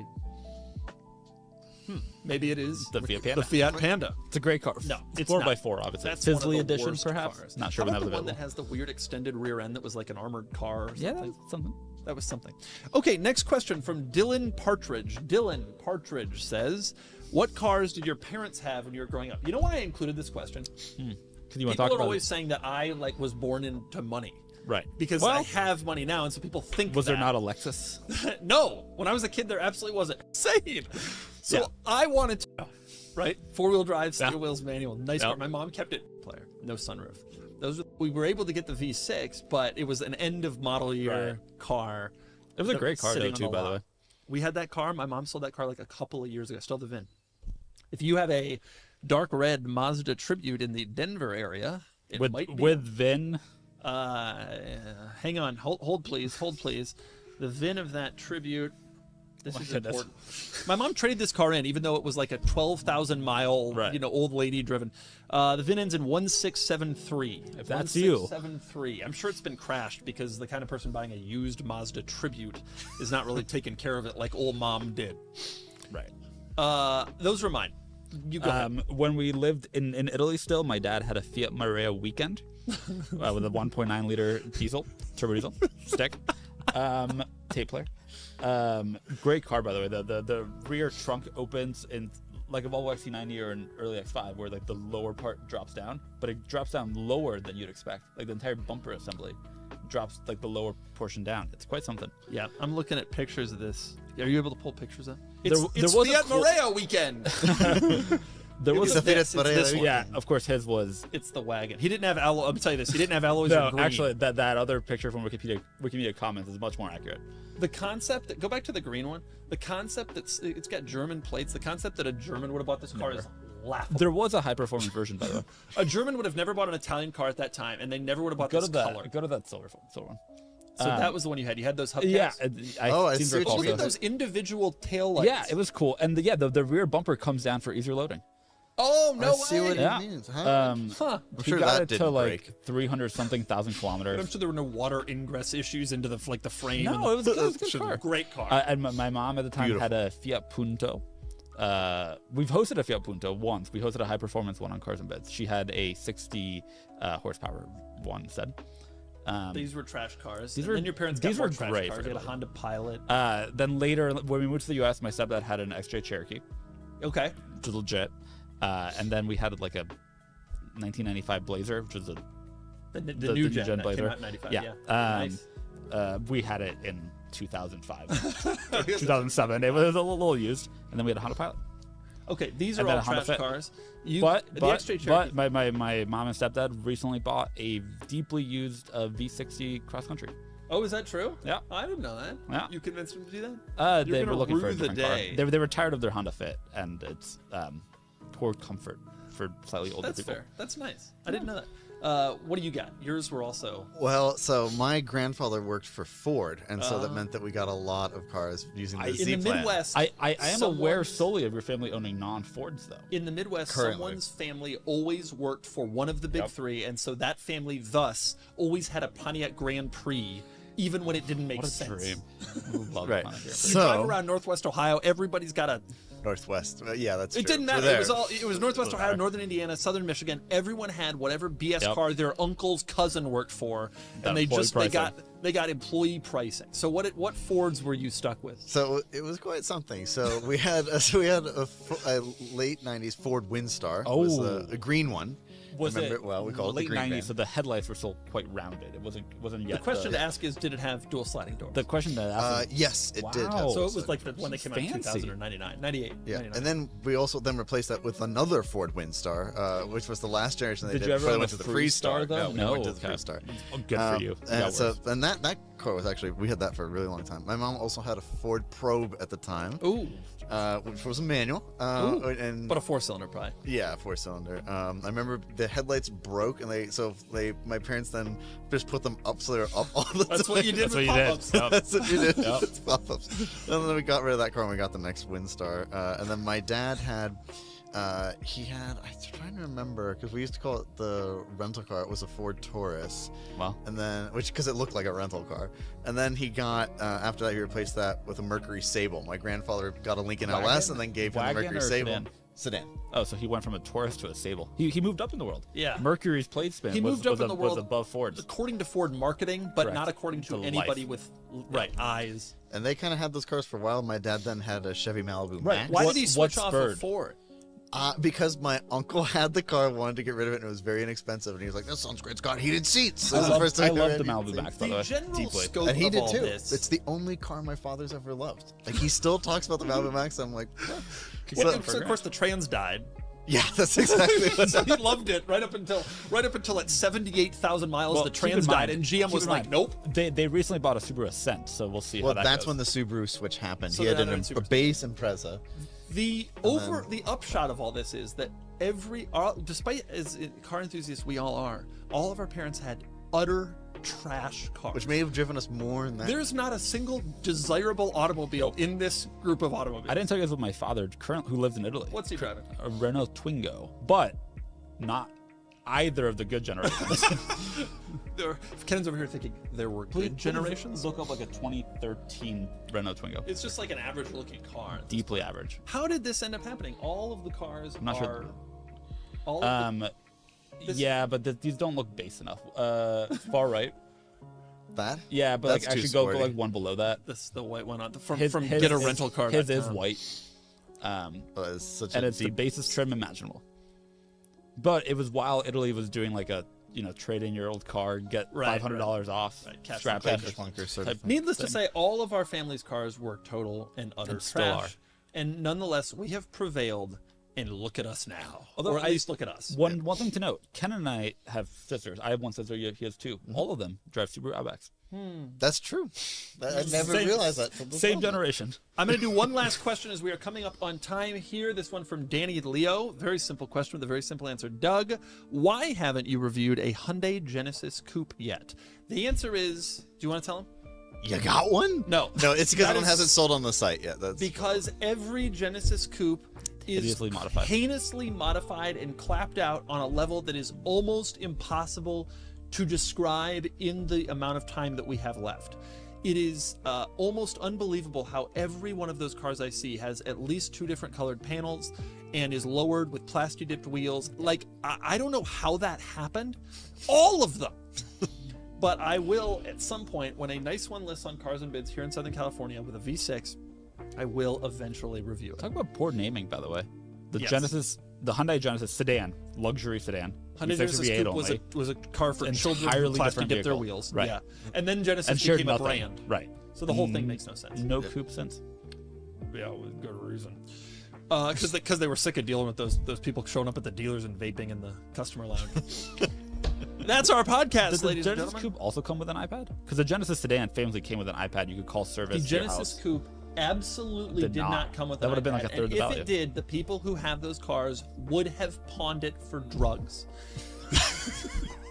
Maybe it is the Fiat Panda. The Fiat Panda. It's a great car. No, it's 4x4, obviously. That's Fizzly one of the edition, worst perhaps. Cars. Not sure when that was the one available. that has the weird extended rear end that was like an armored car or something? Yeah, that's something. That was something. Okay, next question from Dylan Partridge. Dylan Partridge says, what cars did your parents have when you were growing up? You know why I included this question? People are always saying that I was born into money. Right. Because I have money now, and so people think Was there not a Lexus? No. When I was a kid, there absolutely wasn't. Insane. So I wanted to, right? 4-wheel drive, steer wheels, manual, nice car. My mom kept it player, no sunroof. We were able to get the V6, but it was an end of model year car. It was a great car though, too, by the way. We had that car. My mom sold that car like a couple of years ago. I still have the VIN. If you have a dark red Mazda Tribute in the Denver area, it might be with VIN. Hang on, hold please. The VIN of that Tribute. This is important. My mom traded this car in, even though it was like a 12,000 mile, old lady driven. The VIN ends in 1673. If that's you. 1673. I'm sure it's been crashed because the kind of person buying a used Mazda Tribute is not really taking care of it like old mom did. Right. Those were mine. You go ahead. When we lived in Italy still, my dad had a Fiat Marea Weekend with a 1.9 liter diesel, turbo diesel, stick, tape player. Great car, by the way. The rear trunk opens in like a Volvo XC90 or an early X5, where like the lower part drops down, but it drops down lower than you'd expect. Like the entire bumper assembly drops like the lower portion down. It's quite something. Yeah, I'm looking at pictures of this. Are you able to pull pictures of? There was Fiat Marea Weekend. There was a Fiat Marea. Yeah, of course, his was. It's the wagon. He didn't have alloy. I'm telling you this. He didn't have alloys. No, or green. actually, that other picture from Wikipedia comments is much more accurate. The concept that, go back to the green one. The concept that it's got German plates. The concept that a German would have bought this car is laughable. There was a high performance version, by the way. A German would have never bought an Italian car at that time, and they never would have bought this color. Go to that silver one. So that was the one you had. You had those hubcaps. Yeah. I see. Look at those individual tail lights. Yeah, it was cool, and the rear bumper comes down for easier loading. Oh no! I see what it means. I'm sure got that it to didn't like break. 300-something thousand kilometers. I'm sure there were no water ingress issues into the frame. No, it was a good car. Great car. And my mom at the time had a Fiat Punto. We've hosted a Fiat Punto once. We hosted a high performance one on Cars and Beds. She had a 60 horsepower one instead. These were trash cars. These and were, then your parents got these more were trash great. cars. They had a Honda Pilot. Then later, when we moved to the U.S., my stepdad had an XJ Cherokee. Okay. Which was legit. And then we had like a 1995 Blazer, which was the new gen Blazer. Came out in 95, yeah. Nice. We had it in 2005, 2007. It was a little used, and then we had a Honda Pilot. Okay, these are all trash cars. But my mom and stepdad recently bought a deeply used V60 cross country. Oh, is that true? Yeah. I didn't know that. Yeah. You convinced them to do that? They were looking for a different car. day. They were tired of their Honda Fit, and it's poor comfort for slightly older That's people. fair. That's nice. I didn't know that. What do you got? Yours were also... Well, so my grandfather worked for Ford, and so that meant that we got a lot of cars using the Z plan. In the Midwest... I am aware solely of your family owning non-Fords, though. In the Midwest, someone's family always worked for one of the big three, and so that family thus always had a Pontiac Grand Prix, even when it didn't make sense. Dream. Right. You drive around Northwest Ohio, everybody's got a... Northwest. Yeah, that's true. It didn't matter. It was Northwest Ohio, Northern Indiana, Southern Michigan. Everyone had whatever BS car their uncle's cousin worked for, and they got employee pricing. So what Fords were you stuck with? So it was quite something. So we had a late '90s Ford Windstar. Oh, it was a green one. Was it? Well, we call it late the green 90s, van. so the headlights were still quite rounded. It wasn't yet. The question to ask is, did it have dual sliding doors? The question to ask is, yes, it did. Have so it was like the one that came out in 2000 or 98. Yeah, 99. and then we also replaced that with another Ford Windstar, which was the last generation they did. You ever went to the Freestar though? No, we went to the Freestar. Oh, good for you. And that car was actually, we had that for a really long time. My mom also had a Ford Probe at the time. Ooh. Which was a manual. But a 4-cylinder probably. Yeah, 4-cylinder. I remember the headlights broke, and my parents then just put them up so they were up all the time. That's what you did with pop-ups. That's what you did. It's pop-ups. And then we got rid of that car and we got the next Windstar. And then my dad had... I'm trying to remember, because we used to call it the rental car. It was a Ford Taurus. Wow. And then, because it looked like a rental car. And then he got, after that, he replaced that with a Mercury Sable. My grandfather got a Lincoln LS and then gave him the Mercury Sable. Sedan. Oh, so he went from a Taurus to a Sable. He moved up in the world. Yeah. Mercury's plate spin He moved up in the world was above Ford's. according to Ford marketing, but Correct. not according to To anybody life. with eyes. And they kind of had those cars for a while. My dad then had a Chevy Malibu Right. Max. Why did he switch off of Ford? Because my uncle had the car, wanted to get rid of it, and it was very inexpensive. And he was like, "This sounds great. It's got heated seats." I This is the first time love I the had Malibu heated Max, seats. by the way. general Deeply. scope And he of did all too. this- It's the only car my father's ever loved. Like he still talks about the Malibu Max. I'm like, Well, so of course the trans died. Yeah, that's exactly what So he loved it right up until at 78,000 miles the trans died, and GM was like, nope. They recently bought a Subaru Ascent, so we'll see well, how that that's goes. when the Subaru switch happened. So he had then a Subaru- base Impreza. The upshot of all this is that despite as car enthusiasts we all are, all of our parents had utter trash cars. Which may have driven us more than that. There's not a single desirable automobile in this group of automobiles. I didn't tell you this with my father, who lives in Italy. What's he driving? A Renault Twingo, but not either of the good generations. Ken's over here thinking there were good generations. Look up like a 2013 Renault Twingo. It's just like an average-looking car. Deeply average. How did this end up happening? All of the cars I'm not are. sure. All of Yeah, but these don't look base enough. Far right. That? Yeah, but That's like too actually go sporty. like one below that. This the white one on from His get a rental car. His is white. It's such and a it's the basest trim imaginable. But it was while Italy was doing like a trade in your old car, get $500 off, Cash strap in in. cash. Clunker sort of Needless to thing. say, all of our family's cars were total and utter And still trash. And nonetheless, we have prevailed. And look at us now. Although Or at least look at us. One thing to note: Ken and I have sisters. I have one sister. He has two. All of them drive Subaru Outbacks. That's true. I never realized that. till this Same moment. generation. I'm going to do one last question as we are coming up on time here. This one from Danny Leo. Very simple question with a very simple answer. Doug, why haven't you reviewed a Hyundai Genesis Coupe yet? The answer is, do you want to tell him? You got one? No. No, it's because That one is- hasn't sold on the site yet. That's Because every Genesis Coupe is Hideously modified. heinously modified and clapped out on a level that is almost impossible to describe in the amount of time that we have left. It is almost unbelievable how every one of those cars I see has at least 2 different colored panels and is lowered with plastic dipped wheels. Like, I don't know how that happened. All of them. But I will, at some point, when a nice one lists on Cars and Bids here in Southern California with a V6, I will eventually review it. Talk about poor naming, by the way. The Yes. the Hyundai Genesis sedan, luxury sedan. Hyundai V6 Genesis V8 Coupe was a car for children who entirely plastic different dip their vehicle. wheels. Right. Yeah. And then Genesis And shared became a nothing. brand. Right. So the whole thing makes no sense. No coupe since. Yeah, with good reason. Because they were sick of dealing with those people showing up at the dealers and vaping in the customer lounge. That's our podcast, Did the ladies and Genesis gentlemen. Coupe also come with an iPad? Because the Genesis sedan famously came with an iPad. You could call service. The to your Genesis house. Coupe absolutely did not come with That an would have been iPad. like a third and of the value. if it did, the people who have those cars would have pawned it for drugs.